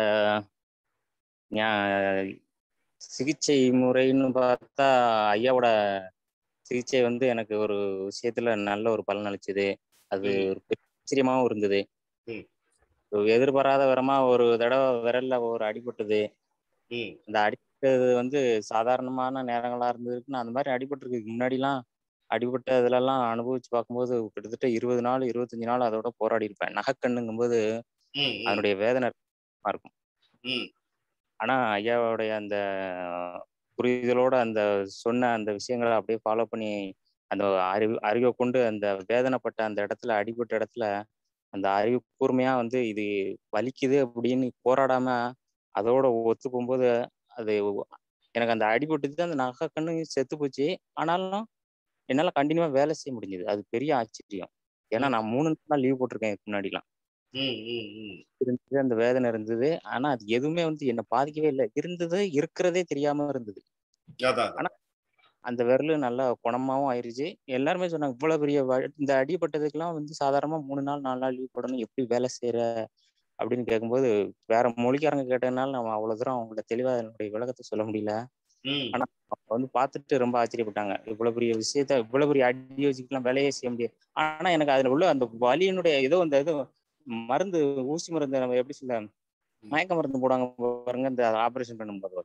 சிகிச்சை முறைன்னு பார்த்தா ஐயாவோட சிகிச்சை வந்து எனக்கு ஒரு விஷயத்துல நல்ல ஒரு பலன் அளிச்சது. அது ஒரு ஆச்சரியமாவும் இருந்தது. எதிர்பாராத விதமா ஒரு தடவை விரல்ல ஒரு அடிபட்டது. அந்த அடிபட்டது வந்து சாதாரணமான நேரங்களா இருந்ததுக்குன்னு அந்த மாதிரி அடிபட்டிருக்கு முன்னாடிலாம். அடிபட்ட இதுலலாம் அனுபவிச்சு பார்க்கும்போது கிட்டத்தட்ட 20 நாள் 25 நாள் அதோட போராடி இருப்பேன். நகைக்கண்ணுங்கும் போது அதனுடைய வேதனை இருக்கும். ஆனா ஐயாவுடைய அந்த புரிதலோட அந்த சொன்ன அந்த விஷயங்களை அப்படியே ஃபாலோ பண்ணி அந்த அறிவை கொண்டு அந்த வேதனைப்பட்ட அந்த இடத்துல, அடிபட்ட இடத்துல அந்த அறிவு கூர்மையா வந்து இது வலிக்குது அப்படின்னு போராடாம அதோட ஒத்து போகும்போது அது எனக்கு அந்த அடிபட்டு அந்த நகை கண்ணு செத்து போச்சு. ஆனாலும் என்னால கண்டினியூவா வேலை செய்ய முடிஞ்சது. அது பெரிய ஆச்சரியம். ஏன்னா நான் 3 நாள் லீவ் போட்டிருக்கேன் இதுக்கு முன்னாடிலாம். இருந்தது அந்த வேதனை இருந்தது. ஆனா அது எதுவுமே வந்து என்ன பாதிக்கவே இல்லை. இருந்தது இருக்கிறதே தெரியாம இருந்தது. ஆனா அந்த விரலு நல்லா குணமாவும் ஆயிருச்சு. எல்லாருமே சொன்னாங்க, இவ்வளவு பெரிய இந்த அடிபட்டதுக்கெல்லாம் வந்து சாதாரணமா 3 நாள் 4 நாள் லீவ் போடணும், எப்படி வேலை செய்யற அப்படின்னு கேட்கும்போது வேற மொழிக்காரங்க கேட்டதுனால நம்ம அவ்வளவு தூரம் அவங்கள்ட்ட தெளிவா என்னுடைய விளக்கத்தை சொல்ல முடியல. ஆனா வந்து பார்த்துட்டு ரொம்ப ஆச்சரியப்பட்டாங்க. இவ்வளவு பெரிய விஷயத்த, இவ்வளவு பெரிய அடி வச்சுக்கலாம் வேலையே செய்ய முடியாது. ஆனா எனக்கு அதுல உள்ள அந்த வலியினுடைய ஏதோ அந்த இது மருந்து, ஊசி மருந்து, நம்ம எப்படி சொல்ல, மயக்க மருந்து போடுவாங்க பாருங்க இந்த ஆபரேஷன் பண்ணும்போது,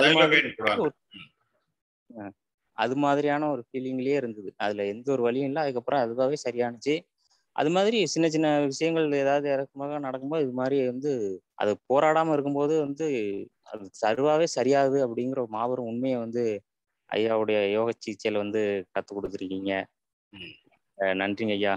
அது மாதிரியான ஒரு ஃபீலிங்லயே இருந்தது. அதுல எந்த ஒரு வலியும் இல்லை. அதுக்கப்புறம் அதுவாகவே சரியானுச்சு. அது மாதிரி சின்ன சின்ன விஷயங்கள் ஏதாவது இறக்கமாக நடக்கும்போது இது மாதிரி வந்து அது போராடாம இருக்கும்போது வந்து அது சர்வாவே சரியாகுது அப்படிங்கிற ஒரு மாபெரும் உண்மையை வந்து ஐயாவுடைய யோக சிகிச்சையில வந்து கற்றுக் கொடுத்துருக்கீங்க. நன்றிங்க ஐயா.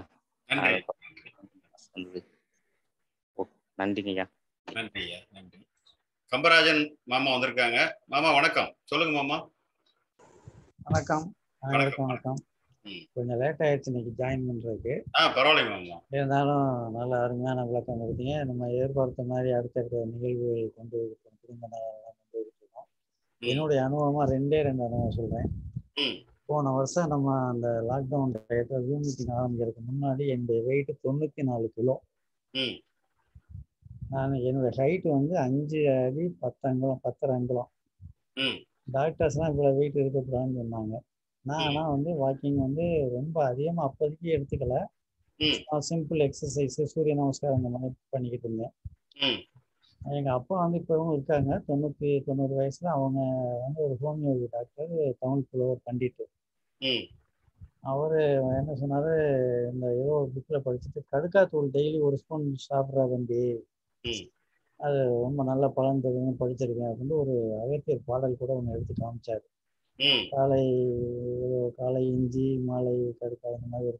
நன்றிங்க ஐயா. நன்றி ஐயா, நன்றி. கம்பராஜன் மாமா வந்திருக்காங்க. மாமா வணக்கம், சொல்லுங்க மாமா. வணக்கம். வணக்கம். கொஞ்சம் லேட் ஆயிடுச்சு இன்னைக்கு ஜாயின் பண்றதுக்கு. பரவாயில்ல மாமா. இருந்தாலும் நல்ல அருமையான விளக்கம் கொடுத்தீங்க. நம்ம எதிர்பார்த்த மாதிரி அடுத்தடுத்த நிகழ்வுகள் கொண்டு குடும்ப நலம் கொண்டு என்னுடைய அனுபவமா 2 அனுபவம் சொல்றேன். போன வருஷம் நம்ம அந்த லாக்டவுன் டயத்தில் ஜூம் மீட்டிங் ஆரம்பிக்கிறதுக்கு முன்னாடி என்னுடைய வெயிட் 94 கிலோ. நான் என்னுடைய ஹைட் வந்து 5 அடி 10 அங்குலம் 10 அங்குலம். டாக்டர்ஸ்லாம் இவ்வளோ வெயிட் இருக்கக்கூடாதுன்னு சொன்னாங்க. நான் ஆனால் வந்து வாக்கிங் வந்து ரொம்ப அதிகமாக அப்போதைக்கு எடுத்துக்கல. சிம்பிள் எக்ஸசைஸ், சூரிய நமஸ்காரம் அந்த மாதிரி பண்ணிக்கிட்டு இருந்தேன். எங்கள் அப்பா வந்து இப்போவும் இருக்காங்க, 90 வயசுல. அவங்க வந்து ஒரு ஹோமியோபதி டாக்டர், தமிழ் புலவர் பண்டிட்டு. அவர் என்ன சொன்னார், இந்த ஏதோ ஒரு புக்கில் படிச்சுட்டு கடுக்காத்தூள் டெய்லி 1 ஸ்பூன் சாப்பிட்றா தம்பி, அது ரொம்ப நல்ல பலன் தருதுன்னு படிச்சிருக்கேன் அப்படின்னு ஒரு அகத்தியர் பாடல் கூட ஒன்று எடுத்து காமிச்சார். காலை இஞ்சி மாலை கடுக்காய் இந்த மாதிரி ஒரு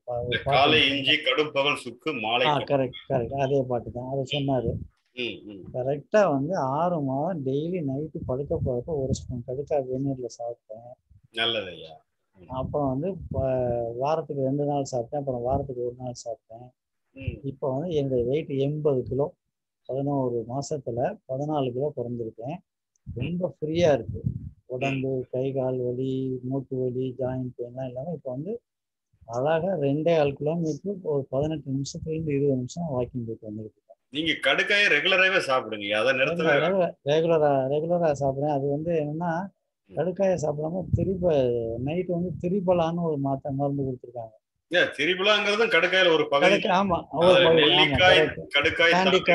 பாட்டு. கரெக்ட் அதே பாட்டு தான். அதை சொன்னாரு. கரெக்டா வந்து 6 மாதம் டெய்லி நைட்டு படுக்க போறப்ப 1 ஸ்பூன் கடுக்காய் வெந்நீர்ல சாப்பிட்டேன். நல்லதையா. அப்புறம் வந்து வாரத்துக்கு 2 நாள் சாப்பிட்டேன், அப்புறம் வாரத்துக்கு 1 நாள் சாப்பிட்டேன். இப்போ வந்து என்னுடைய வெயிட் 80 கிலோ. 11 மாசத்துல 14 கிலோ குறைஞ்சிருக்கேன். ரொம்ப ஃப்ரீயா இருக்கு உடம்பு. கை கால் வலி, மூட்டு வலி, ஜாயிண்ட் பெயின்லாம் இல்லாமல் இப்போ வந்து அழகா 2.5 கிலோமீட்டர் ஒரு 18 நிமிஷத்துலேருந்து 20 நிமிஷம் வாக்கிங் போயிட்டு வந்துருக்கு. நீங்க கடுக்காயை ரெகுலராகவே சாப்பிடுங்க, அதை நிறுத்தவே. ரெகுலரா சாப்பிடுறேன். அது வந்து என்னன்னா, கடுக்காயை சாப்பிடாம நைட்டு வந்து திரிபலான்னு ஒரு மருந்து கொடுத்துருக்காங்க. திரிபலாங்கிறதும் கடுக்காயில ஒரு பகுதி. ஆமா, கடுக்காய்.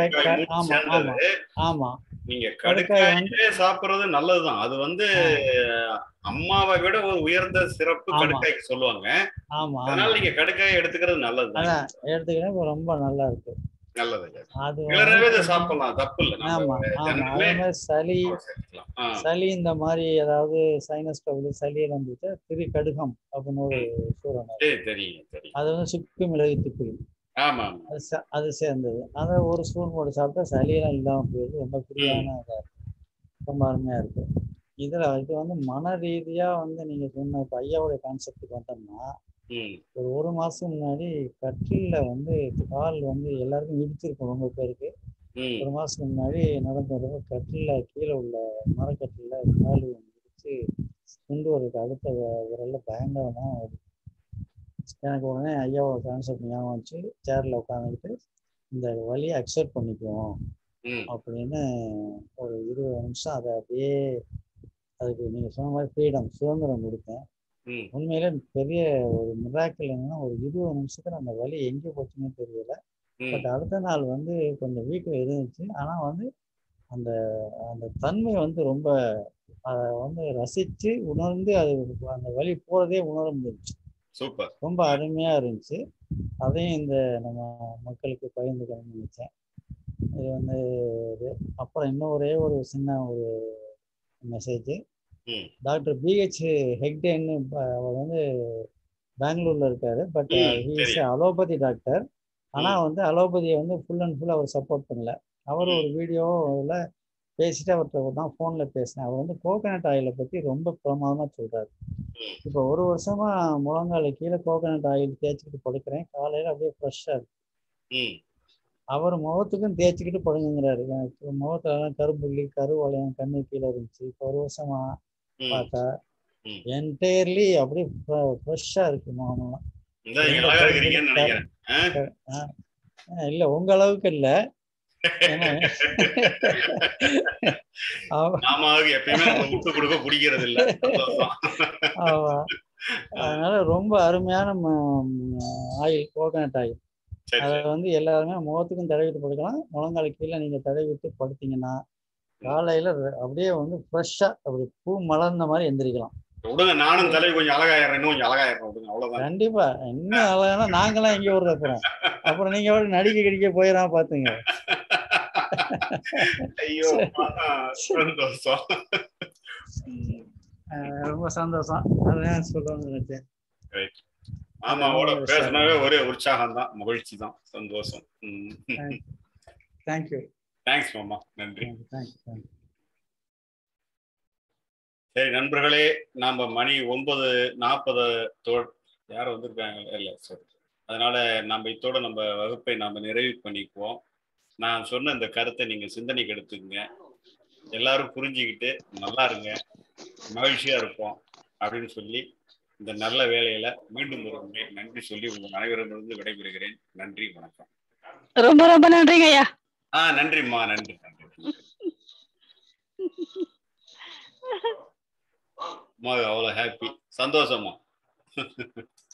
ஆமா, நீங்க கடுக்காயே சாப்பிடுறது நல்லதுதான். அது வந்து அம்மாவை விட ஒரு உயர்ந்த சிறப்பு கடுக்காய்க்கு சொல்லுவாங்க. அதனால நீங்க கடுக்காயை எடுத்துக்கிறது நல்லது. எடுத்துக்கிறது ரொம்ப நல்லா இருக்கு. சளி இந்த மாதிரி ஏதாவது சைனஸ் ட்ரபிள் சளி வந்துட்டு கடுகம் அப்படின்னு ஒரு சூரணம், அது வந்து சுக்கு மிளகு திப்பிலி அது சேர்ந்தது. அதை 1 ஸ்பூன் போட்டு சாப்பிட்டா சளியெல்லாம் இல்லாமல் போயிடுது. ரொம்ப ஃப்ரீயான இதாக இருக்கு, ரொம்ப அருமையா இருக்கு. இது வந்து மன ரீதியா வந்து நீங்க சொன்ன இப்போ ஐயாவுடைய கான்செப்டுக்கு வந்தோம்னா, ஒரு 1 மாசம் முன்னாடி கட்டில வந்து கால் வந்து எல்லாருக்கும் இடிச்சிருக்கும். ரொம்ப பேருக்கு 1 மாசத்துக்கு முன்னாடி நடந்தது. கட்டில கீழே உள்ள மரக்கட்டில கால் இடிச்சு கொண்டு வரதுக்கு அடுத்த விரல்ல பயங்கரமா எனக்கு உடனே ஐயாவோட கான்செப்ட் ஞாபகம் வச்சு சேர்ல உட்காந்துக்கிட்டு இந்த வலியை அக்செப்ட் பண்ணிக்குவோம் அப்படின்னு ஒரு 20 நிமிஷம் அதை அப்படியே அதுக்கு நீங்க சொன்ன மாதிரி ஃப்ரீடம், சுதந்திரம் கொடுத்தேன். உண்மையிலே பெரிய ஒரு மிராக்கிள் என்னன்னா, ஒரு 20 நிமிஷத்துல அந்த வலி எங்கே போச்சுன்னு தெரியல. பட் அடுத்த நாள் வந்து கொஞ்சம் வீட்டில் இருந்துச்சு. ஆனால் வந்து அந்த அந்த தன்மை வந்து ரொம்ப அதை வந்து ரசித்து உணர்ந்து அது அந்த வலி போகிறதே உணர முடிஞ்சிச்சு. சூப்பர், ரொம்ப அருமையா இருந்துச்சு. அதையும் இந்த நம்ம மக்களுக்கு பகிர்ந்துக்கணும்னு நினைச்சேன். இது வந்து அப்புறம் இன்னும் ஒரு சின்ன ஒரு மெசேஜ். டாக்டர் BH ஹெக்டேன்னு அவர் வந்து பெங்களூர்ல இருக்காரு. But he's allopathy doctor. ஆனால் வந்து அலோபதியை வந்து ஃபுல் அண்ட் ஃபுல் அவர் சப்போர்ட் பண்ணல. அவர் ஒரு வீடியோவில் பேசிட்டு அவர்கிட்ட தான் ஃபோனில் பேசினேன். அவர் வந்து கோகனட் ஆயிலை பற்றி ரொம்ப பிரமாதமாக சொல்கிறார். இப்போ 1 வருஷமா முழங்கால கீழே கோகனட் ஆயில் தேய்ச்சிக்கிட்டு படுக்கிறேன். காலையில் அப்படியே ஃப்ரெஷ்ஷாக இருக்கு. அவர் முகத்துக்கும் தேய்ச்சிக்கிட்டு படுங்கிறாரு. எனக்கு முகத்துலலாம் கரும்புள்ளி கருவளையம் கண்ணு கீழே இருந்துச்சு. இப்போ 1 வருஷமா பார்த்தா என்டையர்லி அப்படியே ஃப்ரெஷ்ஷாக இருக்கு முகமெல்லாம். இல்லை உங்க அளவுக்கு இல்லை. அதனால ரொம்ப அருமையான ஆயில், கோகனட் ஆயில். அதை வந்து எல்லாருமே முகத்துக்கும் தடவிட்டு படுக்கலாம். முழங்கால கீழே நீங்க தடவிட்டு படுத்தீங்கன்னா காலையில அப்படியே வந்து ஃப்ரெஷ்ஷா அப்படி பூ மலர்ந்த மாதிரி எந்திரிக்கலாம். நானும் தலை கொஞ்சம் அழகாயிரம். கண்டிப்பா, இன்னும் அழகானா நாங்களாம் எங்க ஊர்ல இருக்கிறோம். அப்புறம் நீங்க நடிக்க கிடிக்க போயிடா பாத்துங்க. ரொம்ப சந்தோஷம். அதான் சொல்லணும்னு நினைச்சேன். ஆமாவோட பேசினாவே ஒரே உற்சாகம் தான், மகிழ்ச்சி தான், சந்தோஷம். தேங்க்யூ. தேங்க்ஸ் மாமா, நன்றி. சரி நண்பர்களே, நாம மணி 9:40 யாரும் வந்திருக்காங்க இல்லை, சரி. அதனால நம்ம இதோட நம்ம வகுப்பை நாம நிறைவு பண்ணிக்குவோம். நான் சொன்ன இந்த கருத்தை நீங்க சிந்தனைக்கு எடுத்துக்கங்க. எல்லாரும் புரிஞ்சுக்கிட்டு நல்லா இருங்க. மகிழ்ச்சியா இருப்போம் அப்படின்னு சொல்லி இந்த நல்ல வேலையில மீண்டும் ஒரு முறை நன்றி சொல்லி உங்கள் அனைவரிடமிருந்து விடைபெறுகிறேன். நன்றி, வணக்கம். ரொம்ப ரொம்ப நன்றிங்க ஐயா. நன்றிம்மா, நன்றி நன்றி. அவ்வளவு ஹாப்பி, சந்தோஷமா.